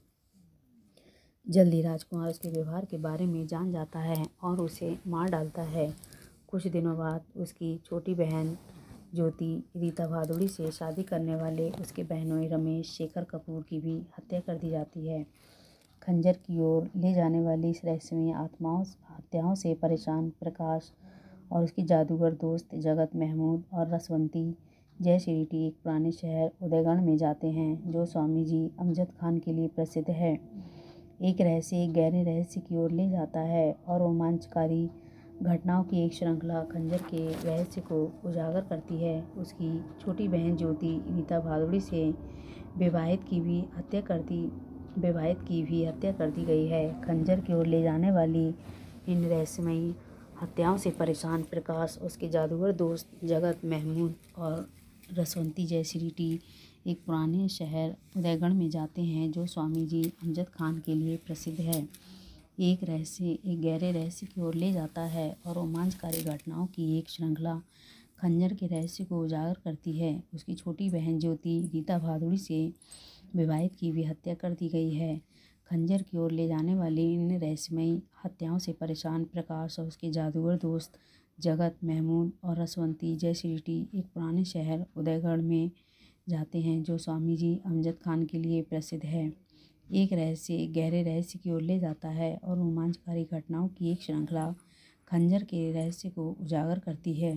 जल्द ही राजकुमार उसके व्यवहार के बारे में जान जाता है और उसे मार डालता है। कुछ दिनों बाद उसकी छोटी बहन ज्योति रीता भादुड़ी से शादी करने वाले उसके बहनोई रमेश, शेखर कपूर की भी हत्या कर दी जाती है। खंजर की ओर ले जाने वाली इस रहस्यमय आत्माओं हत्याओं से परेशान प्रकाश और उसकी जादूगर दोस्त जगत, महमूद और रसवंती जय श्रीटी एक पुराने शहर उदयगढ़ में जाते हैं, जो स्वामी जी अमजद खान के लिए प्रसिद्ध है। एक रहस्य एक गहरे रहस्य की ओर ले जाता है और रोमांचकारी घटनाओं की एक श्रृंखला खंजर के रहस्य को उजागर करती है। उसकी छोटी बहन ज्योति रीता भादुड़ी से विवाहित की भी हत्या कर दी विवाहित की भी हत्या कर दी गई है। खंजर की ओर ले जाने वाली इन रहस्यमयी हत्याओं से परेशान प्रकाश, उसके जादूगर दोस्त जगत, महमूद और रसवंती जय श्रीटी एक पुराने शहर उदयगढ़ में जाते हैं, जो स्वामी जी अमजद खान के लिए प्रसिद्ध है। एक रहस्य एक गहरे रहस्य की ओर ले जाता है और रोमांचकारी घटनाओं की एक श्रृंखला खंजर के रहस्य को उजागर करती है। उसकी छोटी बहन ज्योति रीता भादुड़ी से विवाहित की भी हत्या कर दी गई है। खंजर की ओर ले जाने वाली इन रहस्यमयी हत्याओं से परेशान प्रकाश और उसके जादूगर दोस्त जगत, महमूद और रसवंती जय श्रीटी एक पुराने शहर उदयगढ़ में जाते हैं, जो स्वामी जी अमजद खान के लिए प्रसिद्ध है। एक रहस्य एक गहरे रहस्य की ओर ले जाता है और रोमांचकारी घटनाओं की एक श्रृंखला खंजर के रहस्य को उजागर करती है।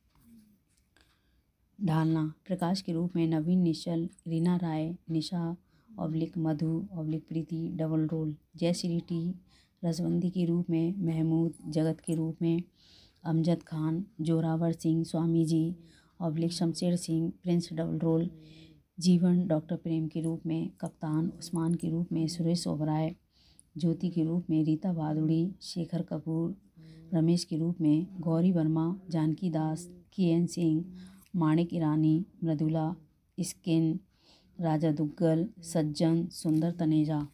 ढालना प्रकाश के रूप में नवीन निश्चल, Reena Roy, Nisha oblique Madhu oblique Preeti double role, Jay Shree T रसवंती के रूप में महमूद, जगत के रूप में Amjad Khan, Zorawar Singh Swami ji oblique Shamsher Singh prince double role, Jeevan doctor Prem के रूप में कप्तान, उस्मान के रूप में सुरेश ओबराय, ज्योति के रूप में रीता भादुड़ी, शेखर कपूर, रमेश के रूप में गौरी वर्मा, जानकी दास, के एन सिंह, माणिक ईरानी, मृदुला, स्किन, राजा दुग्गल, सज्जन, सुंदर तनेजा।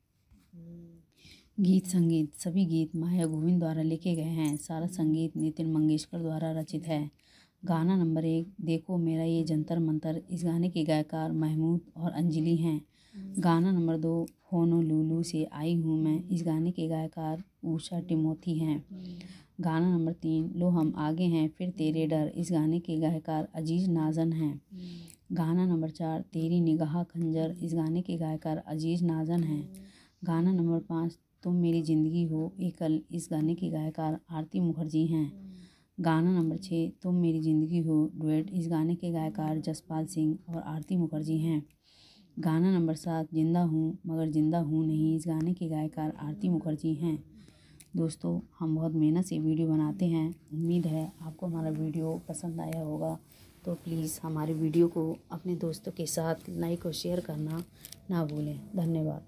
गीत संगीत सभी गीत माया गोविंद द्वारा लिखे गए हैं। सारा संगीत नितिन मंगेशकर द्वारा रचित है। गाना नंबर एक, देखो मेरा ये जंतर मंतर। इस गाने के गायकार महमूद और अंजलि हैं। गाना नंबर दो, होनोलुलु से आई हूँ मैं। इस गाने के गायकार उषा टिमोथी हैं। गाना नंबर तीन, लो हम आगे हैं फिर तेरे डर। इस गाने के गायकार अजीज नाजन हैं। गाना नंबर चार, तेरी निगाह खंजर। इस गाने के गायकार अजीज नाजन हैं। गाना नंबर पाँच, तुम मेरी ज़िंदगी हो एकल। इस गाने के गायकार आरती मुखर्जी हैं। गाना नंबर छः, तुम मेरी ज़िंदगी हो डुएट। इस गाने के गायकार जसपाल सिंह और आरती मुखर्जी हैं। गाना नंबर सात, जिंदा हूँ मगर जिंदा हूँ नहीं। इस गाने के गायकार आरती मुखर्जी हैं। दोस्तों, हम बहुत मेहनत से वीडियो बनाते हैं। उम्मीद है आपको हमारा वीडियो पसंद आया होगा। तो प्लीज़ हमारे वीडियो को अपने दोस्तों के साथ लाइक और शेयर करना ना भूलें। धन्यवाद।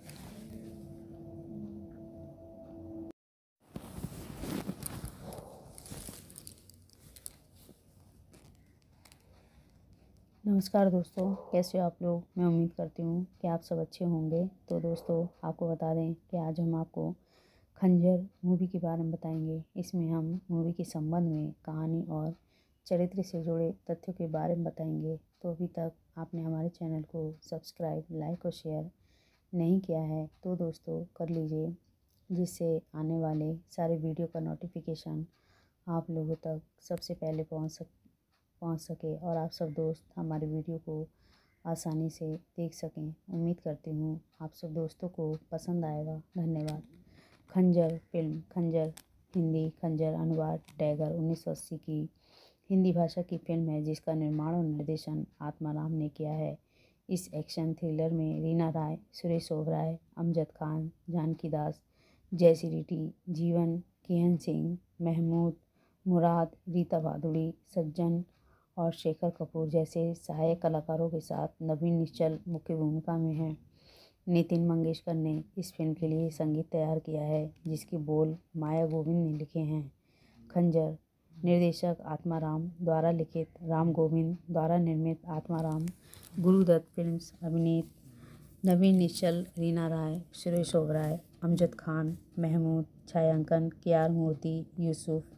नमस्कार दोस्तों, कैसे हो आप लोग। मैं उम्मीद करती हूँ कि आप सब अच्छे होंगे। तो दोस्तों, आपको बता दें कि आज हम आपको खंजर मूवी के बारे में बताएंगे। इसमें हम मूवी के संबंध में कहानी और चरित्र से जुड़े तथ्यों के बारे में बताएंगे। तो अभी तक आपने हमारे चैनल को सब्सक्राइब, लाइक और शेयर नहीं किया है तो दोस्तों कर लीजिए, जिससे आने वाले सारे वीडियो का नोटिफिकेशन आप लोगों तक सबसे पहले पहुँच सक पहुँच सके और आप सब दोस्त हमारे वीडियो को आसानी से देख सकें। उम्मीद करती हूँ आप सब दोस्तों को पसंद आएगा। धन्यवाद। खंजर फिल्म। खंजर हिंदी खंजर अनुवाद टैगर उन्नीस सौ अस्सी की हिंदी भाषा की फिल्म है, जिसका निर्माण और निर्देशन आत्माराम ने किया है। इस एक्शन थ्रिलर में रीना राय, सुरेश ओबराय, अमजद खान, जानकी दास, जयश्री रेड्डी, जीवन, किहन सिंह, महमूद मुराद, रीता भादुड़ी, सज्जन और शेखर कपूर जैसे सहायक कलाकारों के साथ नवीन निश्चल मुख्य भूमिका में हैं। नितिन मंगेशकर ने इस फिल्म के लिए संगीत तैयार किया है, जिसके बोल माया गोविंद ने लिखे हैं। खंजर निर्देशक आत्माराम द्वारा लिखित, राम गोविंद द्वारा निर्मित। आत्माराम गुरुदत्त फिल्म्स। अभिनीत नवीन निश्चल, रीना राय, सुरेश ओबराय, अमजद खान, महमूद, छायांकन कियार मूर्ति, यूसुफ।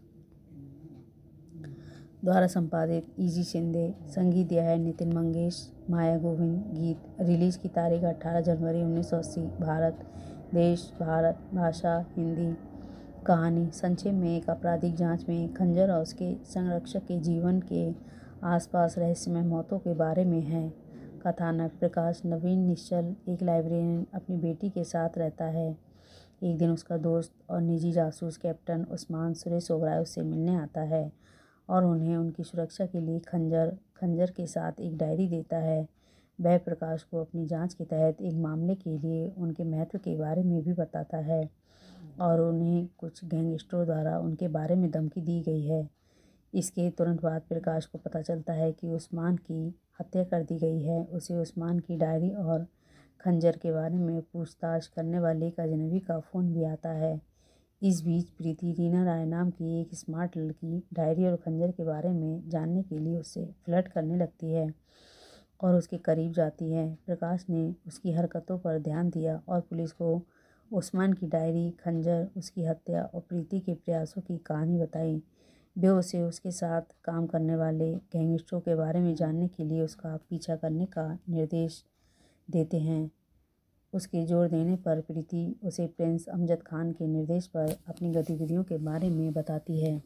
द्वारा संपादित ईजी शिंदे। संगीत दिया है नितिन मंगेश, माया गोविंद। गीत रिलीज की तारीख अठारह जनवरी उन्नीस सौ अस्सी। भारत देश भारत भाषा हिंदी। कहानी संक्षेप में, एक आपराधिक जांच में खंजर और उसके संरक्षक के जीवन के आसपास रहस्यमय मौतों के बारे में है। कथानक प्रकाश। नवीन निश्चल एक लाइब्रेरियन अपनी बेटी के साथ रहता है। एक दिन उसका दोस्त और निजी जासूस कैप्टन उस्मान सुरेश ओबराय उससे मिलने आता है और उन्हें उनकी सुरक्षा के लिए खंजर खंजर के साथ एक डायरी देता है। वह प्रकाश को अपनी जांच के तहत एक मामले के लिए उनके महत्व के बारे में भी बताता है और उन्हें कुछ गैंगस्टरों द्वारा उनके बारे में धमकी दी गई है। इसके तुरंत बाद प्रकाश को पता चलता है कि उस्मान की हत्या कर दी गई है। उसे उस्मान की डायरी और खंजर के बारे में पूछताछ करने वाले एक अजनबी का फ़ोन भी आता है। इस बीच प्रीति, रीना राय नाम की एक स्मार्ट लड़की, डायरी और खंजर के बारे में जानने के लिए उससे फ्लर्ट करने लगती है और उसके करीब जाती है। प्रकाश ने उसकी हरकतों पर ध्यान दिया और पुलिस को उस्मान की डायरी, खंजर, उसकी हत्या और प्रीति के प्रयासों की कहानी बताई। वे उसे उसके साथ काम करने वाले गैंगस्टरों के बारे में जानने के लिए उसका पीछा करने का निर्देश देते हैं। उसके जोर देने पर प्रीति उसे प्रिंस अमजद खान के निर्देश पर अपनी गतिविधियों के बारे में बताती है।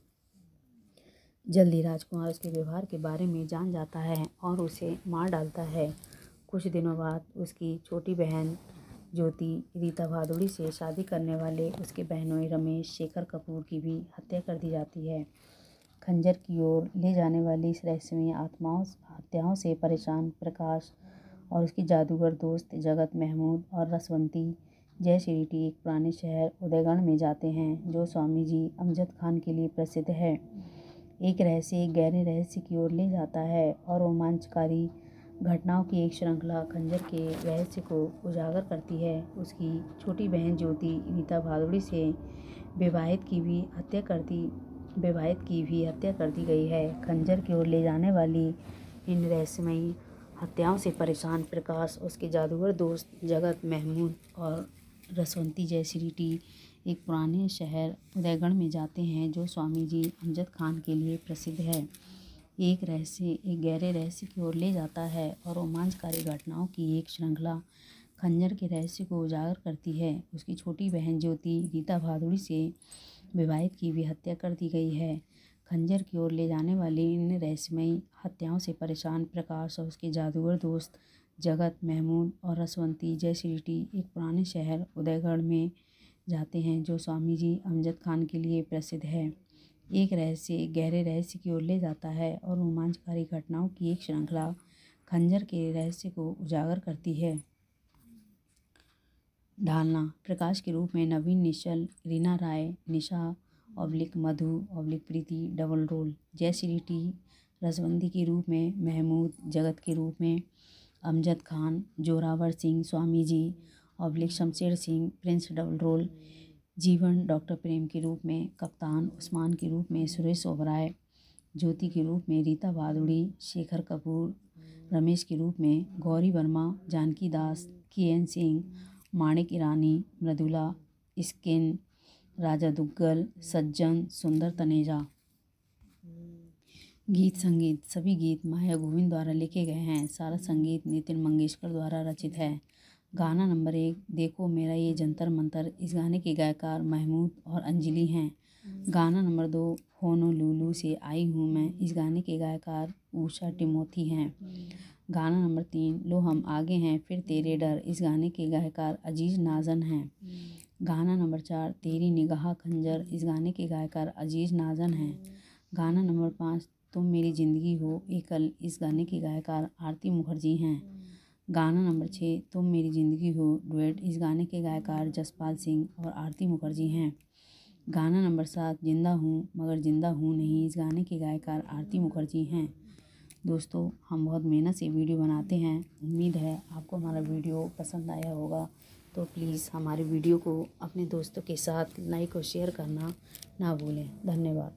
जल्दी राजकुमार उसके व्यवहार के बारे में जान जाता है और उसे मार डालता है। कुछ दिनों बाद उसकी छोटी बहन ज्योति रीता भादुड़ी से शादी करने वाले उसके बहनोई रमेश, शेखर कपूर की भी हत्या कर दी जाती है। खंजर की ओर ले जाने वाली इस रहस्यमय आत्माओं हत्याओं से परेशान प्रकाश और उसकी जादूगर दोस्त जगत, महमूद और रसवंती जयश्री रेड्डी एक पुराने शहर उदयगढ़ में जाते हैं, जो स्वामी जी अमजद खान के लिए प्रसिद्ध है। एक रहस्य एक गहरे रहस्य की ओर ले जाता है और रोमांचकारी घटनाओं की एक श्रृंखला खंजर के रहस्य को उजागर करती है। उसकी छोटी बहन ज्योति रीता भादुड़ी से विवाहित की भी हत्या कर दी विवाहित की भी हत्या कर दी गई है। खंजर की ओर ले जाने वाली इन रहस्यमयी हत्याओं से परेशान प्रकाश, उसके जादूगर दोस्त जगत, महमूद और रसवंती जयश्री रेड्डी एक पुराने शहर उदयगढ़ में जाते हैं, जो स्वामी जी अमजद खान के लिए प्रसिद्ध है। एक रहस्य एक गहरे रहस्य की ओर ले जाता है और रोमांचकारी घटनाओं की एक श्रृंखला खंजर के रहस्य को उजागर करती है। उसकी छोटी बहन ज्योति रीता भादुड़ी से विवाहित की भी हत्या कर दी गई है। खंजर की ओर ले जाने वाली इन रहस्यमयी हत्याओं से परेशान प्रकाश और उसके जादूगर दोस्त जगत, महमूद और रसवंती जयश्री रेड्डी एक पुराने शहर उदयगढ़ में जाते हैं, जो स्वामी जी अमजद खान के लिए प्रसिद्ध है। एक रहस्य एक गहरे रहस्य की ओर ले जाता है और रोमांचकारी घटनाओं की एक श्रृंखला खंजर के रहस्य को उजागर करती है। ढालना प्रकाश के रूप में नवीन निश्चल, Reena Roy, Nisha oblique Madhu oblique Preeti double role. Jayshree T रसबंदी के रूप में महमूद, जगत के रूप में Amjad Khan, Zorawar Singh Swami ji oblique Shamsher Singh prince double role. Jeevan doctor Prem के रूप में कप्तान, उस्मान के रूप में सुरेश ओबराय, ज्योति के रूप में रीता भादुड़ी, शेखर कपूर, रमेश के रूप में गौरी वर्मा, जानकी दास, के एन सिंह, माणिक ईरानी, मृदुला, स्किन, राजा दुग्गल, सज्जन, सुंदर तनेजा। गीत संगीत सभी गीत माया गोविंद द्वारा लिखे गए हैं। सारा संगीत नितिन मंगेशकर द्वारा रचित है। गाना नंबर एक, देखो मेरा ये जंतर मंतर। इस गाने के गायकार महमूद और अंजलि हैं। गाना नंबर दो, होनोलुलु से आई हूँ मैं। इस गाने के गायकार उषा टिमोथी हैं। गाना नंबर तीन, लो हम आगे हैं फिर तेरे डर। इस गाने के गायकार अजीज नाजन हैं। गाना नंबर चार, तेरी निगाह खंजर। इस गाने के गायकार अजीज नाजन हैं। गाना नंबर पाँच, तुम मेरी ज़िंदगी हो एकल। इस गाने के गायकार आरती मुखर्जी हैं। गाना नंबर छः, तुम मेरी ज़िंदगी हो डुएट। इस गाने के गायकार जसपाल सिंह और आरती मुखर्जी हैं। गाना नंबर सात, जिंदा हूँ मगर जिंदा हूँ नहीं। इस गाने के गायकार आरती मुखर्जी हैं। दोस्तों, हम बहुत मेहनत से वीडियो बनाते हैं। उम्मीद है आपको हमारा वीडियो पसंद आया होगा। तो प्लीज़ हमारे वीडियो को अपने दोस्तों के साथ लाइक और शेयर करना ना भूलें। धन्यवाद।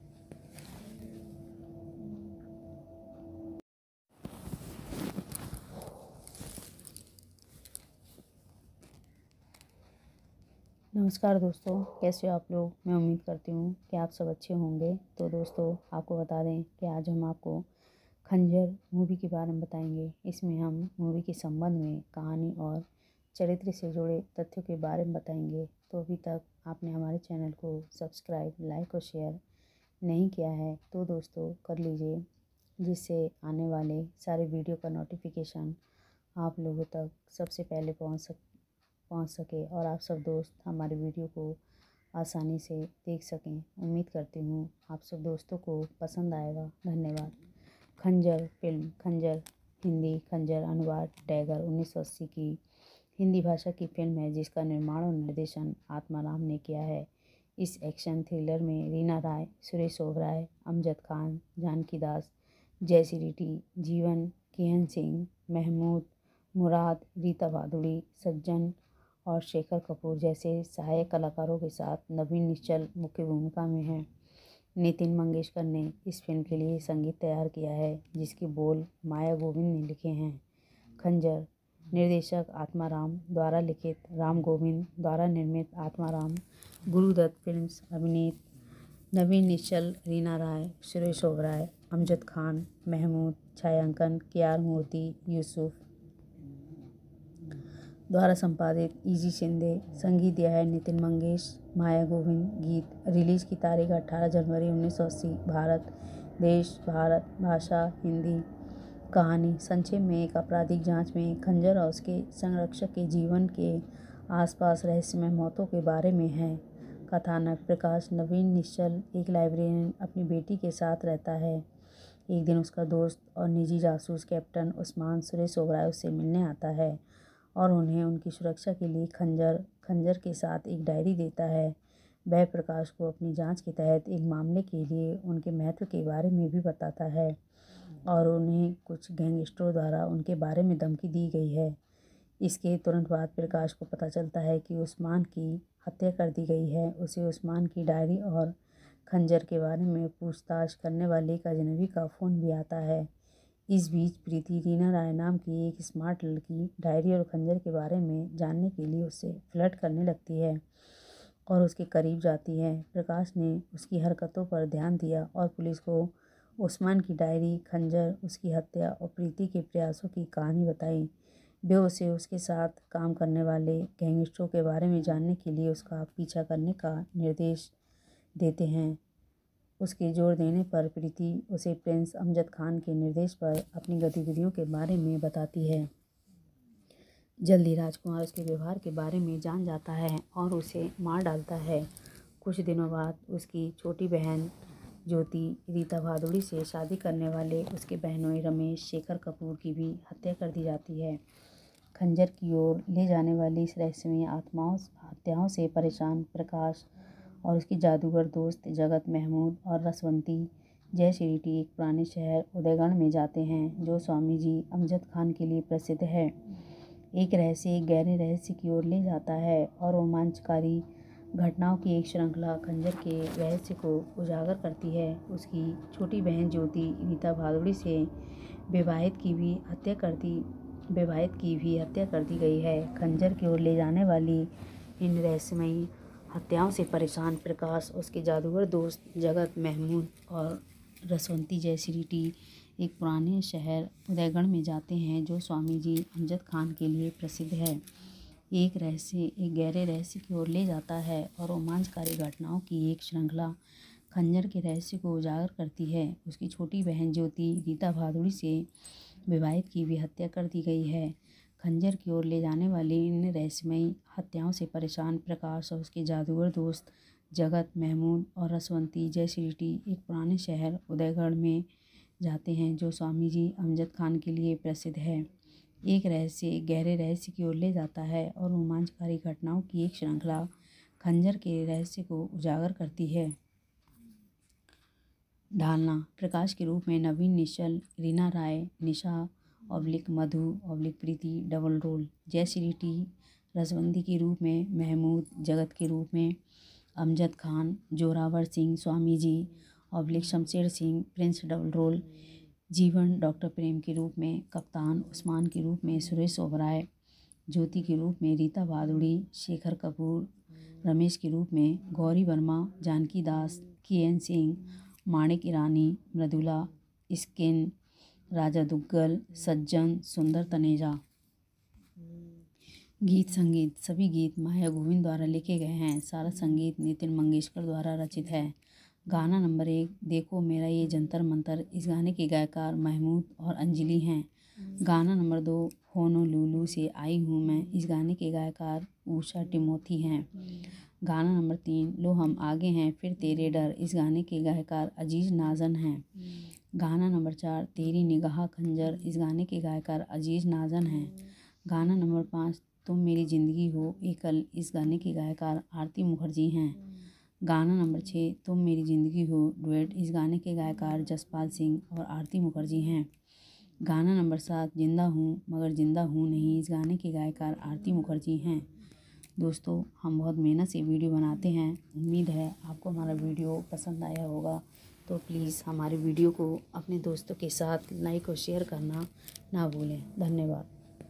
नमस्कार दोस्तों, कैसे हो आप लोग। मैं उम्मीद करती हूँ कि आप सब अच्छे होंगे। तो दोस्तों, आपको बता दें कि आज हम आपको खंजर मूवी के बारे में बताएंगे। इसमें हम मूवी के संबंध में कहानी और चरित्र से जुड़े तथ्यों के बारे में बताएंगे। तो अभी तक आपने हमारे चैनल को सब्सक्राइब, लाइक और शेयर नहीं किया है तो दोस्तों कर लीजिए, जिससे आने वाले सारे वीडियो का नोटिफिकेशन आप लोगों तक सबसे पहले पहुँच सक पहुँच सके और आप सब दोस्त हमारे वीडियो को आसानी से देख सकें। उम्मीद करती हूँ आप सब दोस्तों को पसंद आएगा। धन्यवाद। खंजर फिल्म खंजर हिंदी खंजर अनुवाद टैगर उन्नीस सौ अस्सी की हिंदी भाषा की फिल्म है, जिसका निर्माण और निर्देशन आत्माराम ने किया है। इस एक्शन थ्रिलर में रीना राय, सुरेश ओबराय, अमजद खान, जानकी दास, जयश्री टी, जीवन, केएन सिंह, महमूद, मुराद, रीता भादुड़ी, सज्जन और शेखर कपूर जैसे सहायक कलाकारों के साथ नवीन निश्चल मुख्य भूमिका में हैं। नितिन मंगेशकर ने इस फिल्म के लिए संगीत तैयार किया है, जिसके बोल माया गोविंद ने लिखे हैं। खंजर निर्देशक आत्माराम द्वारा लिखित, राम गोविंद द्वारा निर्मित। आत्माराम गुरुदत्त फिल्म्स अभिनीत। नवीन निश्चल, रीना राय, सुरेश ओबराय, अमजद खान, महमूद, छायांकन के आर मूर्ति, यूसुफ द्वारा संपादित, इजी शिंदे। संगीत दिया है नितिन मंगेश, माया गोविंद। गीत रिलीज की तारीख अठारह जनवरी उन्नीस सौ अस्सी। भारत देश भारत भाषा हिंदी। कहानी संक्षेप में, एक आपराधिक जांच में खंजर और उसके संरक्षक के जीवन के आसपास रहस्यमय मौतों के बारे में है। कथानक प्रकाश नवीन निश्चल एक लाइब्रेरियन अपनी बेटी के साथ रहता है। एक दिन उसका दोस्त और निजी जासूस कैप्टन उस्मान सुरेश ओबराय उससे मिलने आता है और उन्हें उनकी सुरक्षा के लिए खंजर खंजर के साथ एक डायरी देता है। वह प्रकाश को अपनी जांच के तहत एक मामले के लिए उनके महत्व के बारे में भी बताता है और उन्हें कुछ गैंगस्टरों द्वारा उनके बारे में धमकी दी गई है। इसके तुरंत बाद प्रकाश को पता चलता है कि उस्मान की हत्या कर दी गई है। उसे उस्मान की डायरी और खंजर के बारे में पूछताछ करने वाले एक अजनबी का फ़ोन भी आता है। इस बीच प्रीति, रीना राय नाम की एक स्मार्ट लड़की, डायरी और खंजर के बारे में जानने के लिए उससे फ्लर्ट करने लगती है और उसके करीब जाती है। प्रकाश ने उसकी हरकतों पर ध्यान दिया और पुलिस को उस्मान की डायरी, खंजर, उसकी हत्या और प्रीति के प्रयासों की कहानी बताई। वे उसे उसके साथ काम करने वाले गैंगस्टरों के बारे में जानने के लिए उसका पीछा करने का निर्देश देते हैं। उसके जोर देने पर प्रीति उसे प्रिंस अमजद खान के निर्देश पर अपनी गतिविधियों के बारे में बताती है। जल्दी राजकुमार उसके व्यवहार के बारे में जान जाता है और उसे मार डालता है। कुछ दिनों बाद उसकी छोटी बहन ज्योति रीता भादुड़ी से शादी करने वाले उसके बहनोई रमेश शेखर कपूर की भी हत्या कर दी जाती है। खंजर की ओर ले जाने वाली इस रहस्यमयी आत्माओं हत्याओं से परेशान प्रकाश और उसकी जादूगर दोस्त जगत, महमूद और रसवंती जय श्री टी एक पुराने शहर उदयगढ़ में जाते हैं जो स्वामी जी अमजद खान के लिए प्रसिद्ध है। एक रहस्य एक गहरे रहस्य की ओर ले जाता है और रोमांचकारी घटनाओं की एक श्रृंखला खंजर के रहस्य को उजागर करती है। उसकी छोटी बहन ज्योति रीता भादुड़ी से विवाहित की भी हत्या कर दी विवाहित की भी हत्या कर दी गई है। खंजर की ओर ले जाने वाली इन रहस्यमयी हत्याओं से परेशान प्रकाश, उसके जादूगर दोस्त जगत, महमूद और रसवंती जय श्री टी एक पुराने शहर उदयगढ़ में जाते हैं जो स्वामी जी अमजद खान के लिए प्रसिद्ध है। एक रहस्य एक गहरे रहस्य की ओर ले जाता है और रोमांचकारी घटनाओं की एक श्रृंखला खंजर के रहस्य को उजागर करती है। उसकी छोटी बहन ज्योति रीता भादुड़ी से विवाहित की भी हत्या कर दी गई है। खंजर की ओर ले जाने वाली इन रहस्यमयी हत्याओं से परेशान प्रकाश और उसके जादूगर दोस्त जगत, महमूद और रसवंती जय श्री टी एक पुराने शहर उदयगढ़ में जाते हैं जो स्वामी जी अमजद खान के लिए प्रसिद्ध है। एक रहस्य एक गहरे रहस्य की ओर ले जाता है और रोमांचकारी घटनाओं की एक श्रृंखला खंजर के रहस्य को उजागर करती है। ढालना प्रकाश के रूप में नवीन निश्चल, Reena Roy, Nisha oblique Madhu oblique Preeti double role, Jayshree T Rasvanti के रूप में महमूद, जगत के रूप में Amjad Khan, Zorawar Singh Swami ji oblique Shamsher Singh prince double role, Jeevan doctor Prem के रूप में कप्तान, उस्मान के रूप में सुरेश ओबराय, ज्योति के रूप में रीता भादुड़ी, शेखर कपूर, रमेश के रूप में गौरी वर्मा, जानकी दास, के एन सिंह, माणिक ईरानी, मृदुला, स्किन, राजा दुग्गल, सज्जन, सुंदर तनेजा। गीत संगीत सभी गीत माया गोविंद द्वारा लिखे गए हैं। सारा संगीत नितिन मंगेशकर द्वारा रचित है। गाना नंबर एक देखो मेरा ये जंतर मंतर, इस गाने के गायकार महमूद और अंजलि हैं। गाना नंबर दो होनोलुलु से आई हूँ मैं, इस गाने के गायकार उषा टिमोथी हैं। गाना नंबर तीन लो हम आगे हैं फिर तेरे डर, इस गाने के गायकार अजीज नाजन हैं। गाना नंबर चार तेरी निगाह खंजर, इस गाने के गायकार अजीज नाजन हैं। गाना नंबर पाँच तुम मेरी ज़िंदगी हो एकल, इस गाने के गायकार आरती मुखर्जी हैं। गाना नंबर छः तुम मेरी ज़िंदगी हो डुएट, इस गाने के गायकार जसपाल सिंह और आरती मुखर्जी हैं। गाना नंबर सात जिंदा हूँ मगर जिंदा हूँ नहीं, इस गाने के गायकार आरती मुखर्जी हैं। दोस्तों हम बहुत मेहनत से वीडियो बनाते हैं, उम्मीद है आपको हमारा वीडियो पसंद आया होगा। तो प्लीज़ हमारे वीडियो को अपने दोस्तों के साथ लाइक और शेयर करना ना भूलें। धन्यवाद।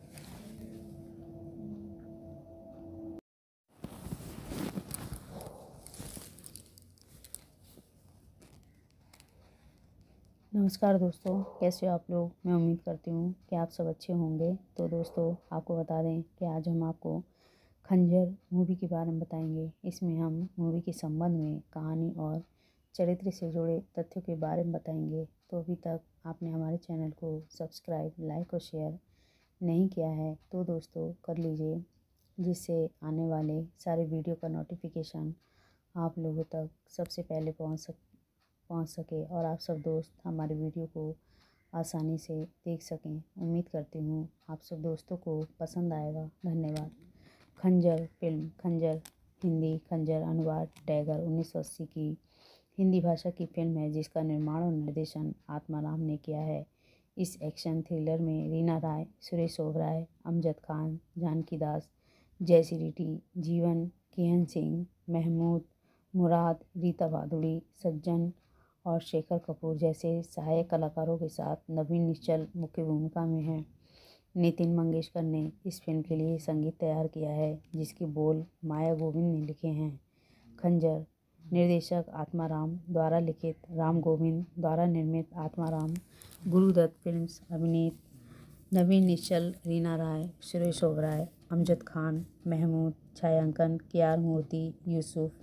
नमस्कार दोस्तों, कैसे हो आप लोग। मैं उम्मीद करती हूँ कि आप सब अच्छे होंगे। तो दोस्तों आपको बता दें कि आज हम आपको खंजर मूवी के बारे में बताएंगे। इसमें हम मूवी के संबंध में कहानी और चरित्र से जुड़े तथ्यों के बारे में बताएंगे। तो अभी तक आपने हमारे चैनल को सब्सक्राइब, लाइक और शेयर नहीं किया है तो दोस्तों कर लीजिए, जिससे आने वाले सारे वीडियो का नोटिफिकेशन आप लोगों तक सबसे पहले पहुँच सक पहुँच सके और आप सब दोस्त हमारे वीडियो को आसानी से देख सकें। उम्मीद करती हूँ आप सब दोस्तों को पसंद आएगा। धन्यवाद। खंजर फिल्म खंजर हिंदी खंजर अनुवाद टैगर उन्नीस सौ अस्सी की हिंदी भाषा की फिल्म है जिसका निर्माण और निर्देशन आत्माराम ने किया है। इस एक्शन थ्रिलर में Reena Roy, Suresh Oberoi, Amjad Khan, Janki Das, Jayshree T, Jeevan, K N Singh, Mehmood, Murad, Rita Bhaduri, Sajjan और शेखर कपूर जैसे सहायक कलाकारों के साथ नवीन निश्चल मुख्य भूमिका में हैं। नितिन मंगेशकर ने इस फिल्म के लिए संगीत तैयार किया है जिसके बोल माया गोविंद ने लिखे हैं। खंजर निर्देशक आत्माराम द्वारा लिखित, राम गोविंद द्वारा निर्मित, आत्माराम गुरुदत्त फिल्म्स, अभिनीत नवीन निश्चल, रीना राय, सुरेश ओबराय, अमजद खान, महमूद, छायांकन के आर मूर्ति, यूसुफ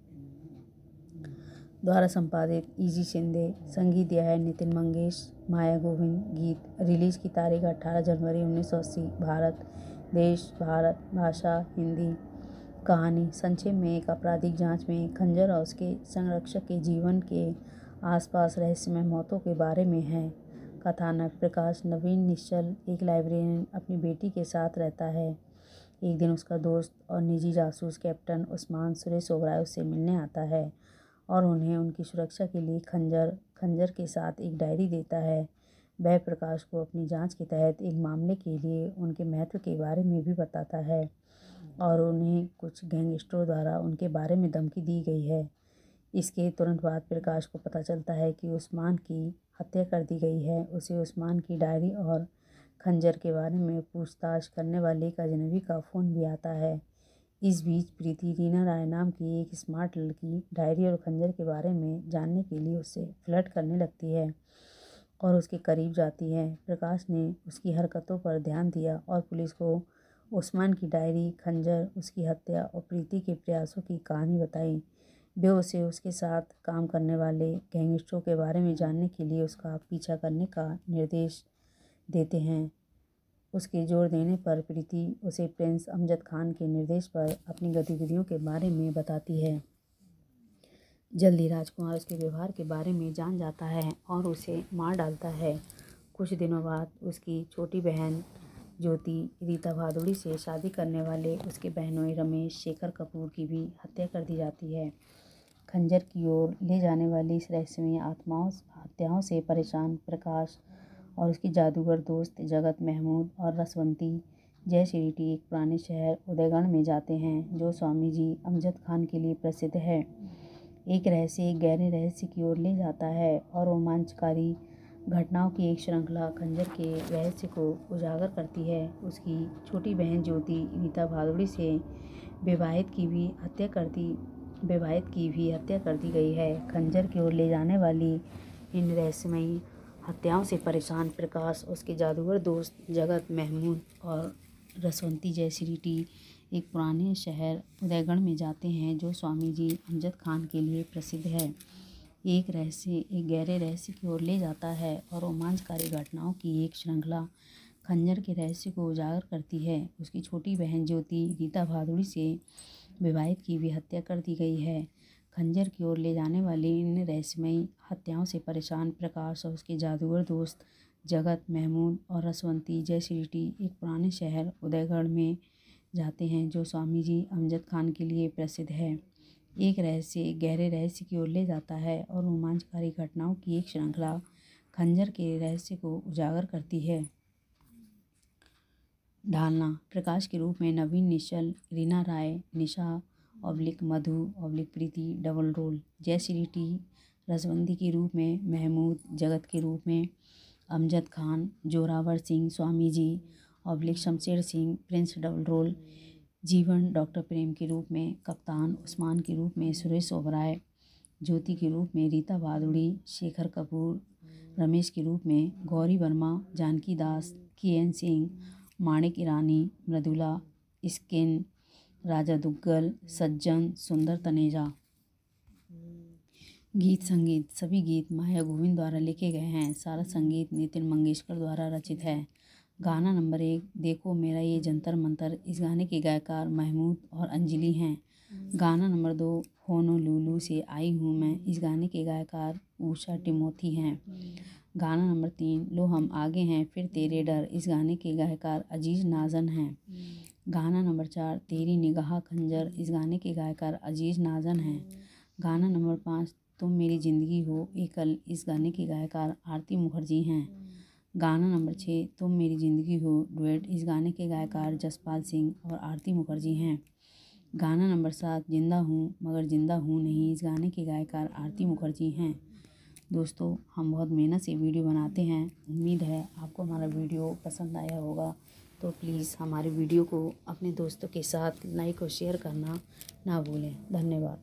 द्वारा संपादित, इजी शिंदे, संगीत दिया है नितिन मंगेश, माया गोविंद। गीत रिलीज की तारीख अठारह जनवरी उन्नीस सौ अस्सी, भारत देश भारत, भाषा हिंदी। कहानी संक्षेप में एक आपराधिक जांच में खंजर और उसके संरक्षक के जीवन के आसपास रहस्यमय मौतों के बारे में है। कथानक प्रकाश नवीन निश्चल एक लाइब्रेरियन अपनी बेटी के साथ रहता है। एक दिन उसका दोस्त और निजी जासूस कैप्टन उस्मान सुरेश ओबराय उससे मिलने आता है और उन्हें उनकी सुरक्षा के लिए खंजर खंजर के साथ एक डायरी देता है। वह प्रकाश को अपनी जांच के तहत एक मामले के लिए उनके महत्व के बारे में भी बताता है और उन्हें कुछ गैंगस्टरों द्वारा उनके बारे में धमकी दी गई है। इसके तुरंत बाद प्रकाश को पता चलता है कि उस्मान की हत्या कर दी गई है। उसे उस्मान की डायरी और खंजर के बारे में पूछताछ करने वाले एक अजनबी का फ़ोन भी आता है। इस बीच प्रीति रीना राय नाम की एक स्मार्ट लड़की डायरी और खंजर के बारे में जानने के लिए उससे फ्लर्ट करने लगती है और उसके करीब जाती है। प्रकाश ने उसकी हरकतों पर ध्यान दिया और पुलिस को उस्मान की डायरी, खंजर, उसकी हत्या और प्रीति के प्रयासों की कहानी बताई। वे उसे उसके साथ काम करने वाले गैंगस्टरों के बारे में जानने के लिए उसका पीछा करने का निर्देश देते हैं। उसके जोर देने पर प्रीति उसे प्रिंस अमजद खान के निर्देश पर अपनी गतिविधियों के बारे में बताती है। जल्दी राजकुमार उसके व्यवहार के बारे में जान जाता है और उसे मार डालता है। कुछ दिनों बाद उसकी छोटी बहन ज्योति रीता भादुड़ी से शादी करने वाले उसके बहनोई रमेश शेखर कपूर की भी हत्या कर दी जाती है। खंजर की ओर ले जाने वाली इस रहस्यमय आत्माओं हत्याओं से परेशान प्रकाश और उसके जादूगर दोस्त जगत महमूद और रसवंती जय श्रीटी एक पुराने शहर उदयगढ़ में जाते हैं जो स्वामी जी अमजद खान के लिए प्रसिद्ध है। एक रहस्य एक गहरे रहस्य की ओर ले जाता है और रोमांचकारी घटनाओं की एक श्रृंखला खंजर के रहस्य को उजागर करती है। उसकी छोटी बहन ज्योति रीता भादुड़ी से विवाहित की भी हत्या कर दी विवाहित की भी हत्या कर दी गई है। खंजर की ओर ले जाने वाली इन रहस्यमयी हत्याओं से परेशान प्रकाश उसके जादूगर दोस्त जगत महमूद और रसवंती जयश्री टी एक पुराने शहर उदयगढ़ में जाते हैं जो स्वामी जी अमजद खान के लिए प्रसिद्ध है। एक रहस्य एक गहरे रहस्य की ओर ले जाता है और रोमांचकारी घटनाओं की एक श्रृंखला खंजर के रहस्य को उजागर करती है। उसकी छोटी बहन ज्योति रीता भादुड़ी से विवाहित की भी हत्या कर दी गई है। खंजर की ओर ले जाने वाली इन रहस्यमयी हत्याओं से परेशान प्रकाश और उसके जादूगर दोस्त जगत महमूद और रसवंती जयश्री टी एक पुराने शहर उदयगढ़ में जाते हैं जो स्वामी जी अमजद खान के लिए प्रसिद्ध है। एक रहस्य एक गहरे रहस्य की ओर ले जाता है और रोमांचकारी घटनाओं की एक श्रृंखला खंजर के रहस्य को उजागर करती है। ढालना प्रकाश के रूप में नवीन निश्चल, Reena Roy, Nisha oblique Madhu oblique Preeti double role, Jayshree T Rasvanti के रूप में महमूद, जगत के रूप में Amjad Khan, Zorawar Singh Swami ji oblique Shamsher Singh prince double role, Jeevan doctor Prem के रूप में कप्तान, उस्मान के रूप में सुरेश ओबराय, ज्योति के रूप में रीता भादुड़ी, शेखर कपूर, रमेश के रूप में गौरी वर्मा, जानकी दास, के एन सिंह, माणिक ईरानी, मृदुला, स्किन, राजा दुग्गल, सज्जन, सुंदर तनेजा। गीत संगीत सभी गीत माया गोविंद द्वारा लिखे गए हैं। सारा संगीत नितिन मंगेशकर द्वारा रचित है। गाना नंबर एक देखो मेरा ये जंतर मंतर, इस गाने के गायकार महमूद और अंजलि हैं। गाना नंबर दो होनोलुलु से आई हूँ मैं, इस गाने के गायकार उषा टिमोथी हैं। गाना नंबर तीन लो हम आगे हैं फिर तेरे डर, इस गाने के गायकार अजीज नाजन हैं। गाना नंबर चार तेरी निगाह खंजर, इस गाने के गायकार अजीज नाजन हैं। गाना नंबर पाँच तुम मेरी ज़िंदगी हो एकल, इस गाने के गायकार आरती मुखर्जी हैं। गाना नंबर छः तुम मेरी ज़िंदगी हो डुएट, इस गाने के गायकार जसपाल सिंह और आरती मुखर्जी हैं। गाना नंबर सात जिंदा हूँ मगर जिंदा हूँ नहीं, इस गाने के गायकार आरती मुखर्जी हैं। दोस्तों हम बहुत मेहनत से वीडियो बनाते हैं, उम्मीद है आपको हमारा वीडियो पसंद आया होगा। तो प्लीज़ हमारे वीडियो को अपने दोस्तों के साथ लाइक और शेयर करना ना भूलें। धन्यवाद।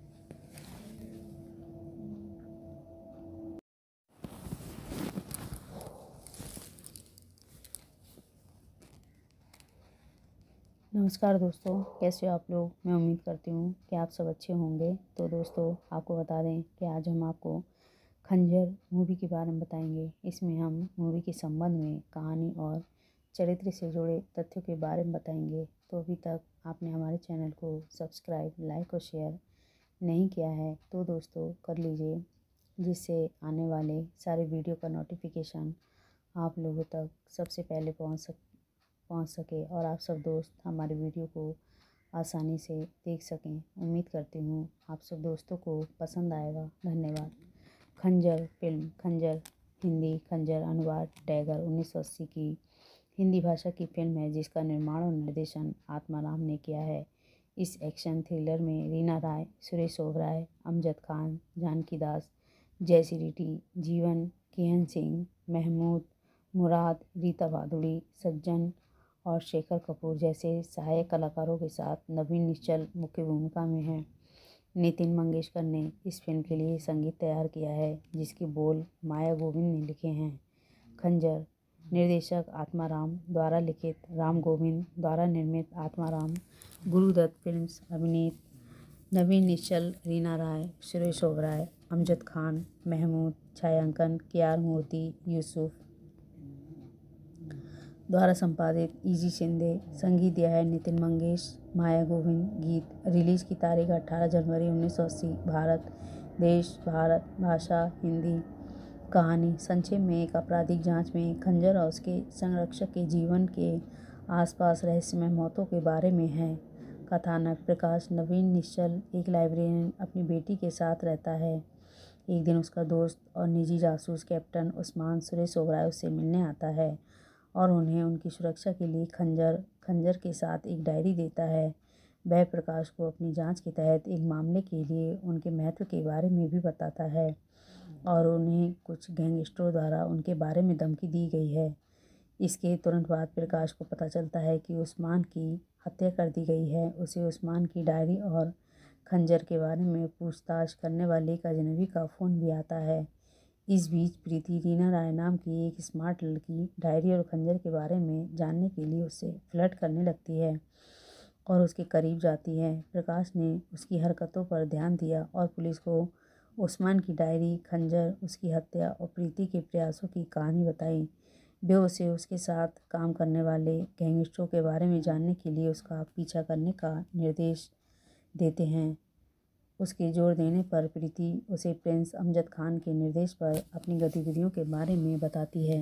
नमस्कार दोस्तों, कैसे हो आप लोग। मैं उम्मीद करती हूँ कि आप सब अच्छे होंगे। तो दोस्तों आपको बता दें कि आज हम आपको खंजर मूवी के बारे में बताएंगे। इसमें हम मूवी के संबंध में कहानी और चरित्र से जुड़े तथ्यों के बारे में बताएंगे। तो अभी तक आपने हमारे चैनल को सब्सक्राइब, लाइक और शेयर नहीं किया है तो दोस्तों कर लीजिए। जिससे आने वाले सारे वीडियो का नोटिफिकेशन आप लोगों तक सबसे पहले पहुंच सक पहुंच सके और आप सब दोस्त हमारे वीडियो को आसानी से देख सकें। उम्मीद करती हूँ आप सब दोस्तों को पसंद आएगा। धन्यवाद। खंजर फिल्म खंजर हिंदी खंजर अनुवाद टैगर उन्नीस सौ अस्सी की हिंदी भाषा की फिल्म है जिसका निर्माण और निर्देशन आत्माराम ने किया है। इस एक्शन थ्रिलर में रीना राय, सुरेश ओबराय, अमजद खान, जानकी दास, जयश्री टी, जीवन, किहन सिंह, महमूद, मुराद, रीता भादुड़ी, सज्जन और शेखर कपूर जैसे सहायक कलाकारों के साथ नवीन निश्चल मुख्य भूमिका में हैं। नितिन मंगेशकर ने इस फिल्म के लिए संगीत तैयार किया है जिसके बोल माया गोविंद ने लिखे हैं। खंजर निर्देशक आत्माराम द्वारा लिखित, राम गोविंद द्वारा निर्मित, आत्माराम गुरुदत्त फिल्म्स, अभिनीत नवीन निश्चल, रीना राय, सुरेश ओबराय, अमजद खान, महमूद, छायांकन केआर मूर्ति, यूसुफ द्वारा संपादित, इजी शिंदे, संगीत दिया है नितिन मंगेश, माया गोविंद। गीत रिलीज की तारीख अठारह जनवरी उन्नीस सौ अस्सी। भारत देश भारत भाषा हिंदी। कहानी संक्षेप में एक आपराधिक जांच में खंजर और उसके संरक्षक के जीवन के आसपास रहस्यमय मौतों के बारे में है। कथानक प्रकाश नवीन निश्चल एक लाइब्रेरियन अपनी बेटी के साथ रहता है। एक दिन उसका दोस्त और निजी जासूस कैप्टन उस्मान सुरेश ओबराय उससे मिलने आता है और उन्हें उनकी सुरक्षा के लिए खंजर खंजर के साथ एक डायरी देता है। वह प्रकाश को अपनी जांच के तहत एक मामले के लिए उनके महत्व के बारे में भी बताता है और उन्हें कुछ गैंगस्टरों द्वारा उनके बारे में धमकी दी गई है। इसके तुरंत बाद प्रकाश को पता चलता है कि उस्मान की हत्या कर दी गई है। उसे उस्मान की डायरी और खंजर के बारे में पूछताछ करने वाले एक अजनबी का फ़ोन भी आता है। इस बीच प्रीति, रीना राय नाम की एक स्मार्ट लड़की, डायरी और खंजर के बारे में जानने के लिए उससे फ्लर्ट करने लगती है और उसके करीब जाती है। प्रकाश ने उसकी हरकतों पर ध्यान दिया और पुलिस को उस्मान की डायरी, खंजर, उसकी हत्या और प्रीति के प्रयासों की कहानी बताई। वे उसे उसके साथ काम करने वाले गैंगस्टरों के बारे में जानने के लिए उसका पीछा करने का निर्देश देते हैं। उसके जोर देने पर प्रीति उसे प्रिंस अमजद खान के निर्देश पर अपनी गतिविधियों के बारे में बताती है।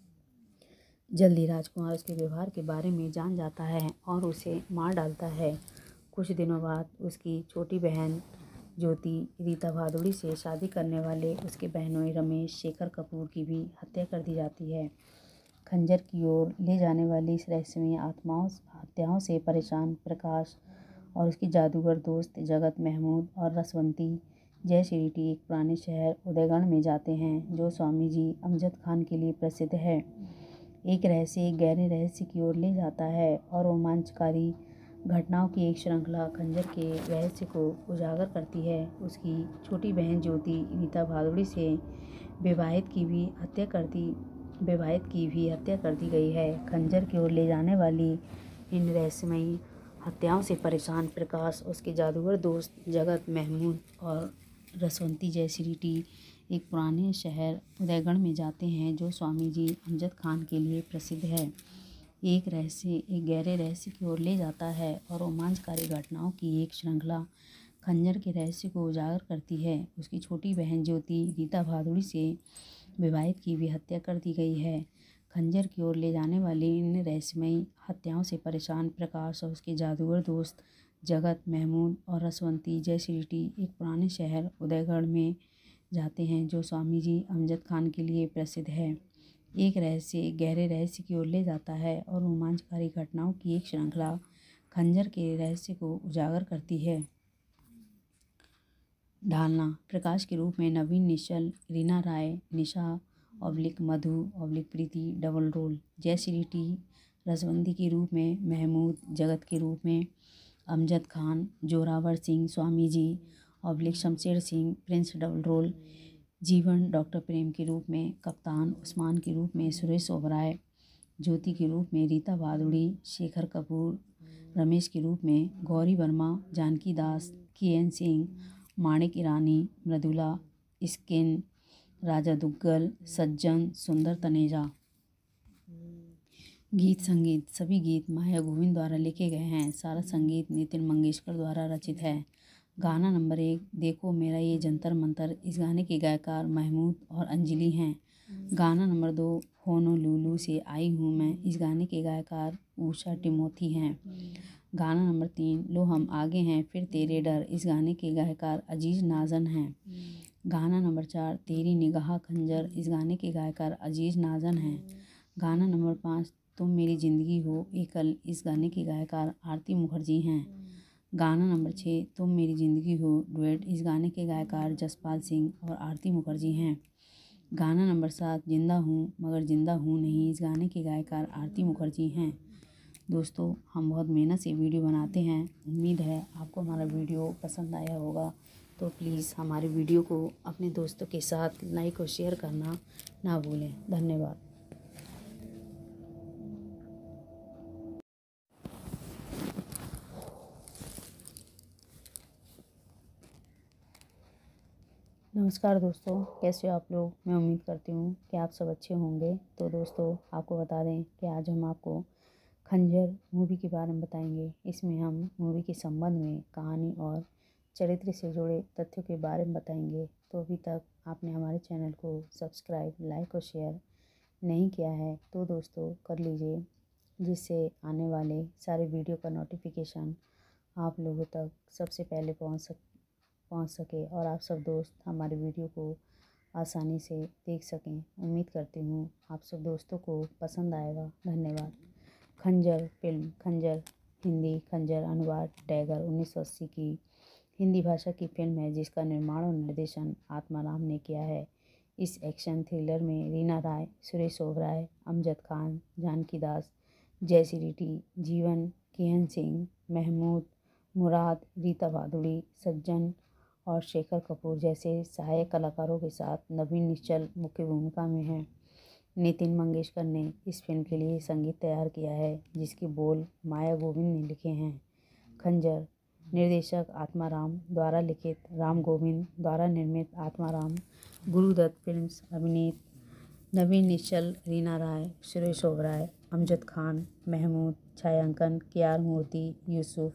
जल्दी राजकुमार उसके व्यवहार के बारे में जान जाता है और उसे मार डालता है। कुछ दिनों बाद उसकी छोटी बहन ज्योति रीता भादुड़ी से शादी करने वाले उसके बहनोई रमेश, शेखर कपूर की भी हत्या कर दी जाती है। खंजर की ओर ले जाने वाली इस रहस्यमय आत्माओं हत्याओं से परेशान प्रकाश और उसके जादूगर दोस्त जगत, महमूद और रसवंती जयश्री टी एक पुराने शहर उदयगढ़ में जाते हैं जो स्वामी जी अमजद खान के लिए प्रसिद्ध है। एक रहस्य एक गहरे रहस्य की ओर ले जाता है और रोमांचकारी घटनाओं की एक श्रृंखला खंजर के रहस्य को उजागर करती है। उसकी छोटी बहन ज्योति रीता भादुड़ी से विवाहित की भी हत्या कर दी विवाहित की भी हत्या कर दी गई है। खंजर की ओर ले जाने वाली इन रहस्यमयी हत्याओं से परेशान प्रकाश, उसके जादूगर दोस्त जगत, महमूद और रसवंती जयश्री टी एक पुराने शहर उदयगढ़ में जाते हैं जो स्वामी जी अमजद खान के लिए प्रसिद्ध है। एक रहस्य एक गहरे रहस्य की ओर ले जाता है और रोमांचकारी घटनाओं की एक श्रृंखला खंजर के रहस्य को उजागर करती है। उसकी छोटी बहन ज्योति रीता भादुड़ी से विवाहित की भी हत्या कर दी गई है। खंजर की ओर ले जाने वाली इन रहस्यमयी हत्याओं से परेशान प्रकाश और उसके जादूगर दोस्त जगत, महमूद और रसवंती जयश्री टी एक पुराने शहर उदयगढ़ में जाते हैं जो स्वामी जी अमजद खान के लिए प्रसिद्ध है। एक रहस्य एक गहरे रहस्य की ओर ले जाता है और रोमांचकारी घटनाओं की एक श्रृंखला खंजर के रहस्य को उजागर करती है। ढालना प्रकाश के रूप में नवीन निश्चल, Reena Roy, Nisha oblique Madhu oblique Preeti double role, Jayshree T Rasvanti के रूप में महमूद, जगत के रूप में Amjad Khan, Zorawar Singh Swami ji oblique Shamsher Singh prince double role, Jeevan doctor Prem के रूप में कप्तान, उस्मान के रूप में सुरेश ओबराय, ज्योति के रूप में रीता भादुड़ी, शेखर कपूर, रमेश के रूप में गौरी वर्मा, जानकी दास, किएन सिंह, माणिक ईरानी, मृदुला, स्किन, राजा दुग्गल, सज्जन, सुंदर तनेजा। गीत संगीत सभी गीत माया गोविंद द्वारा लिखे गए हैं। सारा संगीत नितिन मंगेशकर द्वारा रचित है। गाना नंबर एक, देखो मेरा ये जंतर मंतर। इस गाने के गायकार महमूद और अंजलि हैं। गाना नंबर दो, होनोलुलु से आई हूँ मैं। इस गाने के गायकार उषा टिमोथी हैं। गाना नंबर तीन, लो हम आगे हैं फिर तेरे डर। इस गाने के गायकार अजीज नाजन हैं। गाना नंबर चार, तेरी निगाह खंजर। इस गाने के गायकार अजीज नाजन हैं। गाना नंबर पाँच, तुम मेरी ज़िंदगी हो एकल। इस गाने के गायकार आरती मुखर्जी हैं। गाना नंबर छः, तुम मेरी ज़िंदगी हो डुएट। इस गाने के गायकार जसपाल सिंह और आरती मुखर्जी हैं। गाना नंबर सात, जिंदा हूँ मगर जिंदा हूँ नहीं। इस गाने के गायकार आरती मुखर्जी हैं। दोस्तों, हम बहुत मेहनत से वीडियो बनाते हैं। उम्मीद है आपको हमारा वीडियो पसंद आया होगा। तो प्लीज़ हमारे वीडियो को अपने दोस्तों के साथ लाइक और शेयर करना ना भूलें। धन्यवाद। नमस्कार दोस्तों, कैसे हो आप लोग। मैं उम्मीद करती हूँ कि आप सब अच्छे होंगे। तो दोस्तों, आपको बता दें कि आज हम आपको खंजर मूवी के बारे में बताएंगे। इसमें हम मूवी के संबंध में कहानी और चरित्र से जुड़े तथ्यों के बारे में बताएंगे। तो अभी तक आपने हमारे चैनल को सब्सक्राइब, लाइक और शेयर नहीं किया है तो दोस्तों कर लीजिए, जिससे आने वाले सारे वीडियो का नोटिफिकेशन आप लोगों तक सबसे पहले पहुँच सक पहुँच सके और आप सब दोस्त हमारे वीडियो को आसानी से देख सकें। उम्मीद करती हूँ आप सब दोस्तों को पसंद आएगा। धन्यवाद। खंजर फिल्म। खंजर हिंदी खंजर अनुवाद टैगर उन्नीस सौ अस्सी की हिंदी भाषा की फिल्म है, जिसका निर्माण और निर्देशन आत्माराम ने किया है। इस एक्शन थ्रिलर में रीना राय, सुरेश ओबराय, अमजद खान, जानकी दास, जयश्री टी, जीवन, किहन सिंह, महमूद, मुराद, रीता भादुड़ी, सज्जन और शेखर कपूर जैसे सहायक कलाकारों के साथ नवीन निश्चल मुख्य भूमिका में हैं। नितिन मंगेशकर ने इस फिल्म के लिए संगीत तैयार किया है, जिसके बोल माया गोविंद ने लिखे हैं। खंजर निर्देशक आत्माराम द्वारा लिखित, राम गोविंद द्वारा निर्मित। आत्माराम गुरुदत्त फिल्म्स। अभिनीत नवीन निश्चल, रीना राय, सुरेश ओबराय, अमजद खान, महमूद, छायांकन केआर मूर्ति, यूसुफ।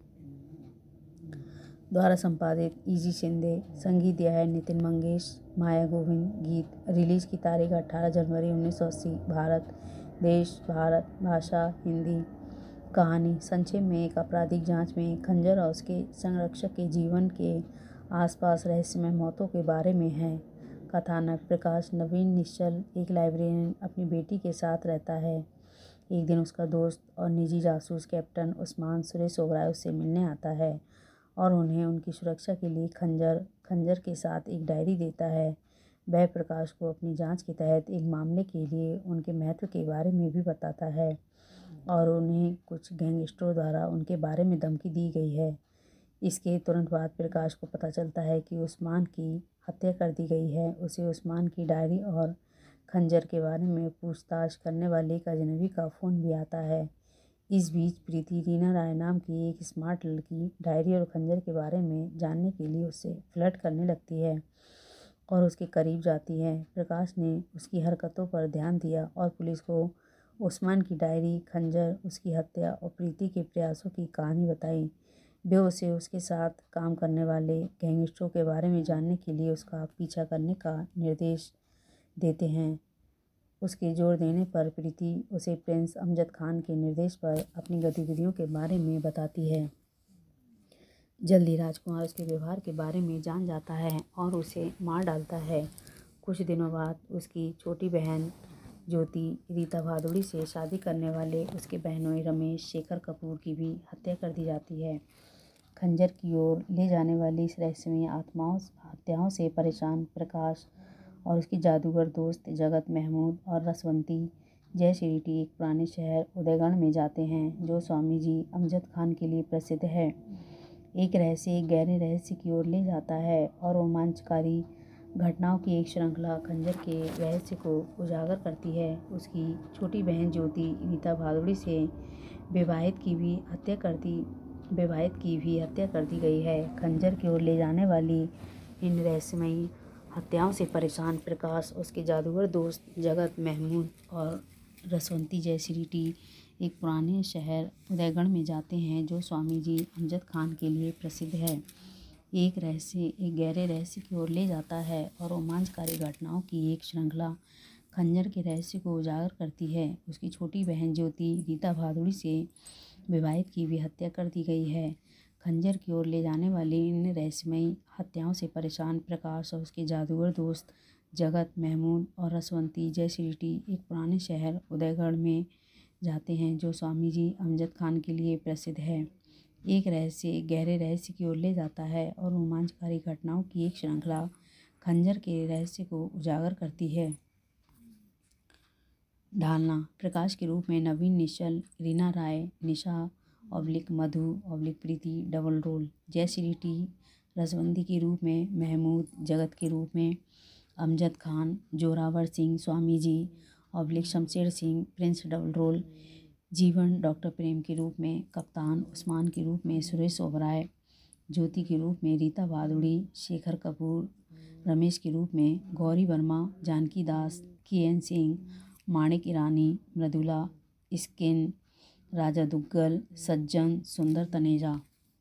द्वारा संपादित इजी शिंदे। संगीत दिया है नितिन मंगेश, माया गोविंद। गीत। रिलीज की तारीख अठारह जनवरी उन्नीस सौ अस्सी। भारत देश भारत भाषा हिंदी। कहानी संक्षेप में, एक आपराधिक जांच में खंजर और उसके संरक्षक के जीवन के आसपास रहस्यमय मौतों के बारे में है। कथानक प्रकाश नवीन निश्चल एक लाइब्रेरियन अपनी बेटी के साथ रहता है। एक दिन उसका दोस्त और निजी जासूस कैप्टन उस्मान सुरेश ओबराय उससे मिलने आता है और उन्हें उनकी सुरक्षा के लिए खंजर खंजर के साथ एक डायरी देता है। वह प्रकाश को अपनी जांच के तहत एक मामले के लिए उनके महत्व के बारे में भी बताता है और उन्हें कुछ गैंगस्टरों द्वारा उनके बारे में धमकी दी गई है। इसके तुरंत बाद प्रकाश को पता चलता है कि उस्मान की हत्या कर दी गई है। उसे उस्मान की डायरी और खंजर के बारे में पूछताछ करने वाले एक अजनबी का फ़ोन भी आता है। इस बीच प्रीति, रीना राय नाम की एक स्मार्ट लड़की, डायरी और खंजर के बारे में जानने के लिए उससे फ्लर्ट करने लगती है और उसके करीब जाती है। प्रकाश ने उसकी हरकतों पर ध्यान दिया और पुलिस को उस्मान की डायरी, खंजर, उसकी हत्या और प्रीति के प्रयासों की कहानी बताई। वे उसे उसके साथ काम करने वाले गैंगस्टरों के बारे में जानने के लिए उसका पीछा करने का निर्देश देते हैं। उसके जोर देने पर प्रीति उसे प्रिंस अमजद खान के निर्देश पर अपनी गतिविधियों के बारे में बताती है। जल्दी राजकुमार उसके व्यवहार के बारे में जान जाता है और उसे मार डालता है। कुछ दिनों बाद उसकी छोटी बहन ज्योति, रीता भादुड़ी से शादी करने वाले उसके बहनोई रमेश, शेखर कपूर की भी हत्या कर दी जाती है। खंजर की ओर ले जाने वाली इस रहस्यमय आत्माओं हत्याओं से परेशान प्रकाश और उसकी जादूगर दोस्त जगत, महमूद और रसवंती जयश्री टी एक पुराने शहर उदयगढ़ में जाते हैं, जो स्वामी जी अमजद खान के लिए प्रसिद्ध है। एक रहस्य एक गहरे रहस्य की ओर ले जाता है और रोमांचकारी घटनाओं की एक श्रृंखला खंजर के रहस्य को उजागर करती है। उसकी छोटी बहन ज्योति रीता भादुड़ी से विवाहित की भी हत्या कर दी विवाहित की भी हत्या कर दी गई है। खंजर की ओर ले जाने वाली इन रहस्यमयी हत्याओं से परेशान प्रकाश, उसके जादूगर दोस्त जगत, महमूद और रसवंती जयश्री टी एक पुराने शहर उदयगढ़ में जाते हैं, जो स्वामी जी अमजद खान के लिए प्रसिद्ध है। एक रहस्य एक गहरे रहस्य की ओर ले जाता है और रोमांचकारी घटनाओं की एक श्रृंखला खंजर के रहस्य को उजागर करती है। उसकी छोटी बहन ज्योति रीता भादुड़ी से विवाहित की भी हत्या कर दी गई है। खंजर की ओर ले जाने वाली इन रहस्यमयी हत्याओं से परेशान प्रकाश और उसके जादूगर दोस्त जगत, महमूद और रसवंती जयश्री एक पुराने शहर उदयगढ़ में जाते हैं जो स्वामी जी अमजद खान के लिए प्रसिद्ध है। एक रहस्य एक गहरे रहस्य की ओर ले जाता है और रोमांचकारी घटनाओं की एक श्रृंखला खंजर के रहस्य को उजागर करती है। ढालना प्रकाश के रूप में नवीन, निश्चल, Reena Roy, Nisha oblique Madhu oblique Preeti double role. Jayshree T Rasvanti के रूप में महमूद, जगत के रूप में Amjad Khan, Zorawar Singh Swami ji oblique Shamsher Singh prince double role. Jeevan doctor Prem के रूप में कप्तान, उस्मान के रूप में सुरेश ओबराय, ज्योति के रूप में रीता भादुड़ी, शेखर कपूर, रमेश के रूप में गौरी वर्मा, जानकी दास, के एन सिंह, माणिक ईरानी, मृदुला, स्किन, राजा दुग्गल, सज्जन, सुंदर तनेजा।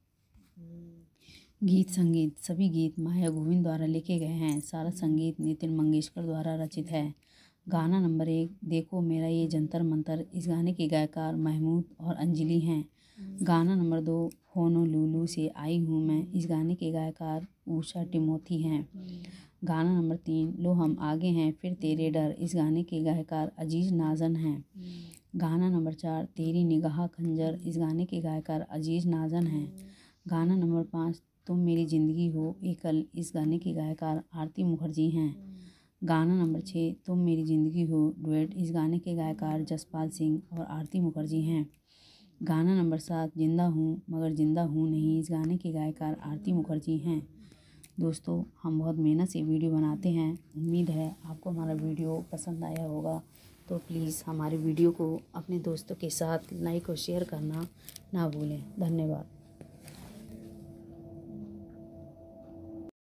गीत संगीत सभी गीत माया गोविंद द्वारा लिखे गए हैं। सारा संगीत नितिन मंगेशकर द्वारा रचित है। गाना नंबर एक देखो मेरा ये जंतर मंतर। इस गाने के गायकार महमूद और अंजलि हैं। गाना नंबर दो होनोलुलु से आई हूँ मैं। इस गाने के गायकार उषा टिमोथी हैं। गाना नंबर तीन लो हम आगे हैं फिर तेरे डर। इस गाने के गायकार अजीज नाजन हैं। गाना नंबर चार तेरी निगाह खंजर। इस गाने के गायकार अजीज नाजन हैं। गाना नंबर पाँच तुम मेरी ज़िंदगी हो एकल। इस गाने के गायकार आरती मुखर्जी हैं। गाना नंबर छः तुम मेरी ज़िंदगी हो डुएट। इस गाने के गायकार जसपाल सिंह और आरती मुखर्जी हैं। गाना नंबर सात जिंदा हूँ मगर जिंदा हूँ नहीं। इस गाने के गायकार आरती मुखर्जी हैं। दोस्तों हम बहुत मेहनत से वीडियो बनाते हैं। उम्मीद है आपको हमारा वीडियो पसंद आया होगा। तो प्लीज़ हमारे वीडियो को अपने दोस्तों के साथ लाइक और शेयर करना ना भूलें। धन्यवाद।